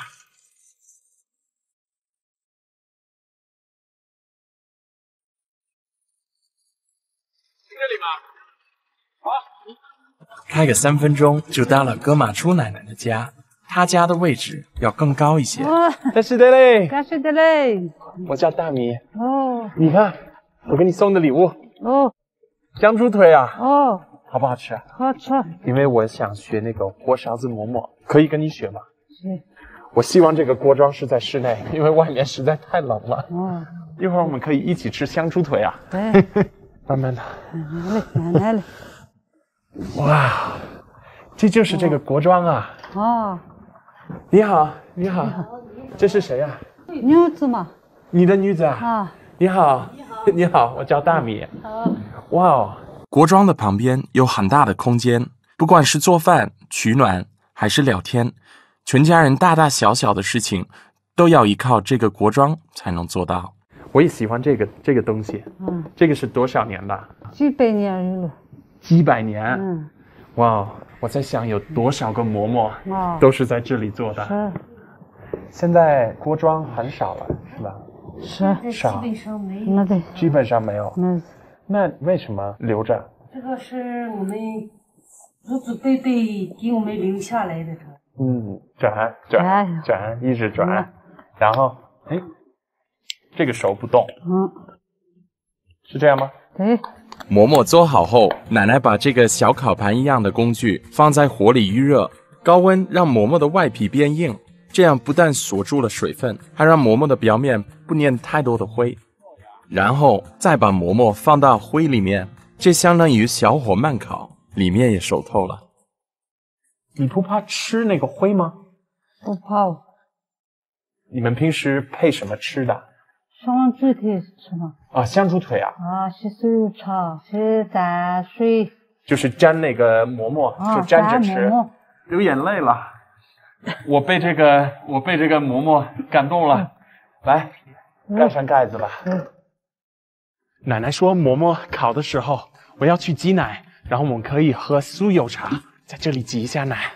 开个三分钟就到了戈马初奶奶的家，她家的位置要更高一些。 感谢的嘞， 感谢的嘞。 我叫大米。 哦， 你看，我给你送的礼物。 哦， 香猪腿啊。 哦， 好不好吃？ 好吃。 因为我想学那个锅勺子馍馍，可以跟你学吗？ 是。 我希望这个锅庄是在室内，因为外面实在太冷了。 哦。 一会儿我们可以一起吃香猪腿啊。 对。 慢慢的。 来来来来。 哇，这就是这个锅庄啊！ 哦， 你好，你好，这是谁啊？ 女子嘛。 你的女子啊？ 啊， 你好，你好，我叫大米。 好。 哇哦， 锅庄的旁边有很大的空间，不管是做饭、取暖还是聊天，全家人大大小小的事情都要依靠这个锅庄才能做到。 我也喜欢这个这个东西。嗯，这个是多少年的？ 几百年了。 几百年， 嗯， 哇！我在想有多少个馍馍哦， 都是在这里做的。 是。 现在锅庄很少了，是吧？ 是。 少。 基本上没有。 那对。 基本上没有。 嗯。 那为什么留着？ 这个是我们祖祖辈辈给我们留下来的。 嗯，转转转，一直转，嗯、然后哎，这个手不动。 嗯。 是这样吗？ 对。 馍馍做好后，奶奶把这个小烤盘一样的工具放在火里预热，高温让馍馍的外皮变硬，这样不但锁住了水分，还让馍馍的表面不粘太多的灰。然后再把馍馍放到灰里面，这相当于小火慢烤，里面也熟透了。 你不怕吃那个灰吗？ 不怕。 你们平时配什么吃的？ 香猪腿吃吗？ 啊，香猪腿啊！ 啊，是手炒，是蘸水， 就是沾那个馍馍， 啊、 就沾着吃。 馍馍流眼泪了，我被这个我被这个馍馍感动了。来，盖上盖子吧。 嗯。 奶奶说馍馍烤的时候，我要去挤奶，然后我们可以喝酥油茶，在这里挤一下奶，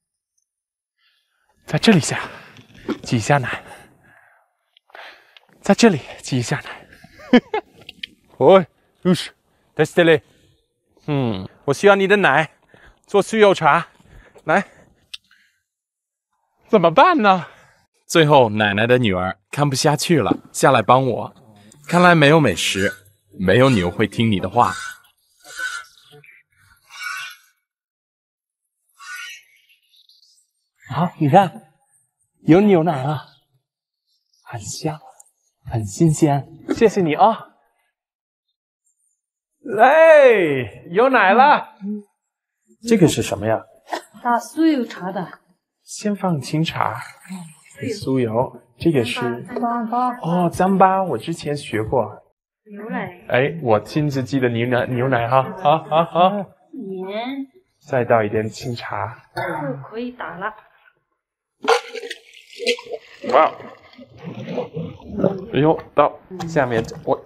在这里下挤一下奶。在这里挤一下奶。哦，就是，在这里。嗯，我需要你的奶，做酥油茶。来，怎么办呢？ 最后，奶奶的女儿看不下去了，下来帮我。看来没有美食，没有牛会听你的话。 好，你看，有牛奶了，很香，很新鲜。谢谢你啊！哎，有奶了。这个是什么呀？ 打酥油茶的。 先放清茶，酥油。这个是糌粑。 哦，糌粑，我之前学过。 牛奶。 哎，我亲自记的牛奶，牛奶哈，好好好。 盐。 再倒一点清茶。 就可以打了。 哇！哎呦，到下面我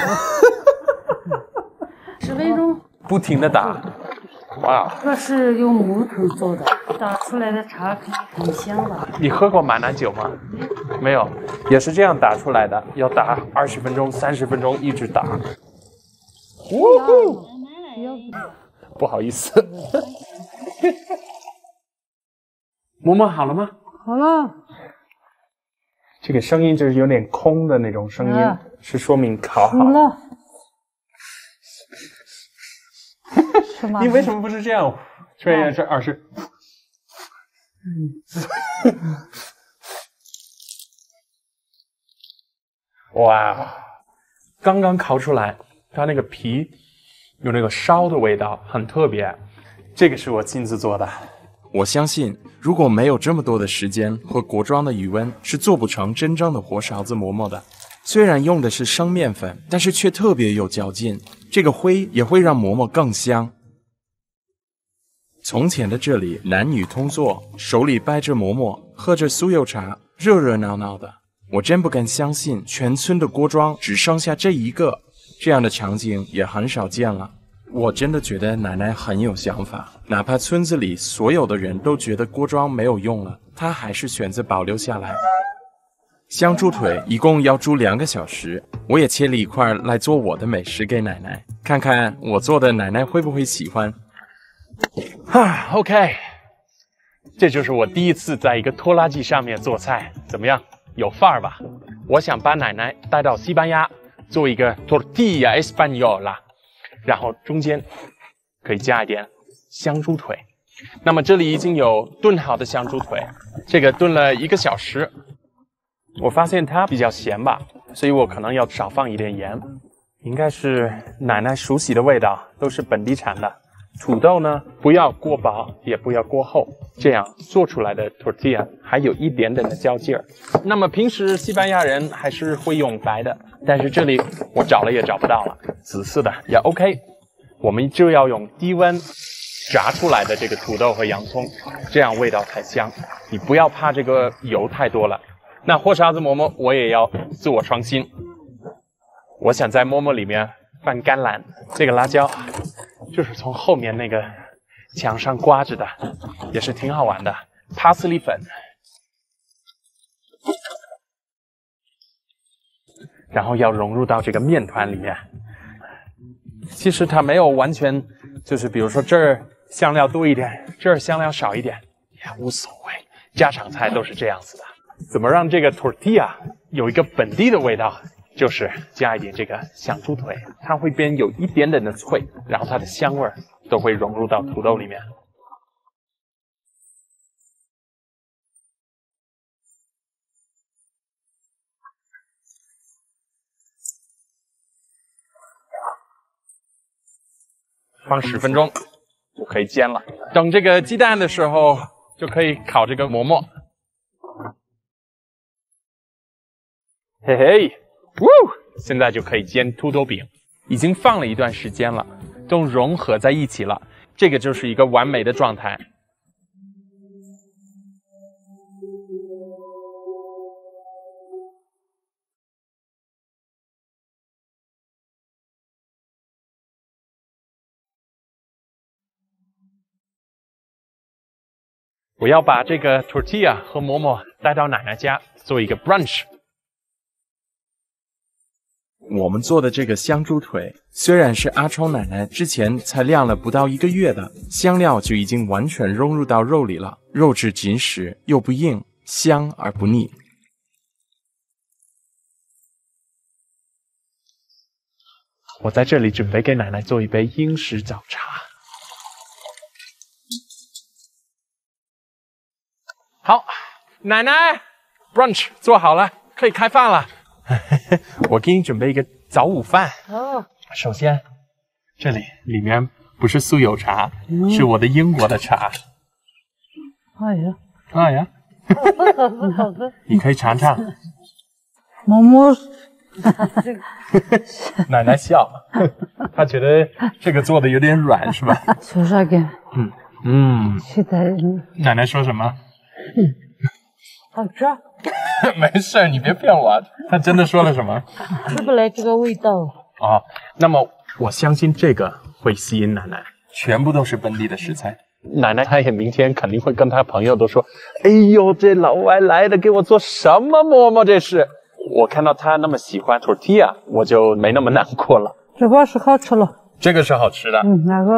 十分钟， 不停的打，哇！ 这是用木头做的，打出来的茶很香的。 你喝过马奶酒吗？没有，也是这样打出来的，要打二十分钟、三十分钟，一直打。呜呼！不好意思。馍馍好了吗？ 好了。 这个声音就是有点空的那种声音，啊、是说明烤好。 好了。是吗？ 你为什么不是这样吹呀？这而是，嗯，哇，刚刚烤出来，它那个皮有那个烧的味道，很特别。这个是我亲自做的。 我相信，如果没有这么多的时间和锅庄的余温，是做不成真正的活勺子馍馍的。虽然用的是生面粉，但是却特别有嚼劲。这个灰也会让馍馍更香。从前的这里，男女通坐，手里掰着馍馍，喝着酥油茶，热热闹闹的。我真不敢相信，全村的锅庄只剩下这一个，这样的场景也很少见了。我真的觉得奶奶很有想法，哪怕村子里所有的人都觉得锅庄没有用了，她还是选择保留下来。香猪腿一共要煮两个小时，我也切了一块来做我的美食给奶奶，看看我做的奶奶会不会喜欢。 啊 ，OK， 这就是我第一次在一个拖拉机上面做菜，怎么样？有范儿吧？我想把奶奶带到西班牙，做一个 tortilla española。然后中间可以加一点香猪腿。那么这里已经有炖好的香猪腿，这个炖了一个小时。我发现它比较咸吧，所以我可能要少放一点盐。应该是奶奶熟悉的味道，都是本地产的。土豆呢，不要过薄，也不要过厚，这样做出来的 tortilla 还有一点点的嚼劲儿。那么平时西班牙人还是会用白的，但是这里我找了也找不到了，紫色的也 OK。我们就要用低温炸出来的这个土豆和洋葱，这样味道才香。你不要怕这个油太多了。那活勺子馍馍我也要自我创新，我想在馍馍里面放甘蓝，这个辣椒就是从后面那个墙上刮着的，也是挺好玩的。帕斯里粉，然后要融入到这个面团里面。其实它没有完全，就是比如说这儿香料多一点，这儿香料少一点，也无所谓。家常菜都是这样子的。怎么让这个 tortilla 有一个本地的味道？就是加一点这个香猪腿，它会变有一点点的脆，然后它的香味都会融入到土豆里面。放十分钟就可以煎了。等这个鸡蛋的时候，就可以烤这个馍馍。嘿嘿。呜，现在就可以煎土豆饼，已经放了一段时间了，都融合在一起了，这个就是一个完美的状态。我要把这个 tortilla 和馍馍带到奶奶家做一个 brunch。 我们做的这个香猪腿，虽然是阿冲奶奶之前才晾了不到一个月的，香料就已经完全融入到肉里了，肉质紧实又不硬，香而不腻。 我在这里准备给奶奶做一杯英式早茶。 奶奶 ，brunch 做好了，可以开饭了。我给你准备一个早午饭。 哦。 首先，这里里面不是酥油茶，嗯、是我的英国的茶。 哎呀， 哎呀， 好吃好吃。 你可以尝尝。 毛毛。 奶奶笑，她觉得这个做的有点软，是吧？ 说啥个？ 嗯嗯。 现在奶奶说什么？ 好吃。 没事，你别骗我。她真的说了什么？ 吃不来这个味道。 哦，那么我相信这个会吸引奶奶，全部都是本地的食材。奶奶她也明天肯定会跟她朋友都说：“哎呦，这老外来的给我做什么馍馍？这是。”我看到他那么喜欢 tortilla， 我就没那么难过了。 这个是好吃了， 这个是好吃的。 嗯，那个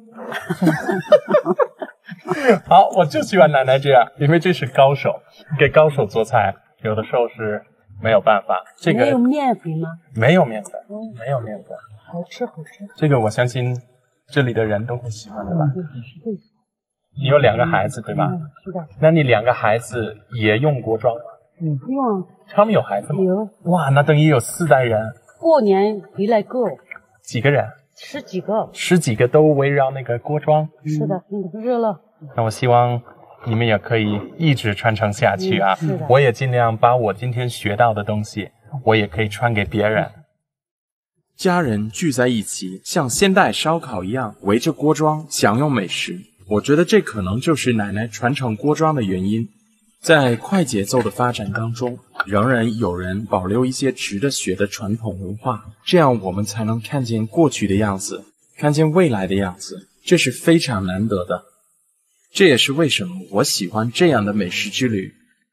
好，我就喜欢奶奶这样，因为这是高手，给高手做菜，有的时候是没有办法。这个没有面粉吗？ 没有面粉，没有面粉， 好吃好吃。 这个我相信这里的人都会喜欢的吧？ 嗯、 你有两个孩子对吧？ 嗯，是的。 那你两个孩子也用锅庄吗？ 嗯，用。 他们有孩子吗？ 有。 哇，那等于有四代人。 过年回来过。 几个人？ 十几个。 十几个都围绕那个锅庄。 是的，嗯，热了。 那我希望你们也可以一直传承下去啊！ 嗯、是的。 我也尽量把我今天学到的东西，我也可以传给别人。 家人聚在一起，像现代烧烤一样围着锅庄享用美食。我觉得这可能就是奶奶传承锅庄的原因。在快节奏的发展当中，仍然有人保留一些值得学的传统文化，这样我们才能看见过去的样子，看见未来的样子，这是非常难得的。这也是为什么我喜欢这样的美食之旅。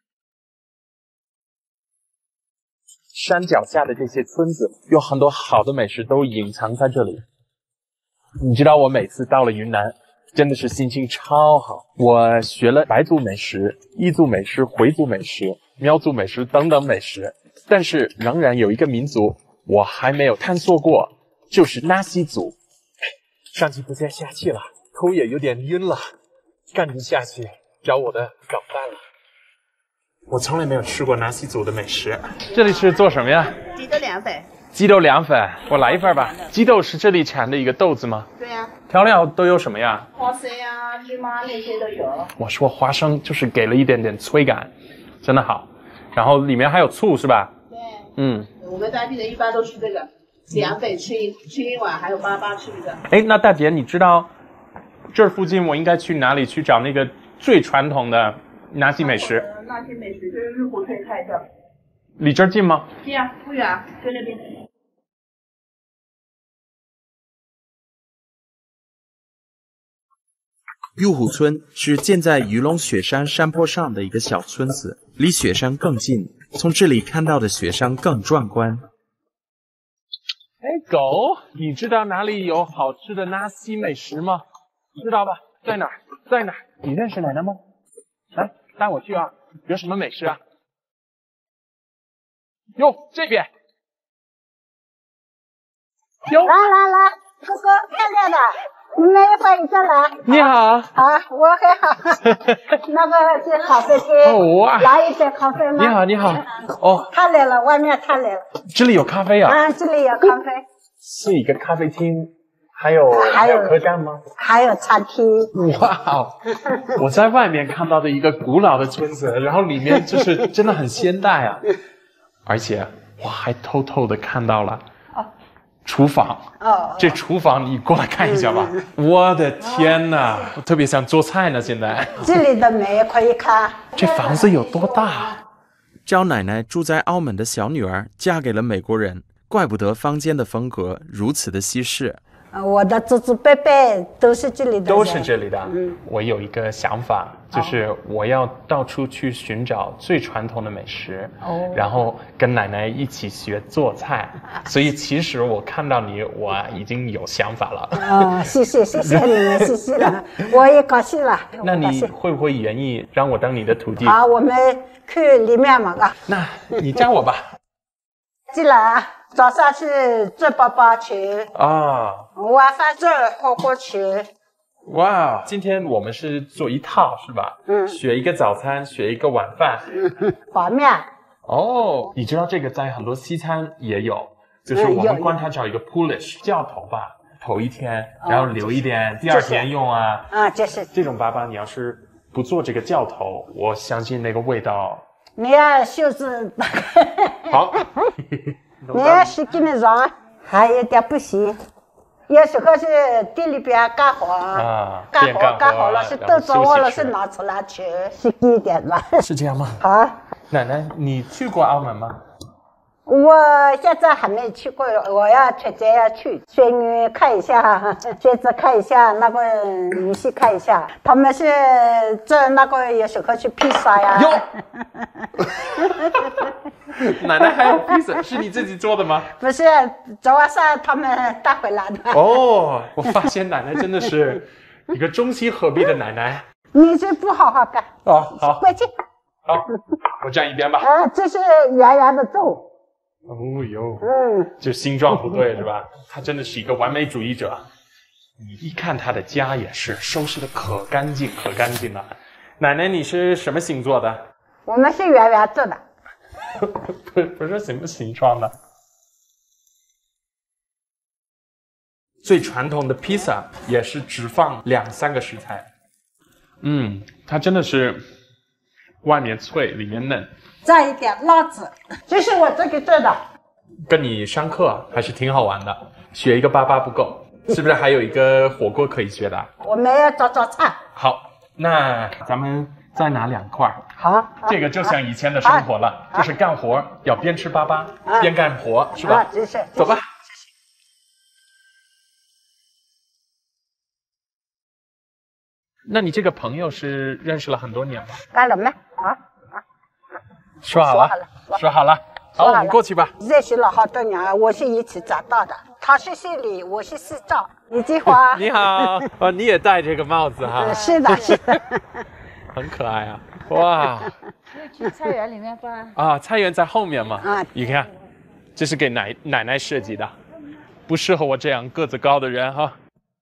山脚下的这些村子，有很多好的美食都隐藏在这里。你知道我每次到了云南，真的是心情超好。我学了白族美食、彝族美食、回族美食、苗族美食等等美食，但是仍然有一个民族我还没有探索过，就是纳西族。上气不接下气了，头也有点晕了，赶紧下去找我的搞饭了。我从来没有吃过纳西族的美食。这里是做什么呀？ 鸡豆凉粉。 鸡豆凉粉，我来一份吧。鸡豆是这里产的一个豆子吗？ 对呀、啊。 调料都有什么呀？ 花生呀、芝麻那些都有。 我说花生就是给了一点点催感，真的好。然后里面还有醋是吧？ 对。 嗯。 我们当地人一般都吃这个凉粉，吃一吃一碗，还有粑粑吃一个。 哎，那大姐，你知道这儿附近我应该去哪里去找那个最传统的纳西美食？ 呃，纳西美食就是日湖可以看一下。 离这儿近吗？ 近啊，不远，在那边。 玉虎村是建在鱼龙雪山山坡上的一个小村子，离雪山更近，从这里看到的雪山更壮观。 哎，狗，你知道哪里有好吃的纳西美食吗？知道吧？在哪儿？在哪儿？你认识奶奶吗？来，带我去啊！有什么美食啊？哟，这边。哟， 来来来，哥哥，漂亮的。你们也欢迎再来。 你好。 啊，我很好。那个是咖啡厅。 哦哇。 来一杯咖啡吗？ 你好，你好。哦。 太冷了，外面太冷了。 这里有咖啡啊？ 啊，这里有咖啡。 是一个咖啡厅，还有还有客栈吗？ 还有餐厅。 哇哦！我在外面看到的一个古老的村子，然后里面就是真的很现代啊，而且我还偷偷的看到了。厨房哦，这厨房你过来看一下吧。嗯、我的天哪，我特别想做菜呢。现在这里的美可以看。 这房子有多大？ 赵奶奶住在澳门的小女儿嫁给了美国人，怪不得坊间的风格如此的西式。 我的祖祖辈辈都是这里的人， 都是这里的。嗯，我有一个想法，就是我要到处去寻找最传统的美食，哦，然后跟奶奶一起学做菜。所以其实我看到你，我已经有想法了。 哦，谢谢谢谢你们，谢谢了，我也高兴了。 那你会不会愿意让我当你的徒弟？ 好，我们去里面嘛，啊。 那你教我吧。 进来啊。早上是做粑粑吃啊，晚饭做火锅吃， 哇，今天我们是做一套是吧？嗯，学一个早餐，学一个晚饭。 把面。 哦，你知道这个在很多西餐也有，就是我们观察找一个 Polish 教头吧，头一天，然后留一点，第二天用啊。 啊，这是这种粑粑，你要是不做这个教头，我相信那个味道。 你要袖子打开。 好。 你要是给你让，还有点不行。有时候是店里边干活，啊，干活干好了是都找我了，是拿出来吃，是给一点吧。 是这样吗？ 好， 奶奶，你去过澳门吗？ 我现在还没去过，我要春节要去，孙女看一下，孙子看一下，那个女婿看一下，他们是做那个有时候去披萨呀。 哟。奶奶还有披萨，是你自己做的吗？ 不是，昨晚上他们带回来的。 哦，我发现奶奶真的是一个中西合璧的奶奶。 你这不好好干。 哦，好， 快去。 好，我站一边吧。 啊，这是圆圆的粥。 哦哟， 嗯， 就形状不对是吧？他真的是一个完美主义者。你一看他的家也是收拾的可干净可干净了。奶奶，你是什么星座的？ 我们是圆圆做的。 不不是什么形状的。最传统的披萨也是只放两三个食材。嗯，它真的是外面脆，里面嫩。 再一点辣子，这是我自己做的。 跟你上课还是挺好玩的，学一个粑粑不够，是不是还有一个火锅可以学的？ 我们要做做菜。 好，那咱们再拿两块。 好， 这个就像以前的生活了，就是干活要边吃粑粑边干活，是吧？ 这是。 走吧。那你这个朋友是认识了很多年吗？ 干了没？啊。 说好了，说好了，好，我们过去吧。 认识了好多年，我是一起长大的。他是姓李，我是姓赵。一句话。 你好，哦，你也戴这个帽子哈？ 是的，是的。 很可爱啊！哇。 去菜园里面吧。 啊，菜园在后面嘛。 啊， 你看，这是给奶奶奶设计的，不适合我这样个子高的人哈。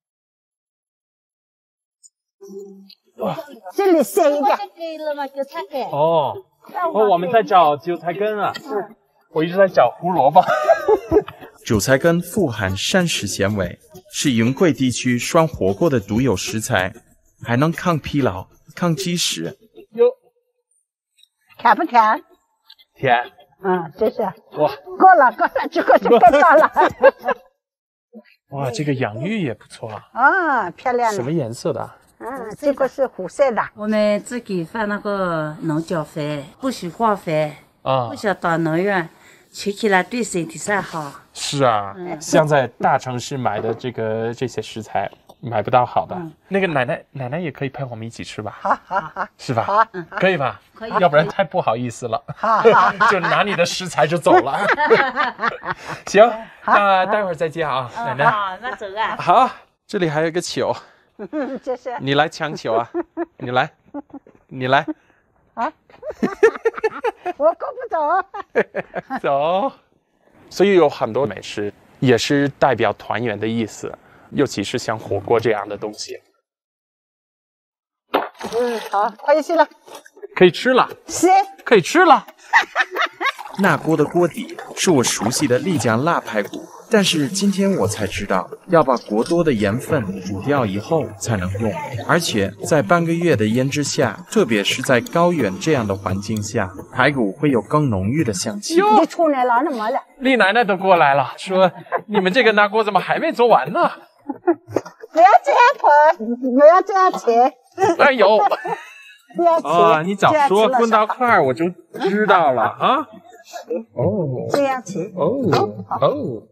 哇，这里深一点。 哦。哦，我们在找韭菜根啊！我一直在找胡萝卜。 韭菜根富含膳食纤维，是云贵地区涮火锅的独有食材，还能抗疲劳、抗积食。 哟， 甜不甜？ 甜。 嗯，这是。 哇， 够了，够了，这个就够大了。 哇，这个洋芋也不错啊。 啊，漂亮。 什么颜色的？ 嗯，这个是湖色的。 我们自己放那个农药肥，不许化肥啊，不许到农院，吃起来对身体上好。 是啊，嗯、像在大城市买的这个这些食材买不到好的。嗯、那个奶奶奶奶也可以陪我们一起吃吧？ 好好好， 是吧？ 好， 可以吧？ 可以， 要不然太不好意思了。 好，好， 就拿你的食材就走了。行，那待会儿再见啊，奶奶。 好，那走啊。 好，这里还有一个球。 这是你来抢球啊！你来，你来啊！我够不走。 走。所以有很多美食也是代表团圆的意思，尤其是像火锅这样的东西。 嗯，好，可以去了。 可以吃了。 是。 可以吃了。 那锅的锅底是我熟悉的丽江辣排骨，但是今天我才知道要把过多的盐分煮掉以后才能用，而且在半个月的腌制下，特别是在高原这样的环境下，排骨会有更浓郁的香气。 你出来了，那么了？ 丽奶奶都过来了，说你们这个拿锅怎么还没做完呢？ 不要这样泼，不要这样切。 哎呦！ 不要切啊！你早说，炖到块儿我就知道了啊。哦， 这样切哦哦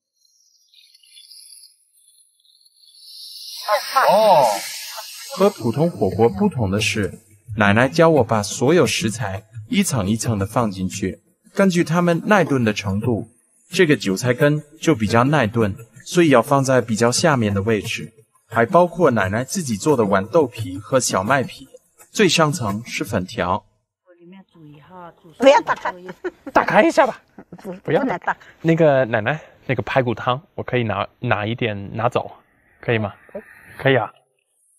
哦。和普通火锅不同的是，奶奶教我把所有食材一层一层的放进去，根据它们耐炖的程度，这个韭菜根就比较耐炖，所以要放在比较下面的位置。还包括奶奶自己做的豌豆皮和小麦皮，最上层是粉条。 不要打开， 打开一下吧。 不， 不要不能打开。 那个奶奶，那个排骨汤，我可以拿拿一点拿走，可以吗？可以啊。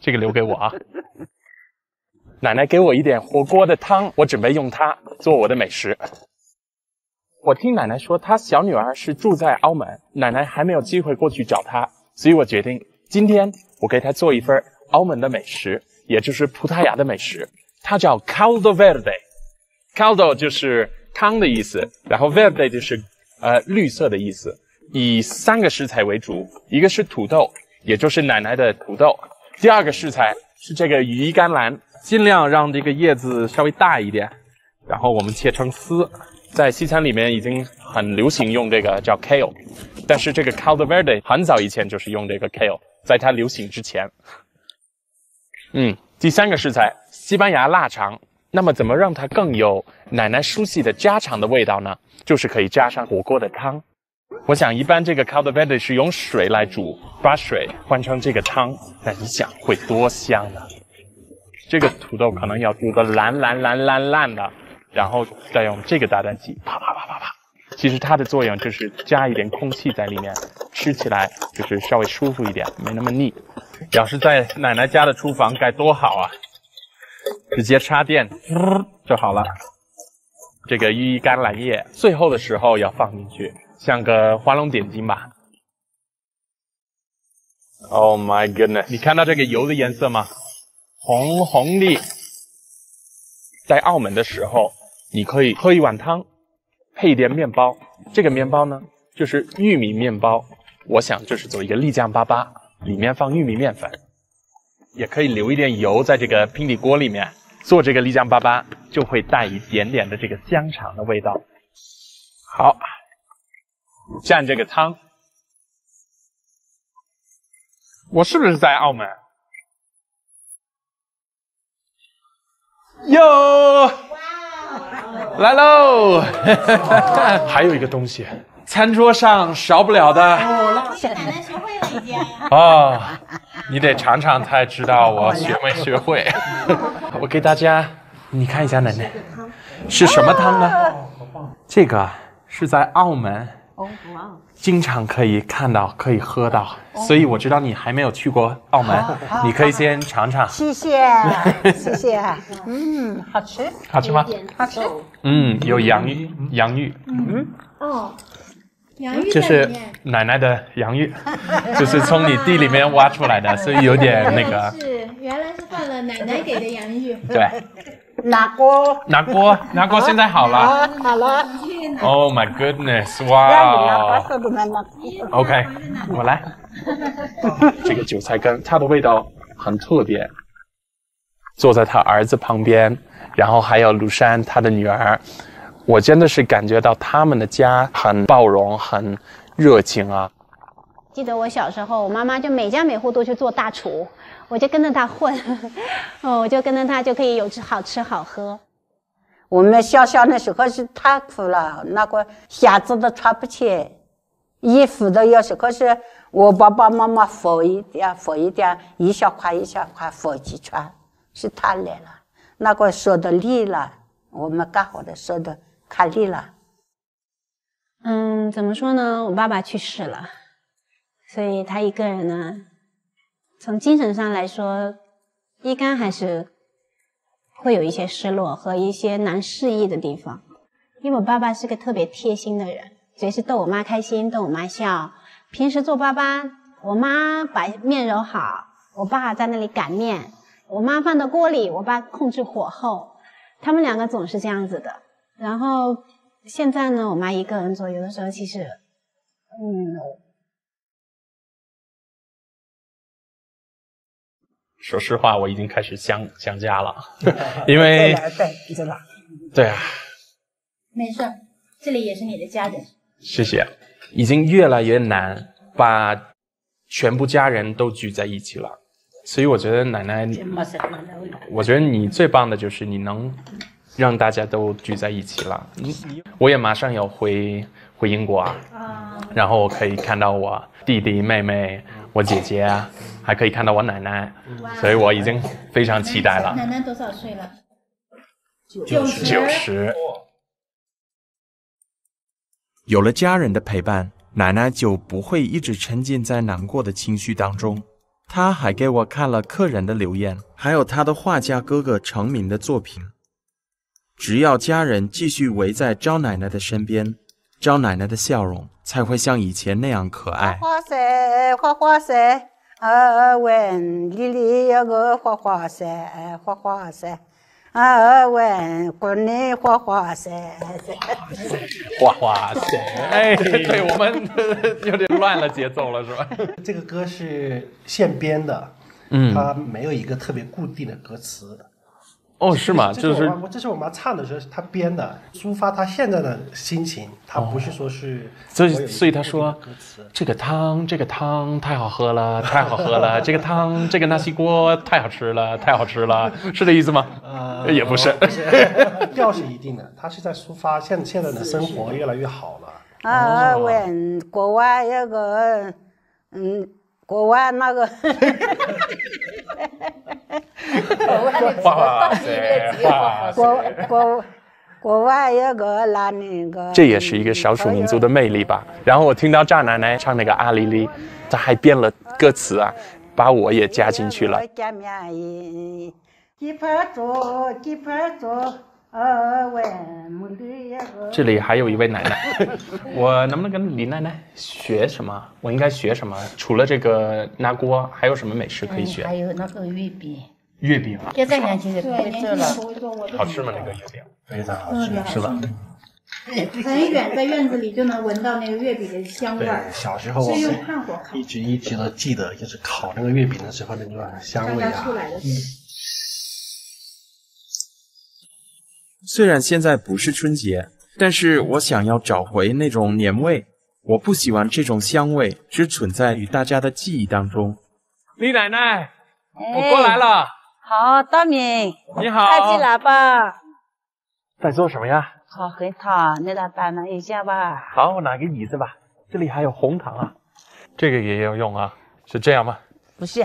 这个留给我啊。奶奶给我一点火锅的汤，我准备用它做我的美食。我听奶奶说，她小女儿是住在澳门，奶奶还没有机会过去找她，所以我决定今天我给她做一份澳门的美食，也就是葡萄牙的美食，它叫 caldo verde。caldo 就是汤的意思，然后 verde 就是呃绿色的意思。以三个食材为主，一个是土豆，也就是奶奶的土豆。第二个食材是这个羽衣甘蓝，尽量让这个叶子稍微大一点，然后我们切成丝。在西餐里面已经很流行用这个叫 kale， 但是这个 caldo verde 很早以前就是用这个 kale， 在它流行之前。嗯，第三个食材西班牙腊肠，那么怎么让它更有奶奶熟悉的家常的味道呢？就是可以加上火锅的汤。我想一般这个 caldo verde 是用水来煮，把水换成这个汤，那你想会多香呢？这个土豆可能要煮得烂烂烂烂烂的，然后再用这个打蛋器啪啪啪啪啪。其实它的作用就是加一点空气在里面，吃起来就是稍微舒服一点，没那么腻。要是在奶奶家的厨房该多好啊！直接插电就好了。这个羽衣甘蓝叶最后的时候要放进去，像个画龙点睛吧。Oh my goodness！ 你看到这个油的颜色吗？红红的。在澳门的时候，你可以喝一碗汤，配一点面包。这个面包呢，就是玉米面包。我想就是做一个丽酱粑粑，里面放玉米面粉，也可以留一点油在这个平底锅里面。做这个丽酱粑粑就会带一点点的这个香肠的味道。好，蘸这个汤。我是不是在澳门？哟，来喽！还有一个东西，餐桌上少不了的。 奶奶学会了已经。 哦，你得尝尝才知道我学没学会。我给大家，你看一下奶奶，是什么汤呢？这个是在澳门经常可以看到、可以喝到，所以我知道你还没有去过澳门，你可以先尝尝。 谢谢，谢谢。嗯，好吃。 好吃吗？ 好吃。 嗯，有洋芋，洋芋。 嗯，哦，洋芋这是在里面。 奶奶的洋芋，就是从你地里面挖出来的，所以有点那个。 是，原来是放了奶奶给的洋芋。 对。 拿锅， 拿锅，拿锅，现在好了。 好了。 Oh my goodness！ 哇。OK， 我来。这个韭菜根，它的味道很特别。坐在他儿子旁边，然后还有卢珊他的女儿，我真的是感觉到他们的家很包容，很热情啊。 记得我小时候，我妈妈就每家每户都去做大厨。我就跟着他混，哦，我就跟着他就可以有吃好吃好喝。 我们小小的时候是太苦了，那个鞋子都穿不起，衣服都有时候是我爸爸妈妈缝一点缝一点，一小块一小块缝几穿，是太累了。那个手都累了，我们干活的手都看累了。 嗯，怎么说呢？我爸爸去世了，所以他一个人呢。从精神上来说，一干还是会有一些失落和一些难适应的地方。因为我爸爸是个特别贴心的人，随时逗我妈开心，逗我妈笑。平时做粑粑，我妈把面揉好，我爸在那里擀面，我妈放到锅里，我爸控制火候。他们两个总是这样子的。然后现在呢，我妈一个人做，有的时候其实，嗯。 说实话，我已经开始想想家了，因为对对对啊， 没事，这里也是你的家人。 谢谢。已经越来越难把全部家人都聚在一起了，所以我觉得奶奶，我觉得你最棒的就是你能让大家都聚在一起了。我也马上要回回英国啊，然后我可以看到我弟弟妹妹。我姐姐啊，还可以看到我奶奶，所以我已经非常期待了。 奶奶多少岁了？ 九十。九十。 有了家人的陪伴，奶奶就不会一直沉浸在难过的情绪当中。 他还给我看了客人的留言，还有他的画家哥哥成名的作品。只要家人继续围在赵奶奶的身边，赵奶奶的笑容才会像以前那样可爱。 花色，花花色，二问里里有个花花色，花花色。二问婚礼花花色， 花花色，哎，对我们有点乱了节奏了，是吧？ 这个歌是现编的， 嗯， 它没有一个特别固定的歌词。 哦，是吗？ 这就是我这是我妈唱的时候她编的，抒发她现在的心情，她不是说是。 所以，所以她说，这个汤，这个汤太好喝了，太好喝了，这个汤，这个纳西锅太好吃了，太好吃了，是这意思吗？呃，也不是， 不是调是一定的，她是在抒发现现在的生活越来越好了。 二问国外有个，嗯，国外那个。 哇塞，哇国国国外有个男那个， 这也是一个少数民族的魅力吧。然后我听到赵奶奶唱那个阿里里，她还编了歌词啊，把我也加进去了。这里还有一位奶奶，我能不能跟李奶奶学什么？我应该学什么？除了这个拿锅，还有什么美食可以学？ 嗯、还有那个月饼。 月饼啊， 现在年轻人不会做了。 好吃吗？那个月饼非常好吃，是吧？ 很远，在院子里就能闻到那个月饼的香味。 对，小时候我是用炭火烤， 一直一直都记得，就是烤那个月饼的时候那个香味啊。 出来的时候。 虽然现在不是春节，但是我想要找回那种年味。我不喜欢这种香味只存在于大家的记忆当中。 李奶奶，我过来了。 好，大敏， 你好， 快进来吧。 在做什么呀？ 烤红糖，你来帮忙一下吧。 好，我拿个椅子吧。这里还有红糖啊，这个也有用啊，是这样吗？ 不是。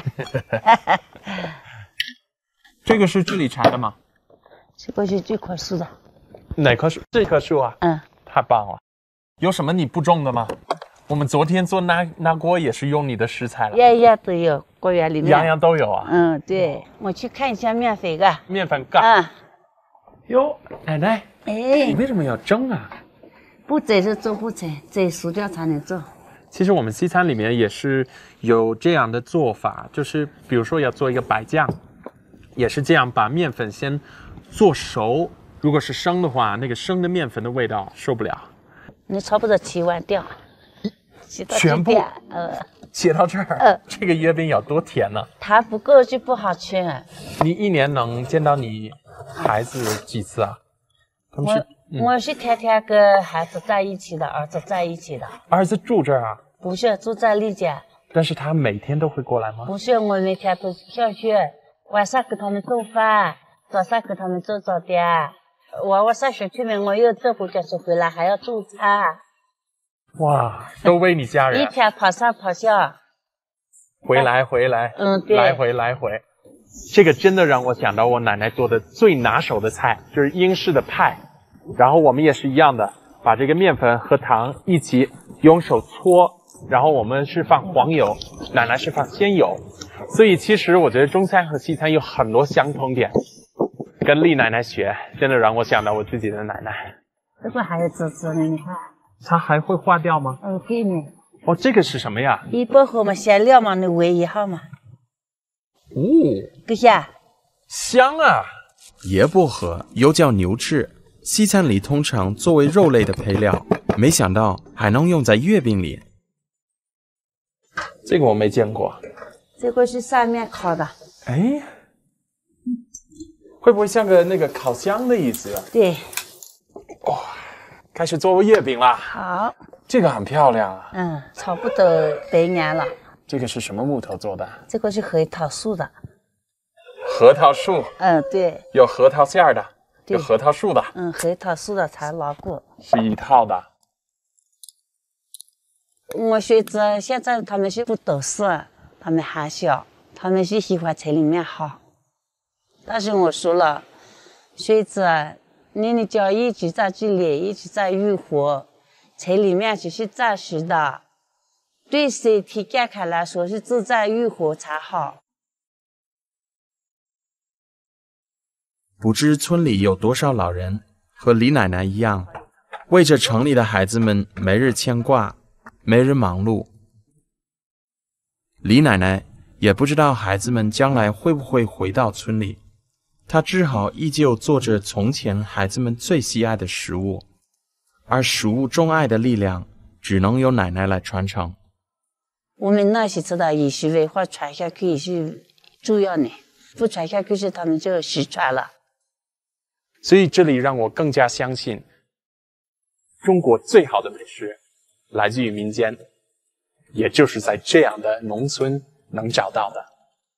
这个是这里采的吗？ 这个是这棵树的。 哪棵树？这棵树啊。 嗯。 太棒了。有什么你不种的吗？我们昨天做那那锅也是用你的食材了， 样样都有，果园里面样样都有啊。 嗯，对，我去看一下面粉嘎。 面粉嘎。 嗯。 哟，奶奶， 哎， 你为什么要蒸啊？ 不蒸是做不成，蒸熟掉才能做。 其实我们西餐里面也是有这样的做法，就是比如说要做一个白酱，也是这样，把面粉先做熟。如果是生的话，那个生的面粉的味道受不了。 你差不多切完掉。 全部， 呃， 切到这儿，呃，这个月饼有多甜呢？ 它不够就不好吃。 你一年能见到你孩子几次啊？他们是， 我、嗯、我是天天跟孩子在一起的，儿子在一起的。 儿子住这儿啊？ 不是，住在丽家。 但是他每天都会过来吗？ 不是，我每天都上学，晚上给他们做饭，早上给他们做早点。我我上学去了，我又坐公交车回来，还要做菜。 哇，都为你家人， 一天跑上跑下， 回来回来， 嗯，对， 来回来回，这个真的让我想到我奶奶做的最拿手的菜，就是英式的派。然后我们也是一样的，把这个面粉和糖一起用手搓，然后我们是放黄油，奶奶是放鲜油。所以其实我觉得中餐和西餐有很多相同点，跟丽奶奶学，真的让我想到我自己的奶奶。 这个还有籽籽呢，你看。 它还会化掉吗？ 嗯，对呢。 哦，这个是什么呀？ 一薄荷嘛，香料嘛，你煨一下嘛。 哦， 够香。 香啊！野薄荷又叫牛翅，西餐里通常作为肉类的配料，没想到还能用在月饼里。 这个我没见过。 这个是上面烤的。 哎，会不会像个那个烤箱的意思啊？ 对。 哇、哦。开始做月饼了， 好， 这个很漂亮啊。 嗯，差不多得年了。 这个是什么木头做的？ 这个是核桃树的。 核桃树？ 嗯，对。 有核桃馅儿的，有核桃树的。 嗯，核桃树的才牢固。 是一套的。 我学子现在他们是不懂事，他们还小，他们是喜欢城里面好。但是我说了，学子。你的教育一直在这里，一直在育活，城里面只是暂时的， 对身体健康来说是自在愈合才好。 不知村里有多少老人和李奶奶一样，为着城里的孩子们没日牵挂，没日忙碌。李奶奶也不知道孩子们将来会不会回到村里，她只好依旧做着从前孩子们最喜爱的食物，而食物钟爱的力量只能由奶奶来传承。 我们那些知道饮食文化传下去也是重要的，不传下去是他们就失传了。 所以这里让我更加相信，中国最好的美食来自于民间，也就是在这样的农村能找到的。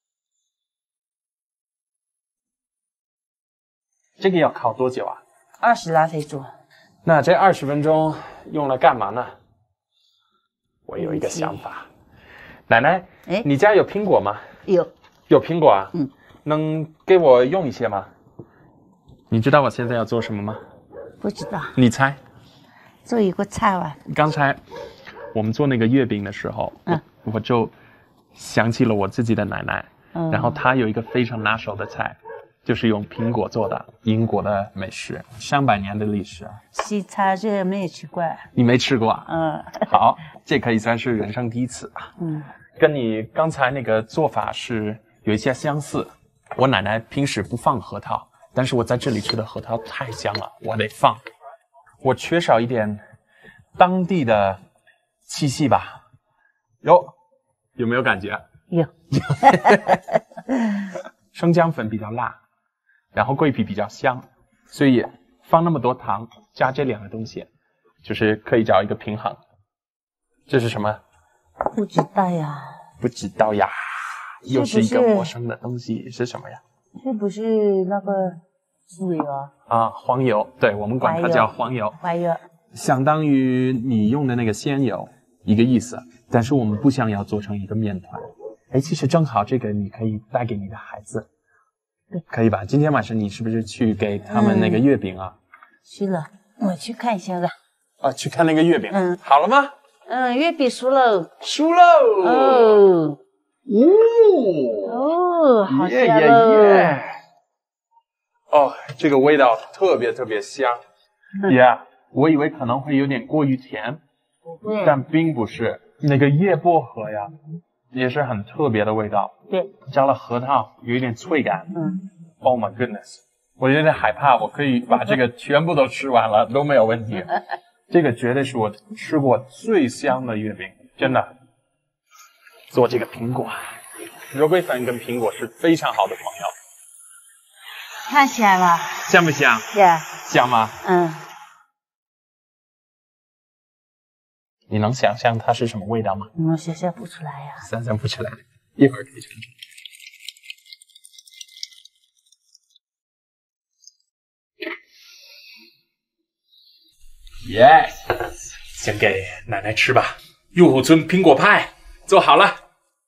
这个要烤多久啊？ 二十来分钟。 那这二十分钟用来干嘛呢？我有一个想法。奶奶，哎，你家有苹果吗？ 有。 有苹果啊？ 嗯。 能给我用一些吗？你知道我现在要做什么吗？ 不知道。 你猜？ 做一个菜吧。 刚才我们做那个月饼的时候，嗯，我, 我就想起了我自己的奶奶，嗯，然后她有一个非常拿手的菜，就是用苹果做的英国的美食，上百年的历史。 西餐这个没有吃过。 你没吃过啊？ 嗯。 好，这可以算是人生第一次吧。 嗯。 跟你刚才那个做法是有一些相似。我奶奶平时不放核桃，但是我在这里吃的核桃太香了，我得放。我缺少一点当地的气息吧。有，有没有感觉？ 有。 生姜粉比较辣，然后桂皮比较香，所以放那么多糖，加这两个东西，就是可以找一个平衡。这是什么？ 不知道呀。 不知道呀。又是一个陌生的东西，是什么呀？ 是不是那个豉油啊？ 啊，黄油，对，我们管它叫黄油。 黄油相当于你用的那个鲜油，一个意思。但是我们不想要做成一个面团。哎，其实正好这个你可以带给你的孩子，对，可以吧？今天晚上你是不是去给他们那个月饼啊？ 嗯、去了，我去看一下吧。 啊，去看那个月饼。 嗯， 好了吗？ 嗯，月饼熟了。 熟了。 哦。 哦哦，好香耶耶耶！哦，这个味道特别特别香。Yeah， 我以为可能会有点过于甜， 嗯、 但并不是。那个叶薄荷呀，也是很特别的味道。 对， 加了核桃，有一点脆感。 嗯。 Oh my goodness， 我有点害怕，我可以把这个全部都吃完了都没有问题。这个绝对是我吃过最香的月饼，真的。做这个苹果，肉桂粉跟苹果是非常好的朋友。 太香了。 香不香？ 香。 香吗？ 嗯。 你能想象它是什么味道吗？ 我想象不出来呀。 想象不出来，一会儿可以尝尝。Yes， 先给奶奶吃吧。入虎村苹果派做好了。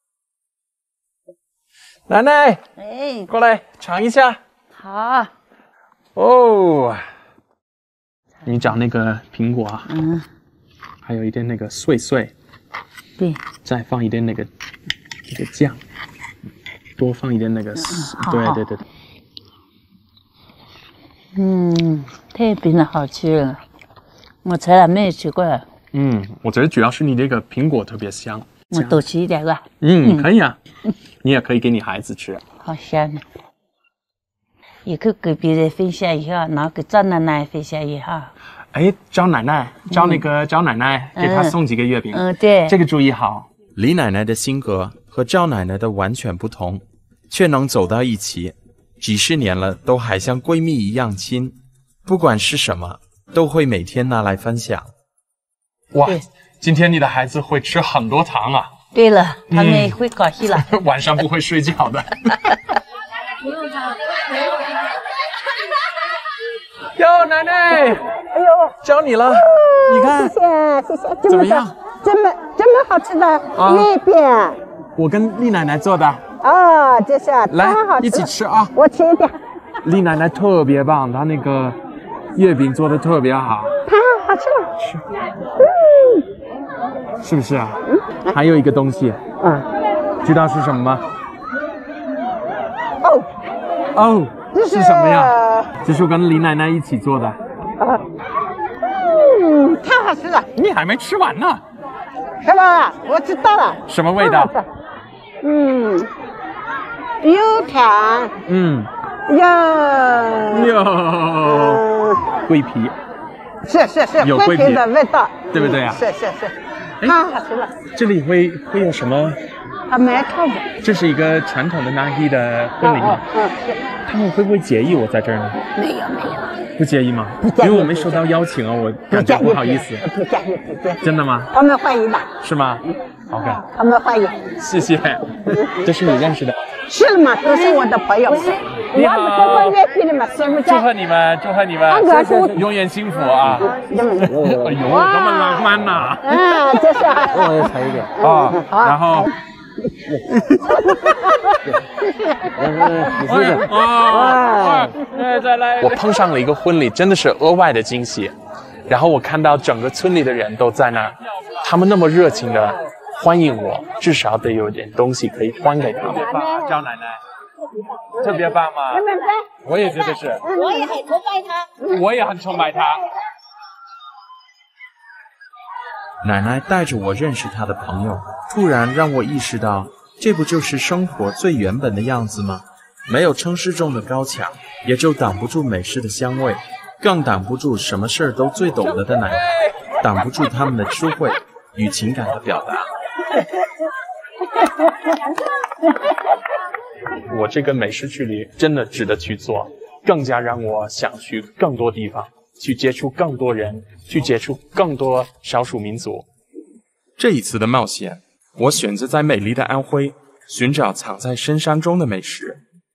奶奶， 哎， 过来尝一下。 好。 哦，你找那个苹果啊， 嗯， 还有一点那个碎碎， 对， 再放一点那个这个酱，多放一点那个， 嗯、 对对对对。 嗯，特别的好吃，我从来没有吃过。 嗯，我觉得主要是你这个苹果特别香。 我多吃一点吧。 嗯，可以啊，你也可以给你孩子吃。 好香啊！也可以给别人分享一下，然后给赵奶奶分享一下。 哎，赵奶奶，找那个赵奶奶，给她送几个月饼。 嗯，对， 这个注意好。 李奶奶的性格和赵奶奶的完全不同，却能走到一起，几十年了都还像闺蜜一样亲。不管是什么，都会每天拿来分享。 哇，今天你的孩子会吃很多糖啊！ 对了，他们会高兴了， 嗯、晚上不会睡觉的。哟，奶奶，哎呦，教你了，哦、你看， 谢谢谢谢， 怎么样？ 这么这么好吃的月饼、啊， 我跟丽奶奶做的。 哦，这是来太好吃， 一起吃啊！ 我吃一点。 丽奶奶特别棒，她那个月饼做的特别好， 太好吃了。 吃。 嗯， 是不是啊？嗯，还有一个东西， 嗯， 知道是什么吗？ 哦， 哦， 这是是什么呀？这是我跟李奶奶一起做的。 啊，嗯，太好吃了。 你还没吃完呢。 什么？我知道了。 什么味道？ 嗯，有甜。 嗯。 有。 有。桂皮。 是是是， 有桂皮的味道， 对不对啊？ 是是是，太好吃了。 这里会会有什么？ 还没看过。 这是一个传统的纳吉的婚礼吗？ 嗯，是。 他们会不会介意我在这儿呢？ 没有没有。 不介意吗？ 不介意。 因为我没收到邀请啊，我感觉不好意思。 不介意不介意。 真的吗？ 他们欢迎的。 是吗 ？OK。 他们欢迎。 谢谢。这是你认识的？ 是了嘛，都是我的朋友。 你好。 我是过月的嘛，师傅家。 祝贺你们，祝贺你们，永远幸福啊！哎呦，这么浪漫呐！ 嗯，这是。 我也踩一点啊，然后。我碰上了一个婚礼，真的是额外的惊喜。然后我看到整个村里的人都在那儿，他们那么热情的欢迎我，至少得有点东西可以还给他们。赵奶奶，特别棒吗？我也觉得是。 我也很崇拜他。 我也很崇拜他。 奶奶带着我认识她的朋友，突然让我意识到，这不就是生活最原本的样子吗？没有城市中的高墙，也就挡不住美食的香味，更挡不住什么事儿都最懂得的奶奶，挡不住他们的智慧与情感的表达。 我这个美食之旅真的值得去做，更加让我想去更多地方，去接触更多人，去接触更多少数民族。 这一次的冒险，我选择在美丽的安徽寻找藏在深山中的美食。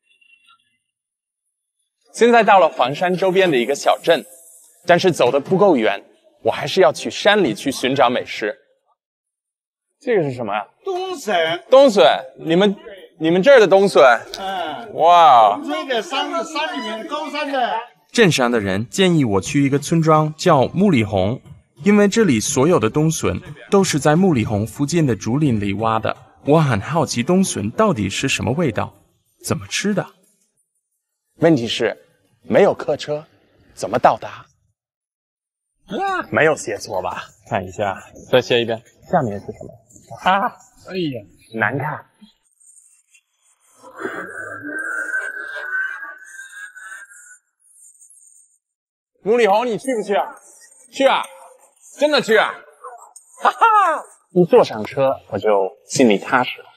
现在到了黄山周边的一个小镇，但是走得不够远，我还是要去山里去寻找美食。这个是什么呀？ 冬笋。 冬笋，你们你们这儿的冬笋？ 嗯。 哇。 这个山山里面高山的。 镇上的人建议我去一个村庄叫木里红，因为这里所有的冬笋都是在木里红附近的竹林里挖的。我很好奇冬笋到底是什么味道，怎么吃的？ 问题是没有客车，怎么到达？没有写错吧？看一下，再写一遍。下面是什么？啊！哎呀，难看。木里红，你去不去啊？去啊！真的去啊！哈哈！一坐上车，我就心里踏实了。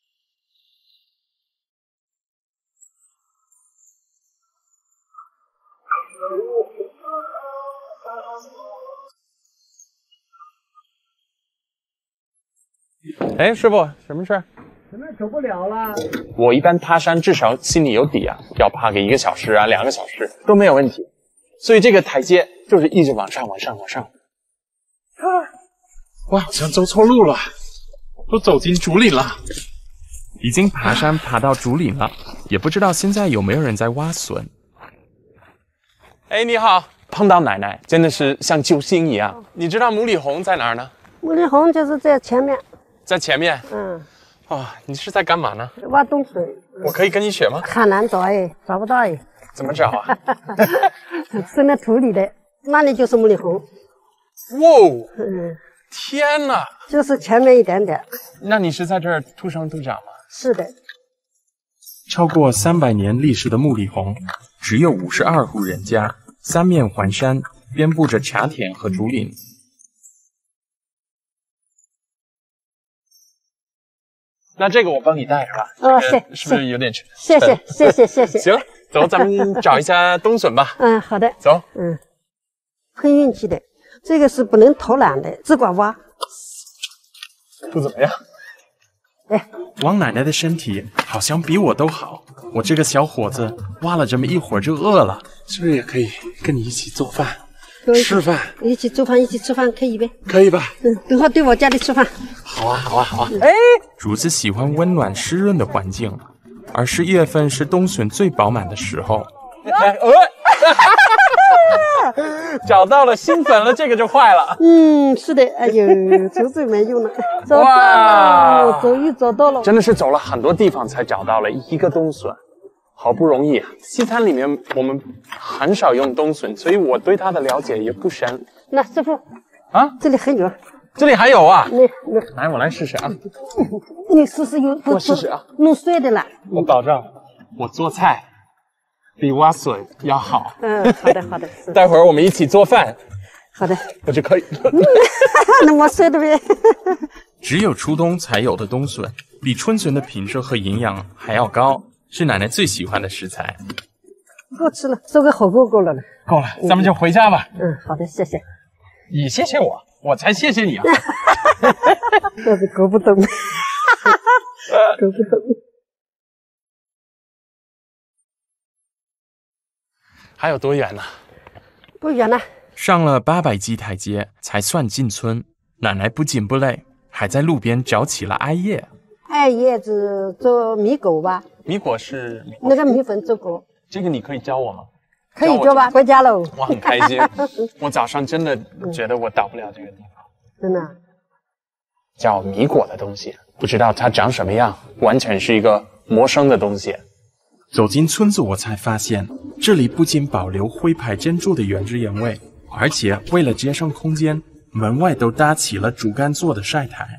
哎，师傅，什么事？ 怎么走不了了？ 我一般爬山至少心里有底啊，要爬个一个小时啊，两个小时都没有问题。所以这个台阶就是一直往上，往上，往上。啊！我好像走错路了，都走进竹林了。 已经爬山爬到竹林了，也不知道现在有没有人在挖笋。 哎，你好，碰到奶奶真的是像救星一样。你知道木里红在哪儿呢？ 木里红就是在前面。 在前面。 嗯。 哦，你是在干嘛呢？ 挖冬笋。 我可以跟你学吗？ 很难找哎，找不到哎。 怎么找啊？ 生在土里的，那里就是木里红。 哇！嗯。天哪！ 就是前面一点点。 那你是在这儿土生土长吗？ 是的。 超过三百年历史的木里红，只有五十二户人家，三面环山，遍布着茶田和竹林。 那这个我帮你带着吧。 哦，谢， 是不是有点沉？ 谢谢，谢谢，谢谢。 行，走，咱们找一下冬笋吧。 嗯，好的。 走。 嗯，碰运气的，这个是不能偷懒的，只管挖。 不怎么样。 哎， 王奶奶的身体好像比我都好，我这个小伙子挖了这么一会儿就饿了， 是不是也可以跟你一起做饭？吃饭， 一起做饭，一起吃饭可以呗？ 可以吧？ 嗯，等会对我家里吃饭。 好啊，好啊，好啊。 哎， 竹子喜欢温暖湿润的环境，而十一月份是冬笋最饱满的时候。 哎，呃， 找到了，兴奋了，这个就坏了。 嗯，是的，哎呦，这次没用了，找到了，终于找到了。 真的是走了很多地方才找到了一个冬笋，好不容易啊！西餐里面我们很少用冬笋，所以我对它的了解也不深。 那师傅啊， 这里还有， 这里还有啊。 你你来，我来试试啊。 你试试有， 我试试啊。 弄碎的了。 我保证，我做菜比挖笋要好。 嗯，好的好的。 待会儿我们一起做饭。 好的， 我就可以。 那我碎的呗。 只有初冬才有的冬笋，比春笋的品质和营养还要高，是奶奶最喜欢的食材。 够吃了，做个火锅够了了。 够了，咱们就回家吧。 嗯，好的，谢谢。 你谢谢我，我才谢谢你啊！ 这是搞不懂，搞不懂。 还有多远呢？ 不远了。 上了八百级台阶才算进村，奶奶不紧不累，还在路边找起了艾叶。 艾叶子做米果吧？ 米果是那个米粉做果。 这个你可以教我吗？ 可以做吧，回家喽。 我很开心，我早上真的觉得我到不了这个地方。 真的？ 叫米果的东西，不知道它长什么样，完全是一个陌生的东西。 走进村子，我才发现这里不仅保留徽派建筑的原汁原味，而且为了节省空间，门外都搭起了竹竿做的晒台。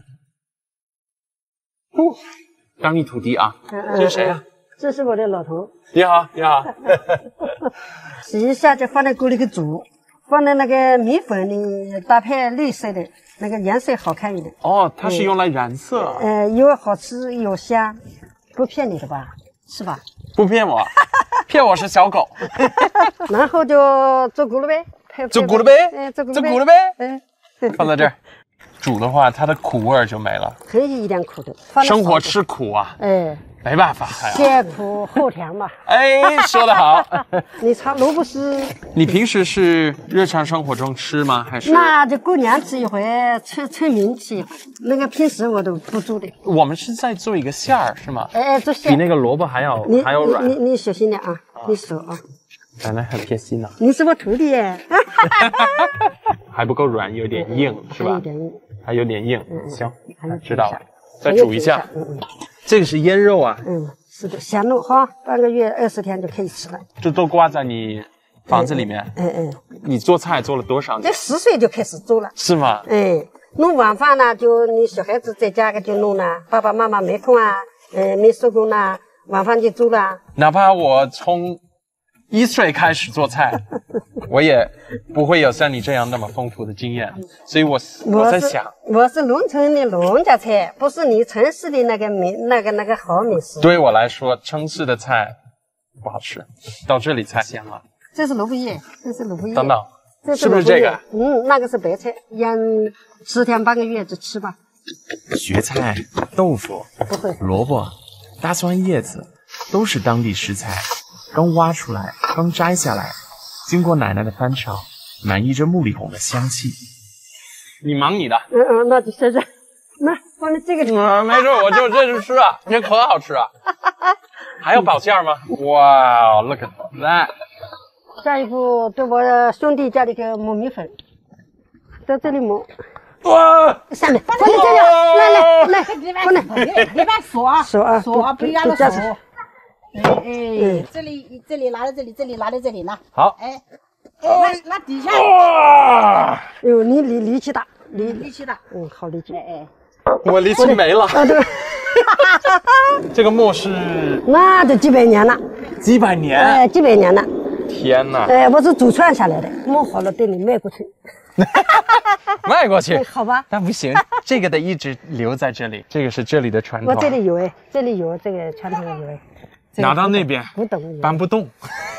哦，当你土地啊！ 嗯、 这是谁啊？ 这是我的老头。 你好，你好。 洗一下就放在锅里去煮，放在那个米粉里搭配绿色的，那个颜色好看一点。 哦，它是用来染色。 呃，又好吃又香，不骗你的吧？是吧？ 不骗我，骗我是小狗。 然后就做咕噜呗， 做咕噜呗， 嗯，做做咕噜呗， 嗯， 放在这儿。煮的话，它的苦味就没了。 可以一点苦的。 生活吃苦啊， 哎， 没办法。 先苦后甜嘛。 哎，说得好。 你尝萝卜丝。 你平时是日常生活中吃吗？还是？ 那就过年吃一回，村村民吃一回。那个平时我都不做的。 我们是在做一个馅儿，是吗？ 哎，做馅。 比那个萝卜还要还要软。 你你小心点啊，你手啊。 奶奶很贴心呢。 你是我徒弟耶。 还不够软，有点硬，是吧？ 有点硬。 还有点硬，行，知道了，再煮一下。这个是腌肉啊。 嗯，是的，鲜肉哈，半个月二十天就可以吃了。 这都挂在你房子里面。 嗯嗯。 你做菜做了多少年？ 这十岁就开始做了。 是吗？ 哎，弄晚饭呢，就你小孩子在家就弄了，爸爸妈妈没空啊，呃，没收工呢，晚饭就做了。 哪怕我从一岁开始做菜，我也不会有像你这样那么丰富的经验，所以我我在想， 我是农村的农家菜，不是你城市的那个美那个那个好美食。 对我来说，城市的菜不好吃，到这里才香了。 这是萝卜叶，这是萝卜叶。 等等， 这是不是这个？ 嗯，那个是白菜，腌十天半个月就吃吧。 蕨菜、豆腐、 不会， 萝卜、大蒜叶子都是当地食材。刚挖出来，刚摘下来，经过奶奶的翻炒，满溢着木里红的香气。 你忙你的， 嗯嗯，那就现在，那放在这个里。 嗯，没事，我就这就吃啊，这可好吃啊。还有宝馅吗？哇 ，look at that！ 下一步，对我兄弟家里的磨米粉，在这里磨。 哇！ 下面，放在这里，来来来，放来， 你把锁啊， 锁啊， 锁啊，不要了锁。哎哎， 这里这里拿在这里，这里拿在这里拿。 好。 哎，那那底下。 哇！ 哎呦，你力力气大，力力气大。 嗯，好力气。 哎我力气没了。 啊对。 这个磨是。 那就几百年了。 几百年。 哎，几百年了。 天哪！ 哎，我是祖传下来的，磨好了对你卖过去。 卖过去， 好吧？ 但不行，这个得一直留在这里，这个是这里的传统。 我这里有哎，这里有这个传统有哎。 拿到那边不懂， 搬不动。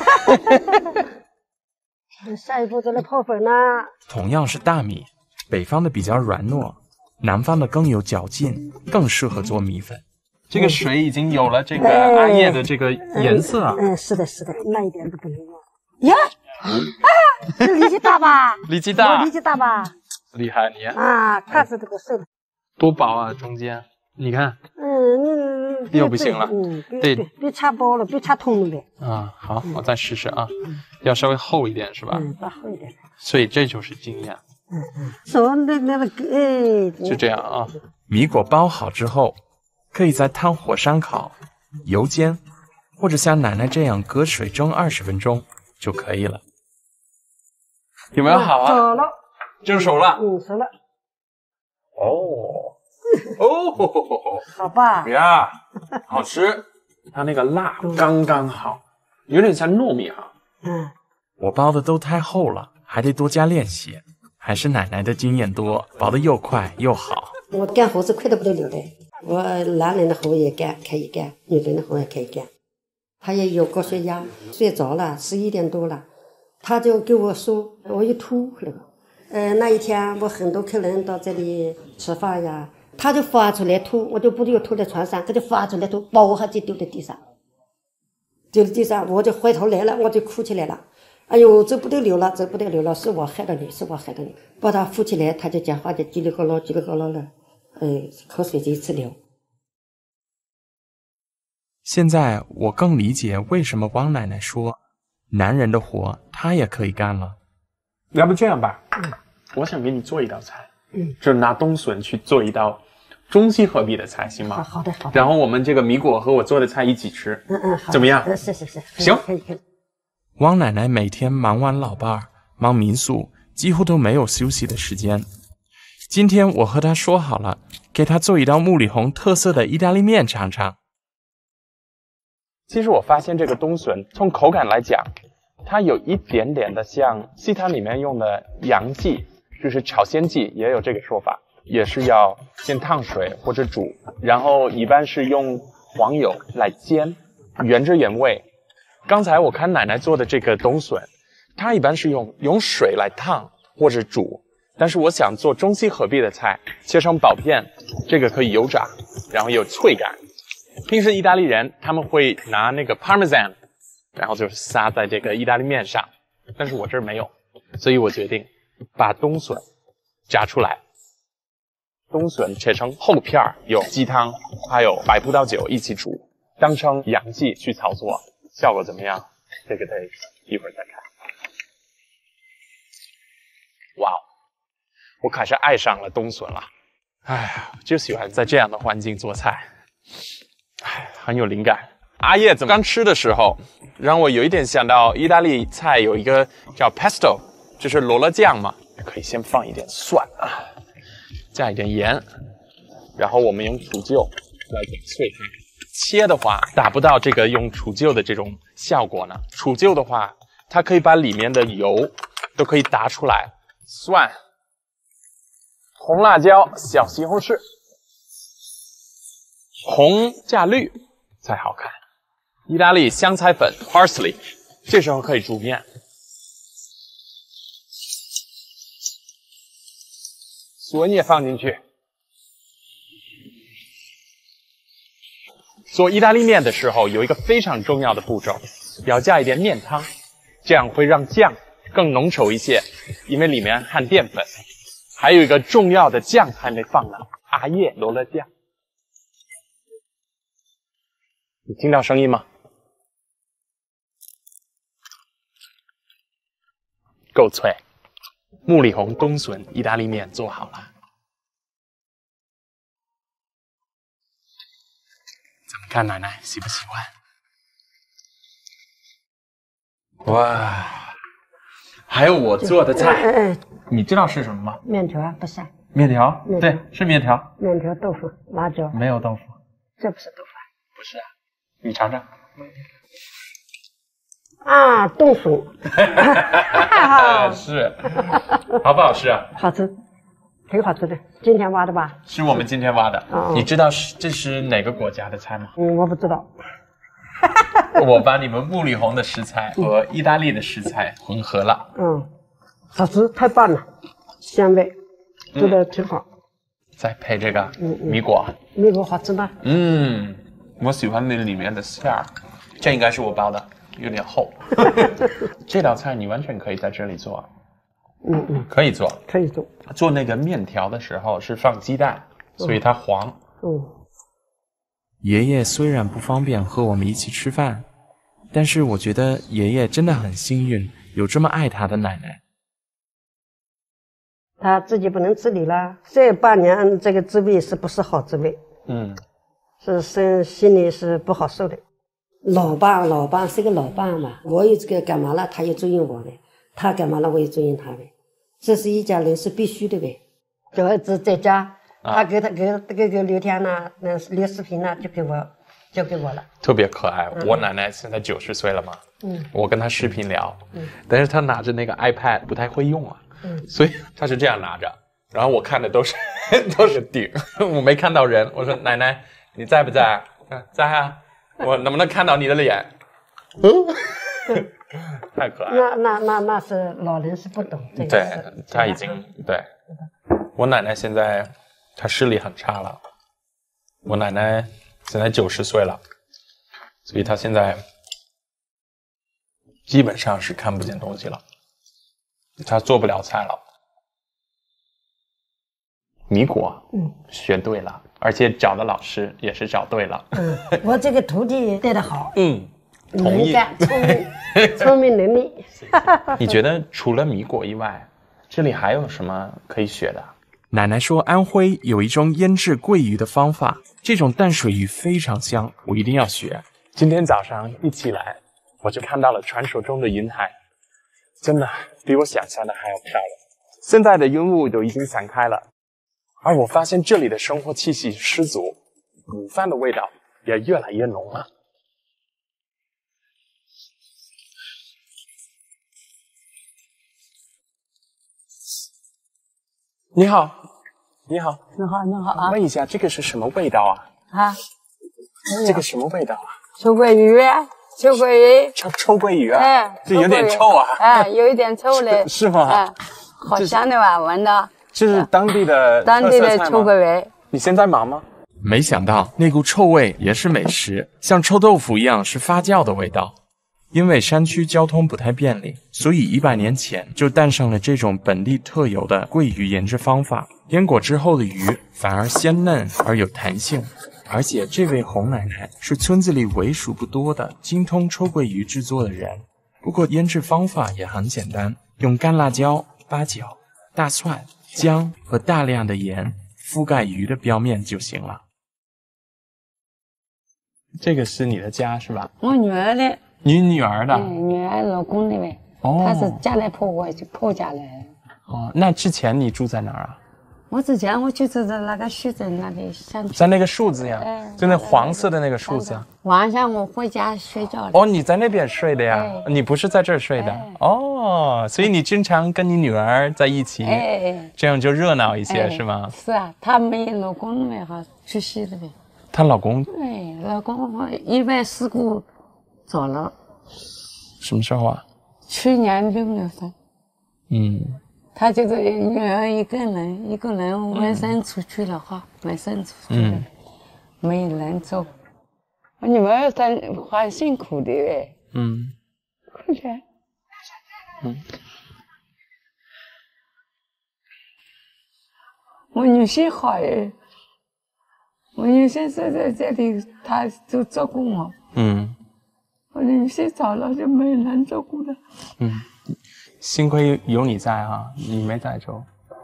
下一步再来泡粉呢。 同样是大米，北方的比较软糯，南方的更有嚼劲，更适合做米粉。 这个水已经有了这个艾叶的这个颜色啊。 嗯，是的，是的，那一点都不能用。呀，啊，这力气大吧？ 力气大， 力气大吧？ 厉害你啊！看着这个瘦的， 多薄啊，中间，你看。 嗯，你又不行了。 嗯， 对， 别插包了，别插通了呗。 啊，好，我再试试啊，要稍微厚一点是吧？ 嗯，要厚一点。 所以这就是经验。 嗯嗯，说那那个哎， 就这样啊。 米果包好之后，可以在炭火上烤、油煎，或者像奶奶这样隔水蒸二十分钟就可以了。 有没有好啊？ 好了， 蒸熟了。 嗯，熟了。 哦哦， 好吧？ 呀，好吃。它那个辣刚刚好，有点像糯米哈。 嗯， 我包的都太厚了，还得多加练习。还是奶奶的经验多，包的又快又好。 我干活是快得不得了的，我男人的活也干，可以干；女人的活也可以干。他也有高血压，睡着了，十一点多了，他就跟我说我又吐了。呃，那一天我很多客人到这里吃饭呀，他就发出来吐，我就不就吐在床上，他就发出来吐，把我还就丢在地上，丢在地上，我就回头来了，我就哭起来了。哎呦，这不得了了，这不得了了，是我害的你，是我害的你。把他扶起来，他就讲话就叽里咕噜叽里咕噜了，呃，口水就一直流。 现在我更理解为什么汪奶奶说，男人的活她也可以干了。 要不这样吧， 嗯， 我想给你做一道菜， 嗯， 就拿冬笋去做一道中西合璧的菜，行吗？ 好的，好的。 然后我们这个米果和我做的菜一起吃， 嗯嗯，好， 怎么样？ 嗯，是是是， 行， 可以可以。 汪奶奶每天忙完老伴儿，忙民宿，几乎都没有休息的时间。今天我和她说好了，给她做一道木里红特色的意大利面尝尝。 其实我发现这个冬笋从口感来讲，它有一点点的像西餐里面用的洋蓟，就是炒鲜蓟，也有这个说法，也是要先烫水或者煮，然后一般是用黄油来煎，原汁原味。刚才我看奶奶做的这个冬笋，它一般是用用水来烫或者煮，但是我想做中西合璧的菜，切成薄片，这个可以油炸，然后有脆感。平时意大利人他们会拿那个 parmesan， 然后就撒在这个意大利面上，但是我这儿没有，所以我决定把冬笋炸出来。冬笋切成厚片儿，有鸡汤还有白葡萄酒一起煮，当成洋蓟去操作。效果怎么样？这个得一会儿再看。哇哦，我可是爱上了冬笋了。哎呀，就喜欢在这样的环境做菜，哎，很有灵感。阿叶刚吃的时候，让我有一点想到意大利菜有一个叫 pesto， 就是罗勒酱嘛。可以先放一点蒜啊，加一点盐，然后我们用煮臼来给脆它。切的话达不到这个用杵臼的这种效果呢。杵臼的话，它可以把里面的油都可以打出来。蒜、红辣椒、小西红柿，红加绿才好看。意大利香菜粉 parsley， 这时候可以煮面。笋也放进去。做意大利面的时候，有一个非常重要的步骤，要加一点面汤，这样会让酱更浓稠一些，因为里面含淀粉。还有一个重要的酱还没放呢，阿叶罗勒酱。你听到声音吗？够脆，木里红冬笋意大利面做好了。怎么看，奶奶喜不喜欢？哇，还有我做的菜， 嗯嗯， 你知道是什么吗？ 面条啊，不是面条， 面条对，是面条。 面条、豆腐、辣椒， 没有豆腐， 这不是豆腐不是啊，你尝尝。 啊，冻薯， 是，好不好吃啊？ 好吃，挺好吃的。今天挖的吧？ 是我们今天挖的。 哦、 你知道是这是哪个国家的菜吗？ 嗯，我不知道。 我把你们木里红的食材和意大利的食材混合了。 嗯，好吃，太棒了，香味，做的挺好。 嗯、再配这个嗯嗯米果， 米果好吃吗？ 嗯，我喜欢那里面的馅儿，这应该是我包的。有点厚，这道菜你完全可以在这里做， 嗯嗯， 可以做， 可以做。 做那个面条的时候是放鸡蛋，所以它黄。 嗯， 爷爷虽然不方便和我们一起吃饭，但是我觉得爷爷真的很幸运，有这么爱他的奶奶。 他自己不能自理了，这八年这个滋味是不是好滋味？ 嗯， 是心心里是不好受的。老爸老爸是个老爸嘛，我有这个干嘛了，他也注意我呗；他干嘛了，我也注意他呗。这是一家人是必须的呗。小儿子在家，他给他给给给聊天呐，那聊视频呐，就给我交给我了。 特别可爱。 嗯、 我奶奶现在九十岁了嘛， 嗯， 我跟她视频聊， 嗯， 但是她拿着那个 iPad 不太会用啊， 嗯， 所以她是这样拿着，然后我看的都是都是顶，我没看到人。我说奶奶你在不在？嗯，在啊。我能不能看到你的脸？嗯，太可爱了。 那那那那是老人是不懂这个。 对，他已经对。我奶奶现在她视力很差了，我奶奶现在九十岁了，所以她现在基本上是看不见东西了，她做不了菜了。米果， 嗯， 学对了，而且找的老师也是找对了。 嗯，我这个徒弟带得好， 嗯，同意。 能干，聪明，聪明能力。 你觉得除了米果以外，这里还有什么可以学的？ 奶奶说安徽有一种腌制桂鱼的方法，这种淡水鱼非常香，我一定要学。 今天早上一起来，我就看到了传说中的云海，真的比我想象的还要漂亮。现在的云雾都已经散开了。而我发现这里的生活气息十足，午饭的味道也越来越浓了。你好，你好， 你好，你好啊！ 问一下，这个是什么味道啊？ 啊， 这个什么味道啊？ 臭鳜鱼，臭鳜鱼， 臭臭鳜鱼啊！ 哎， 这有点臭啊！ 哎，有一点臭嘞， 是吗？ 哎，好香的吧，闻到。 这是当地的当地的臭鳜鱼。 你现在忙吗？ 没想到那股臭味也是美食，像臭豆腐一样是发酵的味道。因为山区交通不太便利，所以一百年前就诞生了这种本地特有的桂鱼腌制方法。腌过之后的鱼反而鲜嫩而有弹性，而且这位洪奶奶是村子里为数不多的精通臭鳜鱼制作的人。不过腌制方法也很简单，用干辣椒、八角、大蒜、姜和大量的盐覆盖鱼的表面就行了。 这个是你的家是吧？ 我女儿的。 你女儿的？ 嗯，女儿老公的呗。哦。她是嫁来婆我就婆家来。 哦，那之前你住在哪儿啊？ 我之前我就住在那个徐镇那里山区。 在那个树子呀？哎。就那黄色的那个树子呀。 晚上我回家睡觉。 哦，你在那边睡的呀？哎、你不是在这儿睡的？哎、哦，所以你经常跟你女儿在一起，哎，这样就热闹一些、哎、是吗？ 是啊，她没老公没哈去世了呗。 她老公？ 哎，老公意外事故走了。 什么时候啊？ 去年六月份。 嗯。 她就是女儿一个人，一个人外省出去了哈，外省出去了，嗯、没人走。我女儿她还辛苦的嘞。 嗯。 苦的。 嗯。 我女婿好哎，我女婿在在这里，他就照顾我。 嗯。 我女婿走了就没人照顾了。 嗯，幸亏有你在啊，你没在就，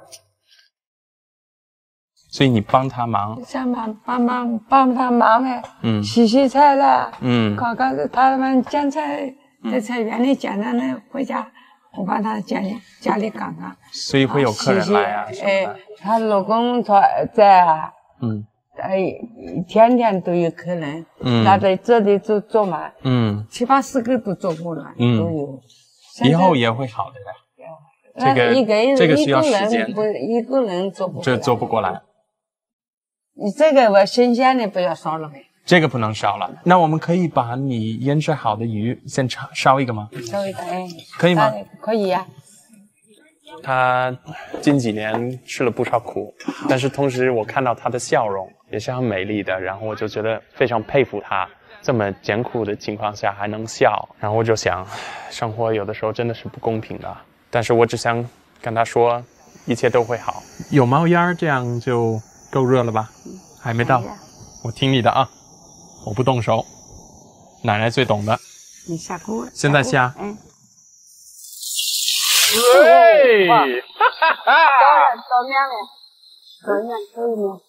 所以你帮他忙。 想帮帮忙帮他忙呗。 嗯。 洗洗菜啦。 嗯。 搞搞他们捡菜，在菜园里捡的那回家，我帮他捡家里干干。 所以会有客人来啊。 哎，她老公在在啊。 嗯。 哎，天天都有客人， 嗯， 他在这里做做嘛， 嗯， 七八十个都做过了，嗯，都有。 以后也会好的呀。这个一个人这个需要时间， 不一个人做不， 这做不过来。 你这个我新鲜的不要烧了没？ 这个不能烧了。那我们可以把你腌制好的鱼先烧烧一个吗？ 烧一个，哎， 可以吗？ 可以呀。 他近几年吃了不少苦，但是同时我看到他的笑容也是很美丽的，然后我就觉得非常佩服他，这么艰苦的情况下还能笑，然后我就想，生活有的时候真的是不公平的，但是我只想跟他说，一切都会好。有冒烟这样就够热了吧？还没到，我听你的啊。 我不动手，奶奶最懂的。 你下锅。 现在下。 哎。 对，哈哈哈！ 倒面了，倒面可以吗？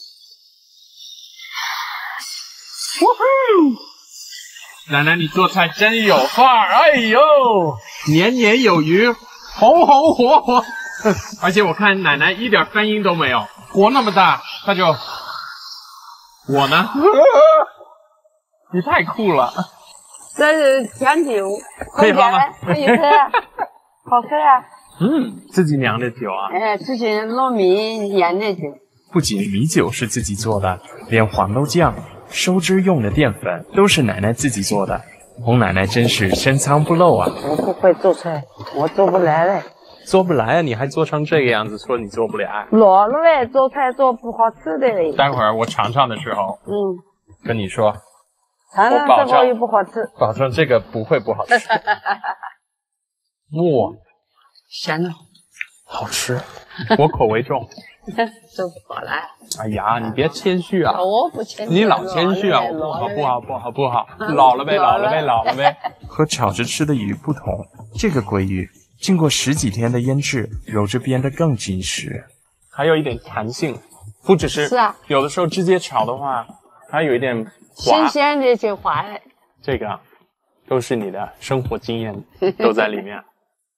哇呼！奶奶，你做菜真有范儿！哎呦，年年有余，红红火火。而且我看奶奶一点反应都没有，火那么大，她就……我呢？你太酷了！ 这是甜酒， 可以喝吗？ 可以喝，好喝啊！ 嗯，自己酿的酒啊？ 哎，自己糯米酿的酒。 不仅米酒是自己做的，连黄豆酱、收汁用的淀粉都是奶奶自己做的。洪奶奶真是深藏不露啊！ 我不会做菜，我做不来嘞。 做不来啊！你还做成这个样子，说你做不来？ 老了嘞，做菜做不好吃的嘞。 待会儿我尝尝的时候， 嗯， 跟你说。 尝尝这个又不好吃。 保证这个不会不好吃。哇， 咸了， 好吃，我口味重。 做不好了。 哎呀，你别谦虚啊！ 我不谦虚。 你老谦虚啊！不好不好不好不好，老了呗老了呗老了呗。 和炒着吃的鱼不同，这个鲑鱼经过十几天的腌制，肉质变得更紧实， 还有一点弹性，不只是。 是啊。 有的时候直接炒的话，还有一点滑。 新鲜的就滑了。 这个都是你的生活经验都在里面。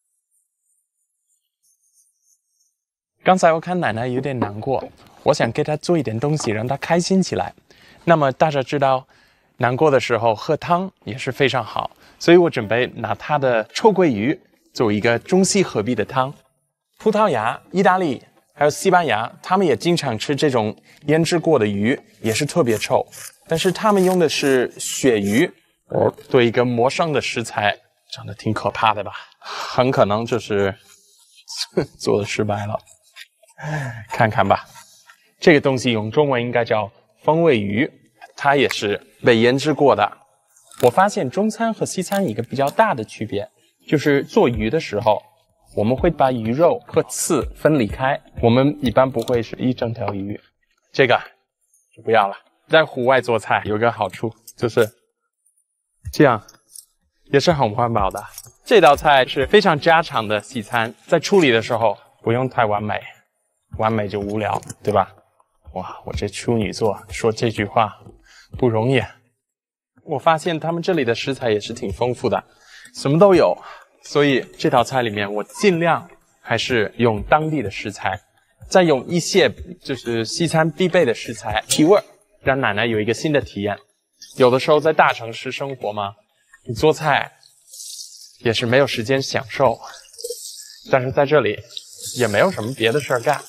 刚才我看奶奶有点难过，我想给她做一点东西让她开心起来。那么大家知道，难过的时候喝汤也是非常好，所以我准备拿她的臭鳜鱼做一个中西合璧的汤。葡萄牙、意大利还有西班牙，他们也经常吃这种腌制过的鱼，也是特别臭，但是他们用的是鳕鱼，对一个陌生的食材，长得挺可怕的吧？很可能就是做的失败了。看看吧，这个东西用中文应该叫风味鱼，它也是被腌制过的。我发现中餐和西餐一个比较大的区别，就是做鱼的时候，我们会把鱼肉和刺分离开，我们一般不会是一整条鱼。这个就不要了。在户外做菜有个好处，就是这样也是很环保的。这道菜是非常家常的西餐，在处理的时候不用太完美。完美就无聊，对吧？哇，我这处女座说这句话不容易。我发现他们这里的食材也是挺丰富的，什么都有，所以这道菜里面我尽量还是用当地的食材，再用一些就是西餐必备的食材提味，让奶奶有一个新的体验。有的时候在大城市生活嘛，你做菜也是没有时间享受，但是在这里也没有什么别的事儿干。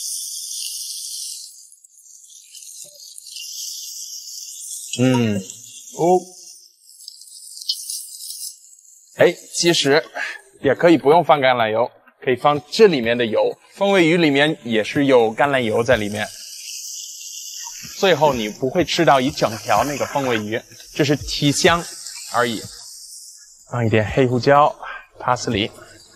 嗯，哦，哎，其实也可以不用放橄榄油，可以放这里面的油。风味鱼里面也是有橄榄油在里面，最后你不会吃到一整条那个风味鱼，只是提香而已。放一点黑胡椒、帕斯里。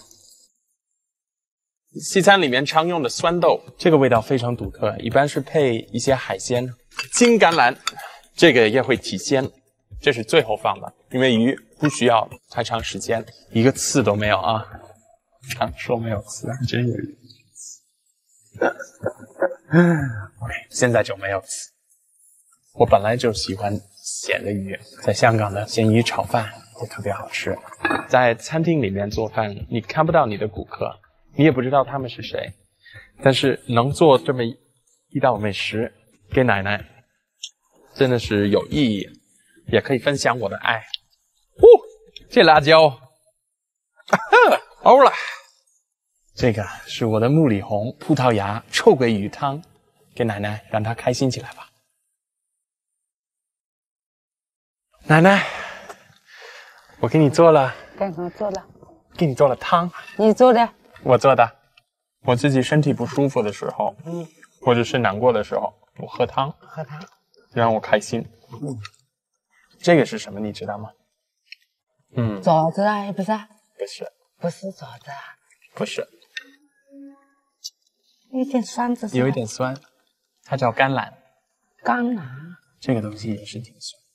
西餐里面常用的酸豆，这个味道非常独特，一般是配一些海鲜。金橄榄。这个也会提鲜，这是最后放的，因为鱼不需要太长时间，一个刺都没有啊。常说没有刺，还真有一个刺。OK， 现在就没有刺。我本来就喜欢咸的鱼，在香港的咸鱼炒饭也特别好吃。在餐厅里面做饭，你看不到你的顾客，你也不知道他们是谁，但是能做这么一道美食给奶奶。真的是有意义，也可以分享我的爱。哦，这辣椒，欧了。这个是我的木里红葡萄牙臭鳜鱼汤，给奶奶，让她开心起来吧。奶奶，我给你做了， 刚刚做了， 给你做了汤。 你做的？ 我做的。我自己身体不舒服的时候，嗯，或者是难过的时候，我喝汤。 喝汤。 让我开心。嗯，这个是什么？你知道吗？嗯， 枣子啊，不是？ 不是， 不是枣子啊， 不是， 有一点酸子， 有一点酸，它叫甘蓝。 甘蓝， 这个东西也是挺酸。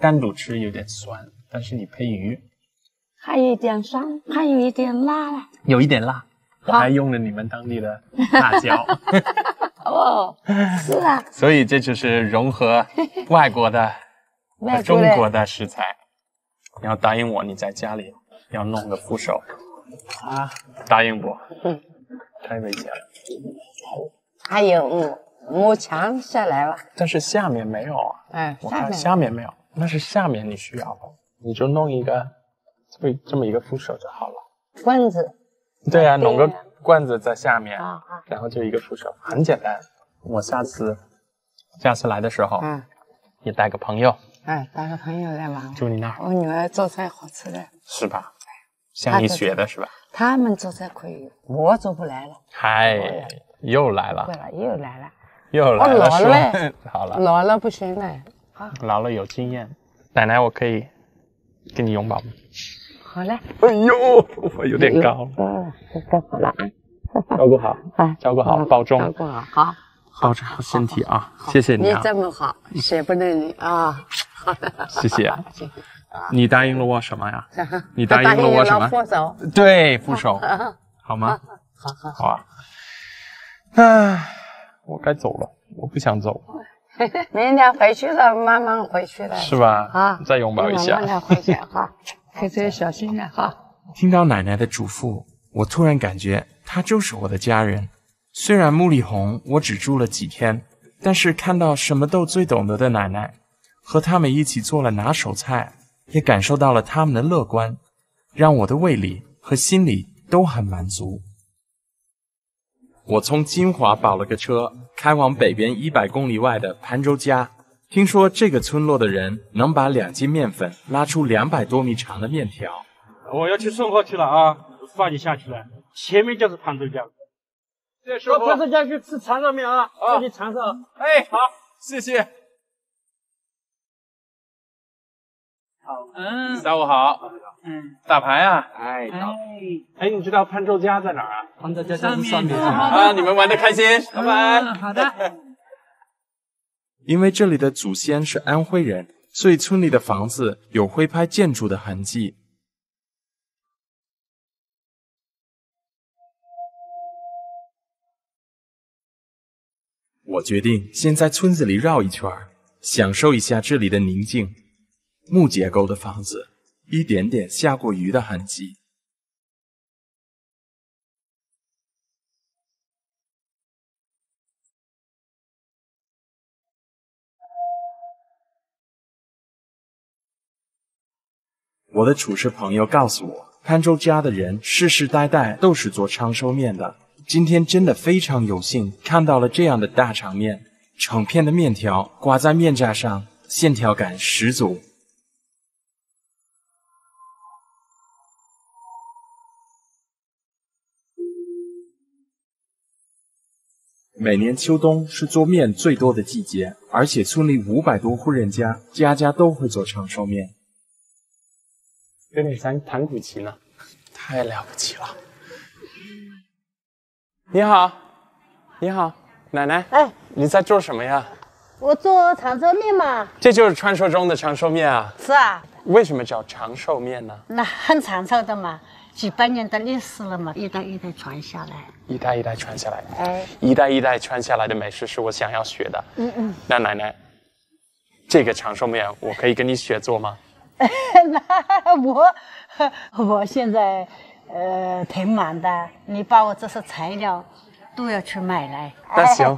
单独吃有点酸，但是你配鱼， 还有一点酸，还有一点辣了。 有一点辣。我还用了你们当地的辣椒。 哦，是啊。 所以这就是融合外国的和中国的食材。你要答应我，你在家里要弄个扶手啊！答应我。嗯。太危险了。 还有嗯，幕墙下来了。 但是下面没有啊。 嗯， 我看下面没有，那是下面你需要的，你就弄一个这么这么一个扶手就好了。 罐子。 对啊，弄个罐子在下面，啊啊、然后就一个扶手，很简单。我下次下次来的时候，嗯，也带个朋友。 哎，带个朋友来玩。 住你那儿。 我女儿做菜好吃的。 是吧？向你学的是吧？ 他们做菜可以，我做不来了。 嗨，又来了。 对了，又来了。 又来了。 我老了。 好了。 老了不行了。好。 老了有经验。奶奶，我可以跟你拥抱吗？ 好嘞。 哎呦，我有点高。 嗯，够好了啊。 照顾好，照顾好，保重。 照顾好，好。 保持好身体啊！谢谢你啊！ 你这么好，舍不得你啊！好的， 谢谢。你答应了我什么呀？你答应了我什么？ 扶手。 对，扶手，好吗？ 好好好啊。唉，我该走了，我不想走。 明天回去了，慢慢回去了。 是吧？ 啊， 再拥抱一下。 慢慢回去哈，开车小心点哈。 听到奶奶的嘱咐，我突然感觉她就是我的家人。虽然木里红我只住了几天，但是看到什么都最懂得的奶奶，和他们一起做了拿手菜，也感受到了他们的乐观，让我的胃里和心里都很满足。我从金华包了个车，开往北边一百公里外的潘州家。听说这个村落的人能把两斤面粉拉出两百多米长的面条。 我要去送货去了啊，发你下去了，前面就是潘州家。到潘州家去吃长寿面啊！祝你长寿。 哎，好，谢谢。 好，嗯， 下午好。 嗯， 打牌啊？ 哎，好。 哎，你知道潘州家在哪儿啊？ 潘州家就是上面啊！你们玩得开心，拜拜。 好的。 因为这里的祖先是安徽人，所以村里的房子有徽派建筑的痕迹。我决定先在村子里绕一圈，享受一下这里的宁静。木结构的房子，一点点下过雨的痕迹。我的厨师朋友告诉我，潘州家的人世世代代都是做长寿面的。今天真的非常有幸看到了这样的大场面，成片的面条挂在面架上，线条感十足。每年秋冬是做面最多的季节，而且村里五百多户人家，家家都会做长寿面。 跟你弹弹古琴呢，太了不起了。你好，你好，奶奶。哎，你在做什么呀？ 我做长寿面嘛。 这就是传说中的长寿面啊。 是啊。 为什么叫长寿面呢？ 那很长寿的嘛，几百年的历史了嘛，一代一代传下来。 一代一代传下来。 哎。 一代一代传下来的美食是我想要学的。 嗯嗯。 那奶奶，这个长寿面我可以跟你学做吗？ 那我我现在。呃，挺忙的，你把我这些材料都要去买来。 那行，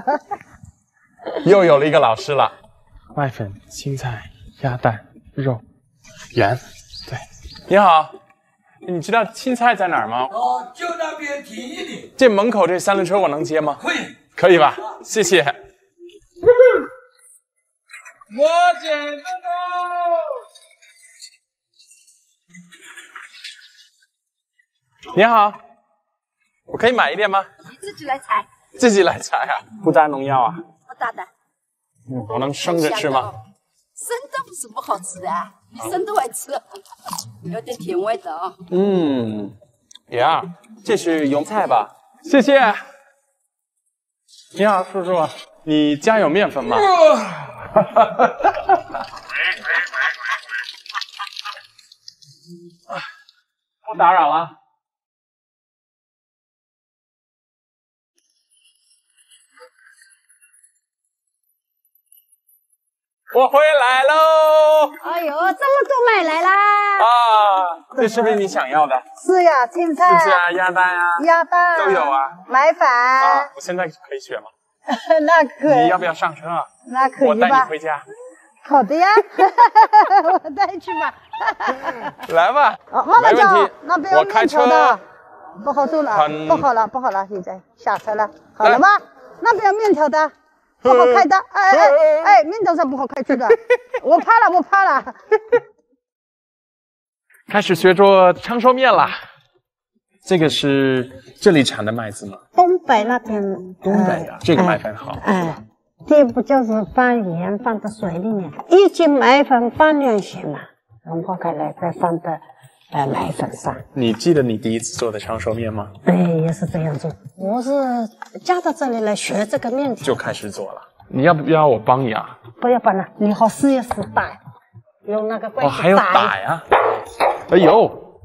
又有了一个老师了。麦粉、青菜、鸭蛋、肉、盐。对，你好，你知道青菜在哪儿吗？ 哦，就那边停一点。 这门口这三轮车我能接吗？ 可以， 可以吧？谢谢。 我捡得到。 你好，我可以买一点吗？ 你自己来采。 自己来采啊？不打农药啊？ 不打的。 嗯，我能生着吃吗？ 生的不是不好吃的，你生的爱吃，有点甜味的啊。 嗯，呀，这是油菜吧？谢谢。你好，叔叔，你家有面粉吗？ 不打扰了。我回来喽！ 哎呦，这么多买来啦！ 啊，这是不是你想要的？ 是呀，青菜、 是啊，鸭蛋啊， 鸭蛋都有啊。 买饭啊，我现在可以选吗？ 那可以。 你要不要上车啊？ 那可以吧。 我带你回家。 好的呀，我带去吧。 来吧， 哦，妈妈讲那边有我开车的，不好走了，不好了，不好了，现在下车了，好了吗？那边有面条的。不好开的，哎哎哎，面条上不好开去的，我怕了，我怕了。 开始学做长寿面了。这个是这里产的麦子吗？ 东北那边。 东北的，这个麦粉好。 哎，这不就是放盐放到水里面，一斤麦粉放两些嘛，融化开来再放到呃麦粉上。 你记得你第一次做的长寿面吗？ 对，也是这样做。我是嫁到这里来学这个面条， 就开始做了。你要不要我帮你啊？ 不要帮了，你好试一试打，用那个棍哦，还要打呀？哎呦，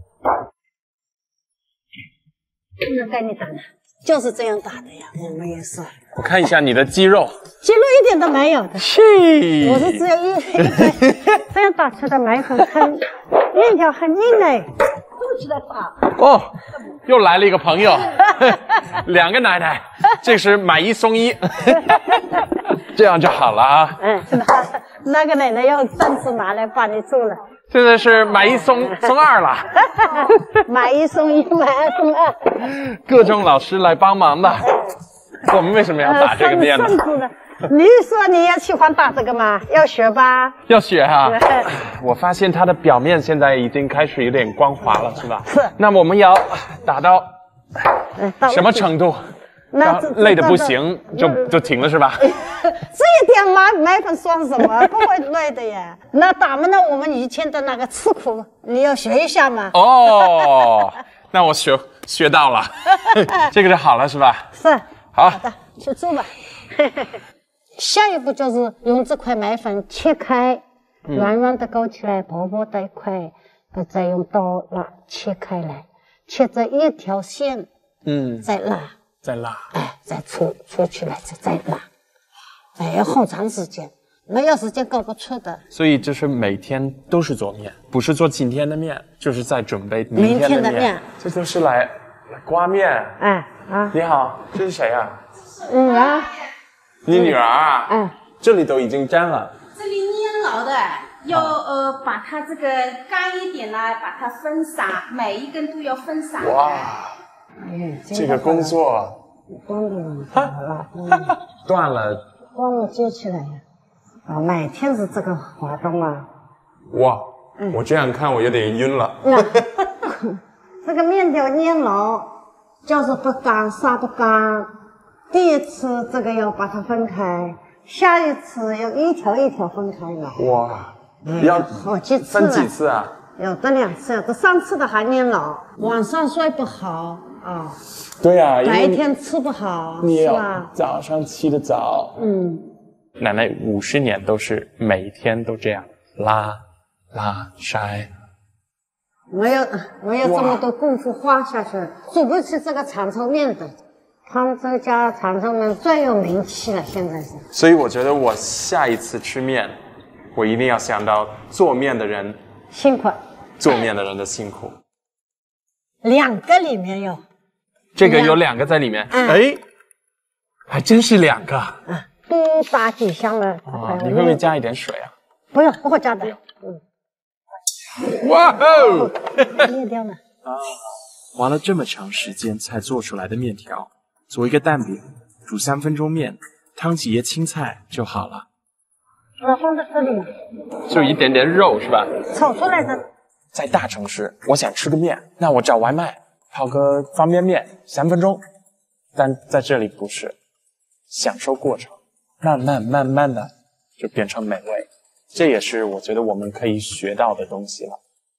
那该你打了，就是这样打的呀。我们也是。 我看一下你的肌肉， 肌肉一点都没有的。 气， 我是只有一这样打出的麦粉很面条很硬哎，动起来打。 哦，又来了一个朋友，两个奶奶，这是买一送一，这样就好了啊。 嗯，那那个奶奶要暂时拿来帮你做了。 现在是买一送送二了， 买一送一，买二送二， 各种老师来帮忙的。我们为什么要打这个面呢？ 你说你也喜欢打这个吗？要学吧？ 要学哈、啊。我发现它的表面现在已经开始有点光滑了，是吧？ 是。 那么我们要打到什么程度？ 那累得不行就就停了是吧？ 这一点麦麦粉算什么？不会累的呀。那打嘛，那我们以前的那个吃苦，你要学一下嘛。 哦，那我学学到了，这个就好了是吧？ 是。 好， 好的，去做吧。下一步就是用这块麦粉切开， 嗯、 软软的勾起来，薄薄的一块，再用刀拉切开来，切成一条线， 嗯， 再拉， 再拉， 哎，再搓搓起来，再再拉，哎，要好长时间，没有时间搞不出的。 所以就是每天都是做面，不是做今天的面，就是在准备明天的面。 明天的面， 这就是来来刮面。 哎啊， 你好，这是谁啊？ 女儿。 你女儿啊？ 嗯， 这里都已经粘了。 这里粘牢的，要呃把它这个干一点呢，把它分散，每一根都要分散。 哇， 嗯， 这个工作断了，断了， 断了， 断了接起来呀。啊，每天是这个活动啊。 哇，我这样看我有点晕了。 这个面条粘牢，就是不干，杀不干。第一次这个要把它分开，下一次要一条一条分开了。 哇，要好几次分几次啊？ 有的两次，这上次的还粘牢，晚上睡不好啊。 对呀、啊， 白天吃不好， 你是吧？ 早上起得早。 嗯， 奶奶五十年都是每天都这样拉拉筛。 没有没有这么多功夫花下去，煮不起这个长寿面的。他们这家长寿面最有名气了，现在是。 所以我觉得我下一次吃面，我一定要想到做面的人辛苦， 做面的人的辛苦。 两个里面有， 这个有两个在里面，哎、嗯，还真是两个。 嗯，多打几箱了。 哦，你会不会加一点水啊？ 不用，不会加的。嗯。 哇哦！ 裂掉了。 啊，花了这么长时间才做出来的面条。做一个蛋饼，煮三分钟面，汤几叶青菜就好了。 我放在这里， 就一点点肉是吧？ 炒出来的。 在大城市，我想吃个面，那我找外卖，泡个方便面，三分钟。但在这里不是，享受过程，慢慢慢慢的就变成美味。这也是我觉得我们可以学到的东西了。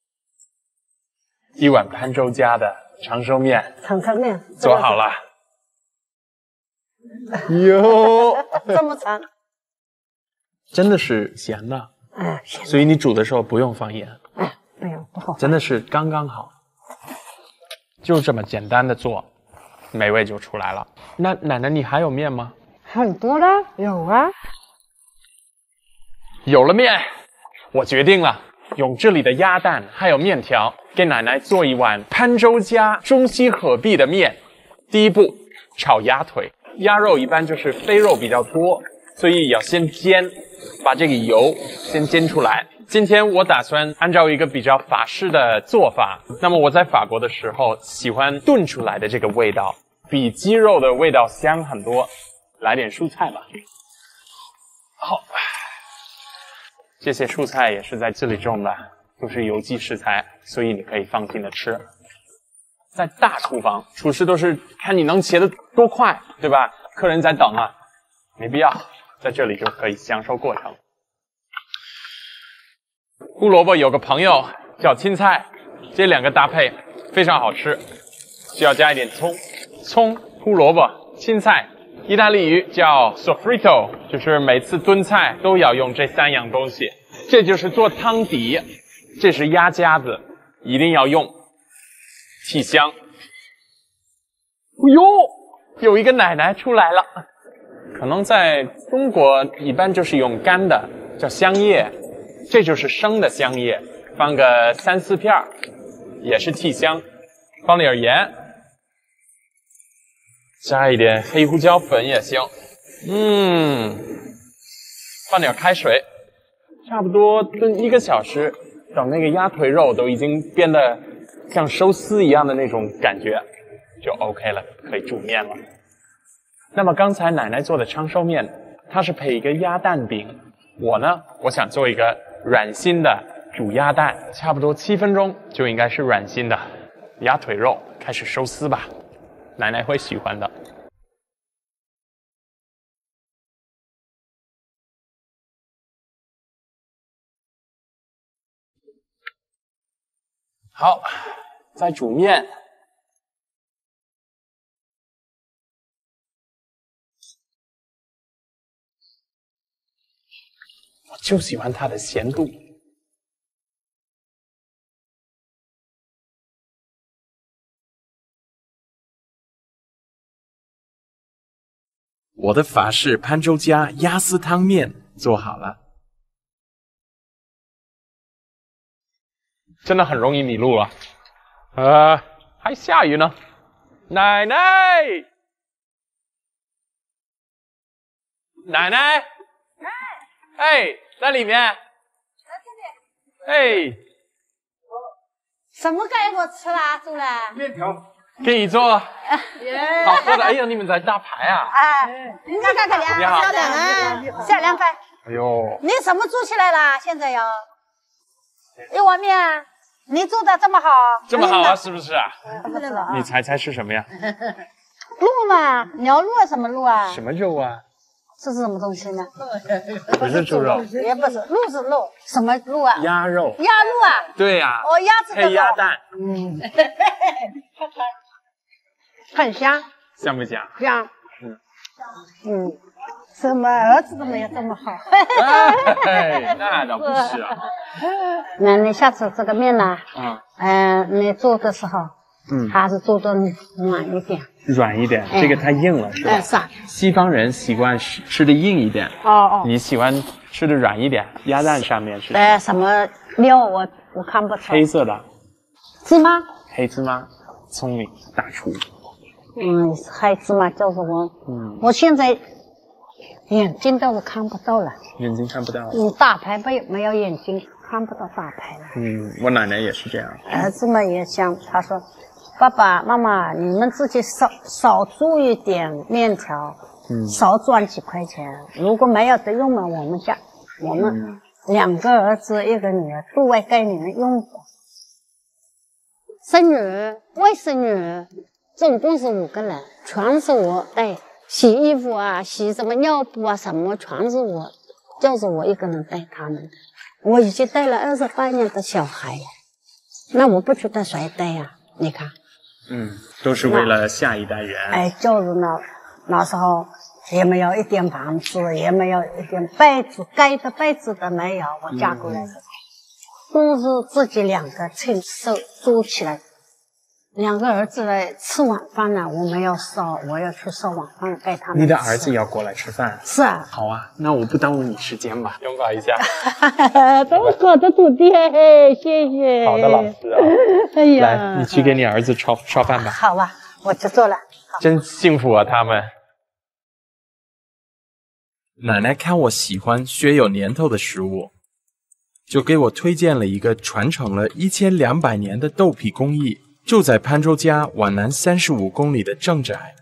一碗潘州家的长寿面， 长寿面做好了。哟， 这么长， 真的是咸的， 哎，咸。 所以你煮的时候不用放盐， 哎，不用，不好， 真的是刚刚好。 就这么简单的做，美味就出来了。那奶奶，你还有面吗？ 很多了，有啊。 有了面，我决定了，用这里的鸭蛋还有面条，给奶奶做一碗潘州家中西合璧的面。第一步，炒鸭腿。鸭肉一般就是肥肉比较多，所以要先煎，把这个油先煎出来。今天我打算按照一个比较法式的做法，那么我在法国的时候喜欢炖出来的这个味道，比鸡肉的味道香很多。来点蔬菜吧。好，这些蔬菜也是在这里种的，都是有机食材，所以你可以放心的吃。在大厨房，厨师都是看你能切得多快，对吧？客人在等啊，没必要，在这里就可以享受过程。胡萝卜有个朋友叫青菜，这两个搭配非常好吃，需要加一点葱，葱、胡萝卜、青菜。意大利语叫 sofrito， 就是每次炖菜都要用这三样东西。这就是做汤底，这是鸭夹子，一定要用，提香。哟，有一个奶奶出来了，可能在中国一般就是用干的，叫香叶，这就是生的香叶，放个三四片，也是提香，放点盐。加一点黑胡椒粉也行，嗯，放点开水，差不多炖一个小时，等那个鸭腿肉都已经变得像寿司一样的那种感觉，就 OK 了，可以煮面了。那么刚才奶奶做的长寿面，它是配一个鸭蛋饼，我呢，我想做一个软心的煮鸭蛋，差不多七分钟就应该是软心的鸭腿肉，开始收丝吧。奶奶会喜欢的。好，再煮面。我就喜欢它的咸度。 我的法式潘州家鸭丝汤面做好了， 真的很容易迷路了。呃，还下雨呢。奶奶，奶奶，哎，在里面。哎， 什么给我吃啦，主人？ 面条。 给你做。好喝的。哎呀，你们在打牌啊？ 哎，你看看看， 你好， 小两啊，小两份。 哎呦， 你什么做起来了？现在要一碗面，你做的这么好， 这么好啊，是不是啊？ 不知道。 你猜猜是什么呀？ 鹿嘛，牛鹿啊，什么鹿啊？ 什么肉啊？ 这是什么东西呢？ 不是猪肉， 也不是，鹿是鹿，什么鹿啊？ 鸭肉。 鸭鹿啊？ 对呀。 哦，鸭子的肉。 配鸭蛋。 嗯。很香。 香不香？ 香。 嗯。 嗯。什么儿子都没有这么好。 哎，那倒不是啊。 那你下次这个面呢？ 嗯。 呃，你做的时候， 嗯， 还是做的软一点。 软一点，这个太硬了，是吧？ 哎，是啊。 西方人习惯吃吃的硬一点。 哦哦。 你喜欢吃的软一点？鸭蛋上面是？ 呃，什么料我我看不出。 黑色的。 芝麻。 黑芝麻，聪明大厨。 嗯，黑芝麻就是我。 嗯。 我现在眼睛都是看不到了。 眼睛看不到了。 嗯，大牌没没有眼睛，看不到大牌了。 嗯，我奶奶也是这样。 儿子们也想，他说。爸爸妈妈，你们自己少少做一点面条，嗯，少赚几块钱。如果没有得用嘛，我们家我们、嗯、两个儿子一个女儿都会给你们用的。孙女、外甥女，总共是五个人，全是我带。洗衣服啊，洗什么尿布啊，什么全是我，就是我一个人带他们。我已经带了二十八年的小孩，那我不觉得谁带呀、啊？你看。 嗯，都是为了下一代人。 哎，就是那那时候也没有一点房子，也没有一点被子，盖的被子都没有。我嫁过来的时候，嗯、都是自己两个亲手做起来。 两个儿子来吃晚饭了，我们要烧，我要去烧晚饭给他们。 你的儿子也要过来吃饭？ 是啊。 好啊，那我不耽误你时间吧，拥抱一下。 都好的徒弟，谢谢。 好的老师啊。 哎呀， 来，你去给你儿子烧烧饭吧。 好吧，我去做了。 真幸福啊，他们。 奶奶看我喜欢学有年头的食物，就给我推荐了一个传承了一千两百年的豆皮工艺，就在潘州家皖南三十五公里的正宅。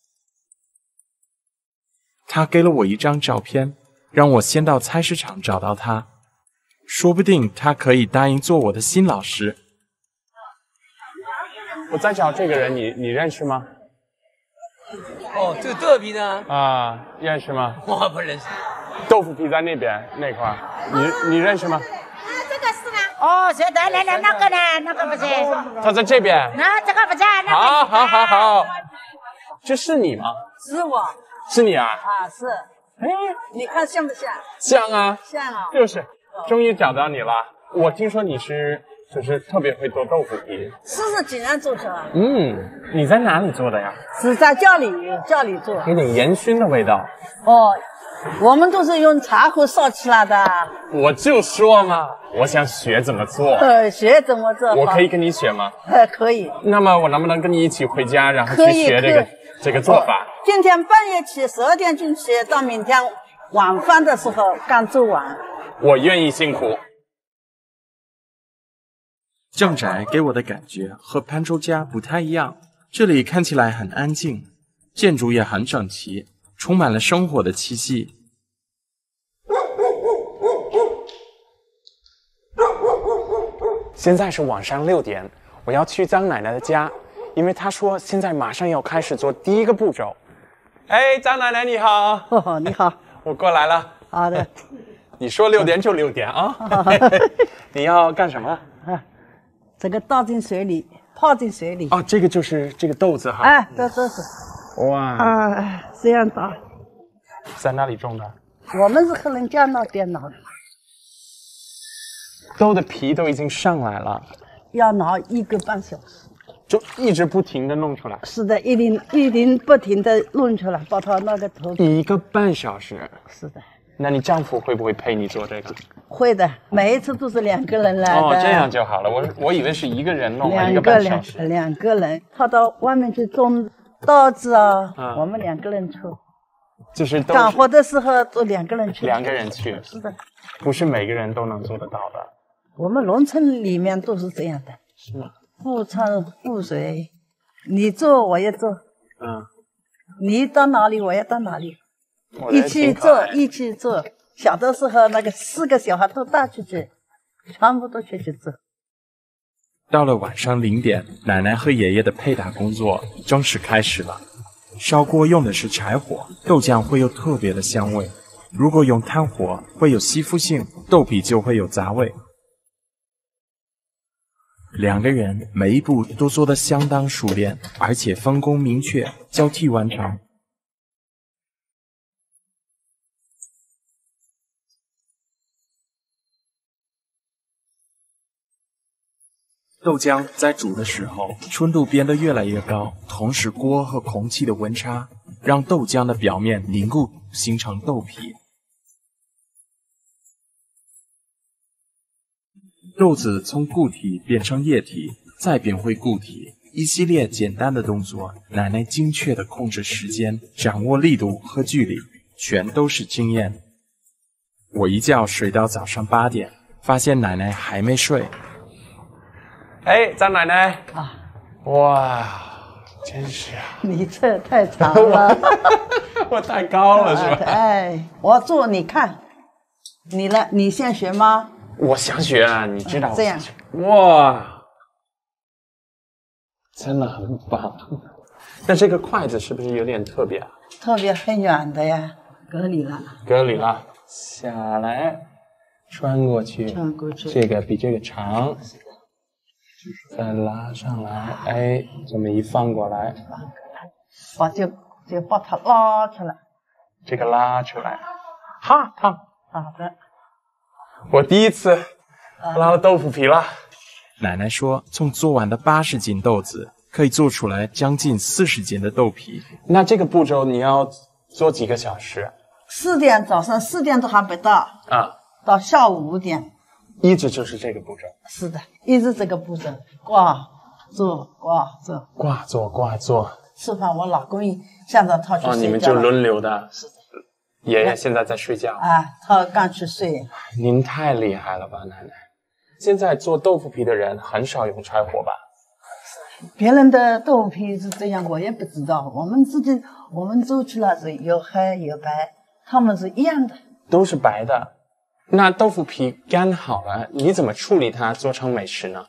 他给了我一张照片，让我先到菜市场找到他，说不定他可以答应做我的新老师。 我在找这个人，你你认识吗？ 哦，这个豆皮呢？ 啊，认识吗？ 我不认识。 豆腐皮在那边那块儿，你你认识吗？ 这个是呢？哦，是的，来来，那个呢？那个不是？ 他在这边。 那这个不在，那个。 好，好，好，好。这是你吗？ 是我。 是你啊？ 啊，是。哎，你看像不像？ 像啊。 像啊。 就是，终于找到你了。我听说你是就是特别会做豆腐皮。 四十几年做出来。 嗯，你在哪里做的呀？ 是在家里家里做。 有点烟熏的味道。 哦。我们都是用柴火烧起来的。 我就说嘛，我想学怎么做。 呃，学怎么做？ 我可以跟你学吗？ 呃，可以。 那么我能不能跟你一起回家，然后去学这个这个做法？ 今天半夜起，十二点进去，到明天晚饭的时候刚做完。 我愿意辛苦。 正宅给我的感觉和潘州家不太一样，这里看起来很安静，建筑也很整齐。充满了生活的气息。 现在是晚上六点，我要去张奶奶的家，因为她说现在马上要开始做第一个步骤。哎，张奶奶你好。 哦，你好。 我过来了。 好的。 你说六点就六点啊。你要干什么？ 啊，这个倒进水里，泡进水里。 哦，这个就是这个豆子哈。 哎，这这是。 哇啊，这样打， 在哪里种的？ 我们是和人家闹电脑的。 豆的皮都已经上来了， 要熬一个半小时， 就一直不停的弄出来。 是的，一定一定不停的弄出来，把它那个头。 一个半小时。 是的。 那你丈夫会不会陪你做这个？ 会的，每一次都是两个人来的。 哦，这样就好了。我我以为是一个人弄了一个半小时。 两个人，他到外面去种稻子啊，嗯、我们两个人去。 就是干活的时候都两个人去。 两个人去。 是的。 不是每个人都能做得到的。 我们农村里面都是这样的。 是吗？ 互穿互随，你做我也做。 嗯。 你到哪里我也到哪里。一起做，一起做。小的时候，那个四个小孩都带出去，全部都出去做。 到了晚上零点，奶奶和爷爷的配打工作正式开始了。烧锅用的是柴火，豆浆会有特别的香味；如果用炭火，会有吸附性，豆皮就会有杂味。两个人每一步都做得相当熟练，而且分工明确，交替完成。豆浆在煮的时候，纯度变得越来越高，同时锅和空气的温差让豆浆的表面凝固，形成豆皮。豆子从固体变成液体，再变回固体，一系列简单的动作，奶奶精确地控制时间，掌握力度和距离，全都是经验。我一觉睡到早上八点，发现奶奶还没睡。 哎，张奶奶啊！哇，真是啊！ 你这太长了， 我太高了是吧？ 哎，我做你看，你来，你先学吗？ 我想学啊，你知道、嗯、 这样哇，真的很棒。那这个筷子是不是有点特别啊？ 特别很远的呀，隔离了。 隔离了，下来，穿过去， 穿过去， 这个比这个长。再拉上来，哎，这么一翻过来， 把就就把它拉出来， 这个拉出来，哈烫。 好的， 我第一次拉了豆腐皮了。 奶奶说，从做完的八十斤豆子可以做出来将近四十斤的豆皮。 那这个步骤你要做几个小时？ 四点早上四点都还没到啊， 到下午五点， 一直就是这个步骤。 是的，一直这个步骤，挂做挂做挂做挂做。 吃饭，我老公现在他去睡觉了。 哦，你们就轮流的。是的。爷爷现在在睡觉。 啊，他刚去睡。 您太厉害了吧，奶奶！现在做豆腐皮的人很少用柴火吧？ 别人的豆腐皮是这样，我也不知道。我们自己，我们做出来是有黑有白，他们是一样的， 都是白的。那豆腐皮干好了，你怎么处理它做成美食呢？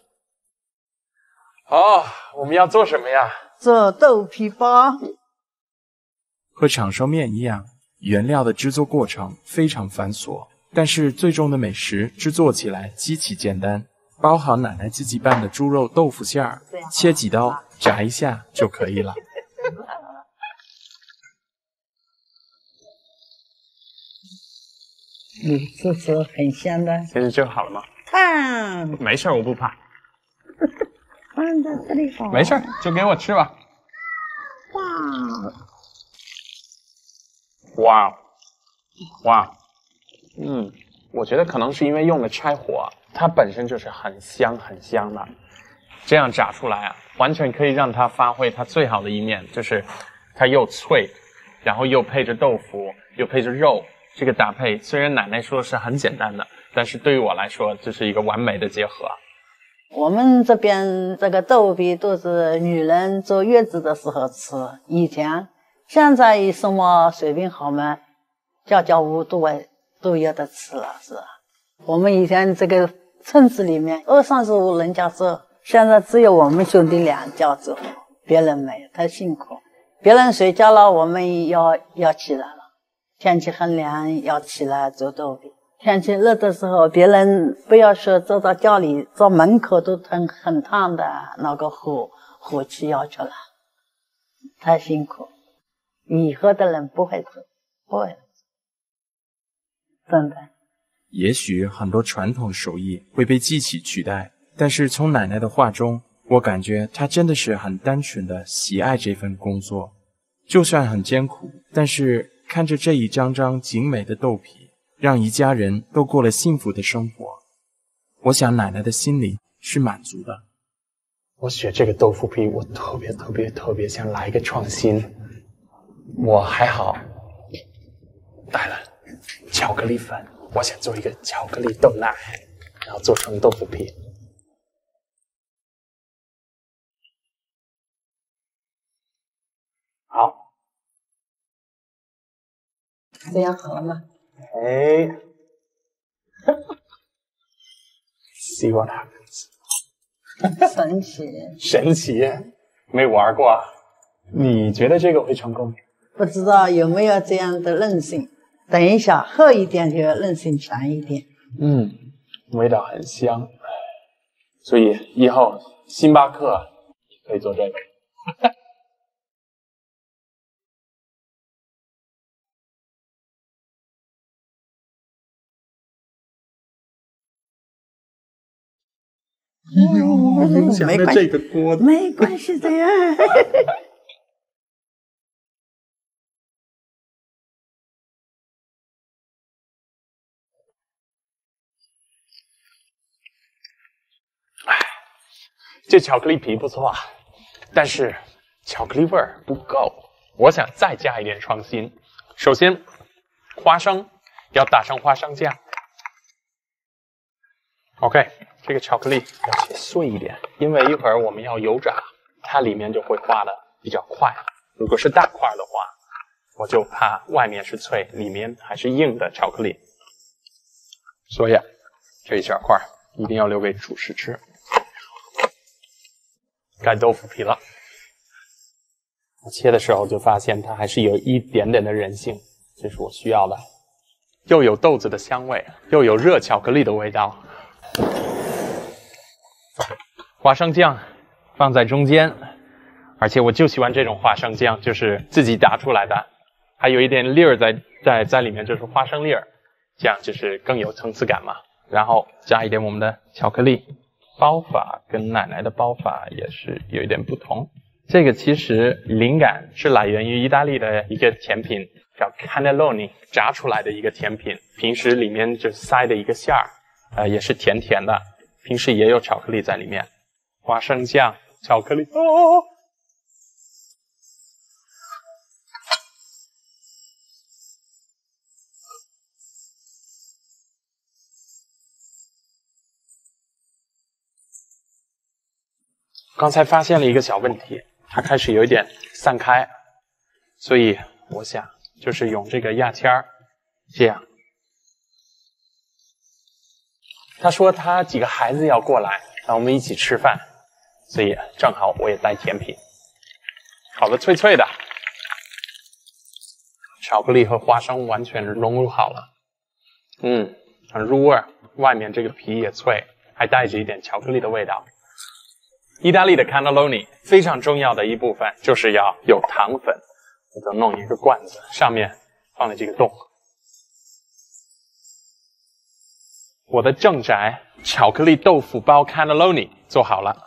哦，我们要做什么呀？ 做豆皮包。 和长寿面一样，原料的制作过程非常繁琐，但是最终的美食制作起来极其简单。包好奶奶自己拌的猪肉豆腐馅儿，切几刀，炸一下就可以了。 嗯，这是很香的。 现在就好了吗？ 烫。 没事，我不怕。 放在这里好。 没事，就给我吃吧。 哇。 哇，哇，嗯，我觉得可能是因为用了柴火，它本身就是很香很香的，这样炸出来啊，完全可以让它发挥它最好的一面，就是它又脆，然后又配着豆腐，又配着肉，这个搭配虽然奶奶说是很简单的，但是对于我来说，这是一个完美的结合。 我们这边这个豆皮都是女人坐月子的时候吃，以前。现在什么水平好嘛，家家户户都都有的吃了，是吧？我们以前这个村子里面二三十户人家做，现在只有我们兄弟俩家做，别人没有，太辛苦。别人睡觉了，我们要要起来了。天气很凉，要起来做豆皮。天气热的时候，别人不要说走到家里，到门口都很很烫的那个火火气要出来，太辛苦。以后的人不会做，不会，真的。 也许很多传统手艺会被机器取代，但是从奶奶的话中，我感觉她真的是很单纯的喜爱这份工作。就算很艰苦，但是看着这一张张精美的豆皮，让一家人都过了幸福的生活，我想奶奶的心里是满足的。 我学这个豆腐皮，我特别特别特别想来一个创新。我还好带了巧克力粉，我想做一个巧克力豆奶，然后做成豆腐皮。好， 这样好了吗？ 哎，See what happens？ 神奇， 神奇，没玩过。你觉得这个会成功？ 不知道有没有这样的韧性。等一下厚一点就韧性强一点。 嗯，味道很香，所以以后星巴克可以做这个。影响了这个锅的， 没关系的呀。 这巧克力皮不错啊，但是巧克力味儿不够，我想再加一点创新。首先，花生要打上花生酱。OK， 这个巧克力要切碎一点，因为一会儿我们要油炸，它里面就会化的比较快。如果是大块的话，我就怕外面是脆，里面还是硬的巧克力。所以这一小块一定要留给主食吃。盖豆腐皮了，我切的时候就发现它还是有一点点的韧性，这是我需要的，又有豆子的香味，又有热巧克力的味道。花生酱放在中间，而且我就喜欢这种花生酱，就是自己打出来的，还有一点粒儿在在在里面，就是花生粒儿，这样就是更有层次感嘛。然后加一点我们的巧克力， 包法跟奶奶的包法也是有一点不同。这个其实灵感是来源于意大利的一个甜品，叫 cannelloni 炸出来的一个甜品，平时里面就塞的一个馅儿，呃，也是甜甜的，平时也有巧克力在里面，花生酱、巧克力。哦。刚才发现了一个小问题，它开始有一点散开，所以我想就是用这个牙签儿，这样。他说他几个孩子要过来，让我们一起吃饭，所以正好我也带甜品，烤得脆脆的，巧克力和花生完全融入好了，嗯，很入味儿，外面这个皮也脆，还带着一点巧克力的味道。意大利的 cannelloni 非常重要的一部分就是要有糖粉，我就弄一个罐子，上面放了这个洞。我的正宅巧克力豆腐包 cannelloni 做好了。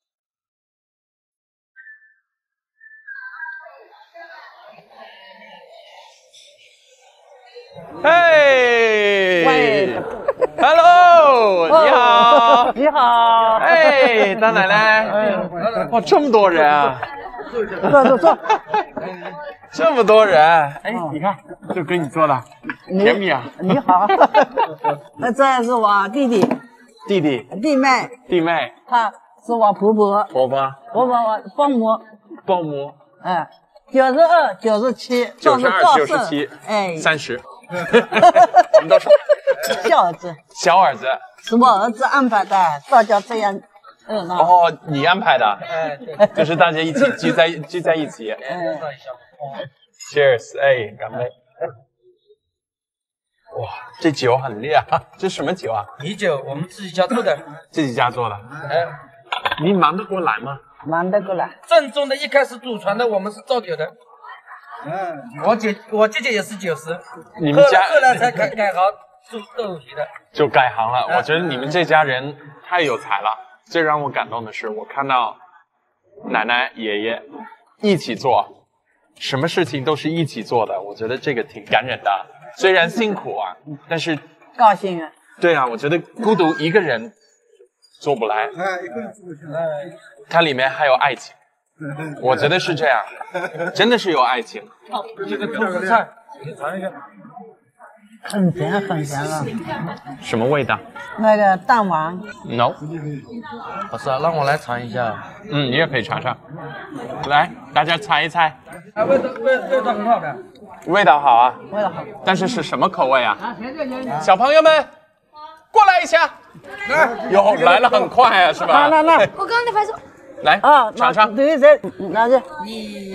嘿 ，Hello， 你好， 你好， 哎，大奶奶，哇，这么多人啊！ 坐坐坐， 这么多人，哎，你看，就给你做的甜米啊！ 你好，那这是我弟弟， 弟弟， 弟妹， 弟妹， 她是我婆婆， 婆婆， 婆婆我保姆， 保姆， 哎，九十二，九十七， 九十二，九十七， 哎， 三十。我们都是小儿子， 小儿子是我儿子安排的，大家这样热闹。 哦，你安排的，哎，就是大家一起聚在聚在一起。 嗯 Cheers， 哎，干杯！哇，这酒很烈啊，这什么酒啊？ 米酒，我们自己家做的。 自己家做的。哎，你忙得过来吗？ 忙得过来。 正宗的，一开始祖传的，我们是造酒的。嗯，我姐我姐姐也是酒师， 你们家后来才改改行做豆皮的， 就改行了。我觉得你们这家人太有才了。最让我感动的是，我看到奶奶爷爷一起做，什么事情都是一起做的，我觉得这个挺感人的。虽然辛苦啊，但是高兴啊。 对啊，我觉得孤独一个人做不来， 哎，一个人做不起来。 它里面还有爱情。我觉得是这样，真的是有爱情。 这个豆腐菜，你尝一下。 很甜很甜了。 什么味道？ 那个蛋黄。 No。 不是啊，让我来尝一下。 嗯，你也可以尝尝。来，大家猜一猜。 啊，味道味味道很好的。 味道好啊。 味道好。 但是是什么口味啊？小朋友们，过来一下。哟，来了很快啊，是吧？ 来来来， 我刚才拍手。 来啊，尝尝。 对对，拿着。 你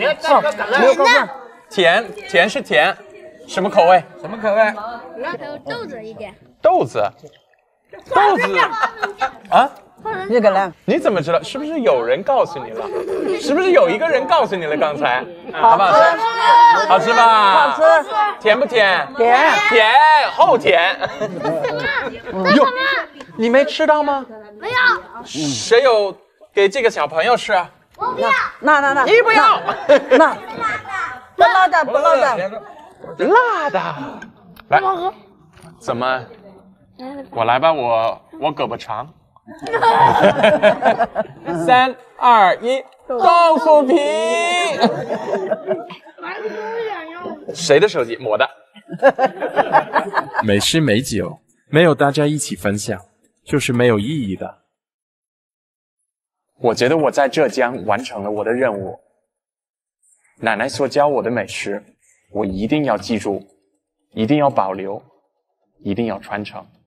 甜甜是甜，什么口味？ 什么口味？ 那还有豆子一点。 豆子，豆子啊？ 这个呢？ 你怎么知道？是不是有人告诉你了？是不是有一个人告诉你了？刚才好不好吃？好吃吧？ 好吃。 甜不甜？ 甜。 甜，齁甜。哟，你没吃到吗？ 没有。 谁有给这个小朋友吃啊？ 我不要。 那那那， 你不要。 那不辣的，不辣的， 辣的。来，怎么？我来吧，我我胳膊长。三二一，豆腐皮。谁的手机？我的。 没吃没酒，没有大家一起分享，就是没有意义的。 我觉得我在浙江完成了我的任务。奶奶所教我的美食，我一定要记住，一定要保留，一定要传承。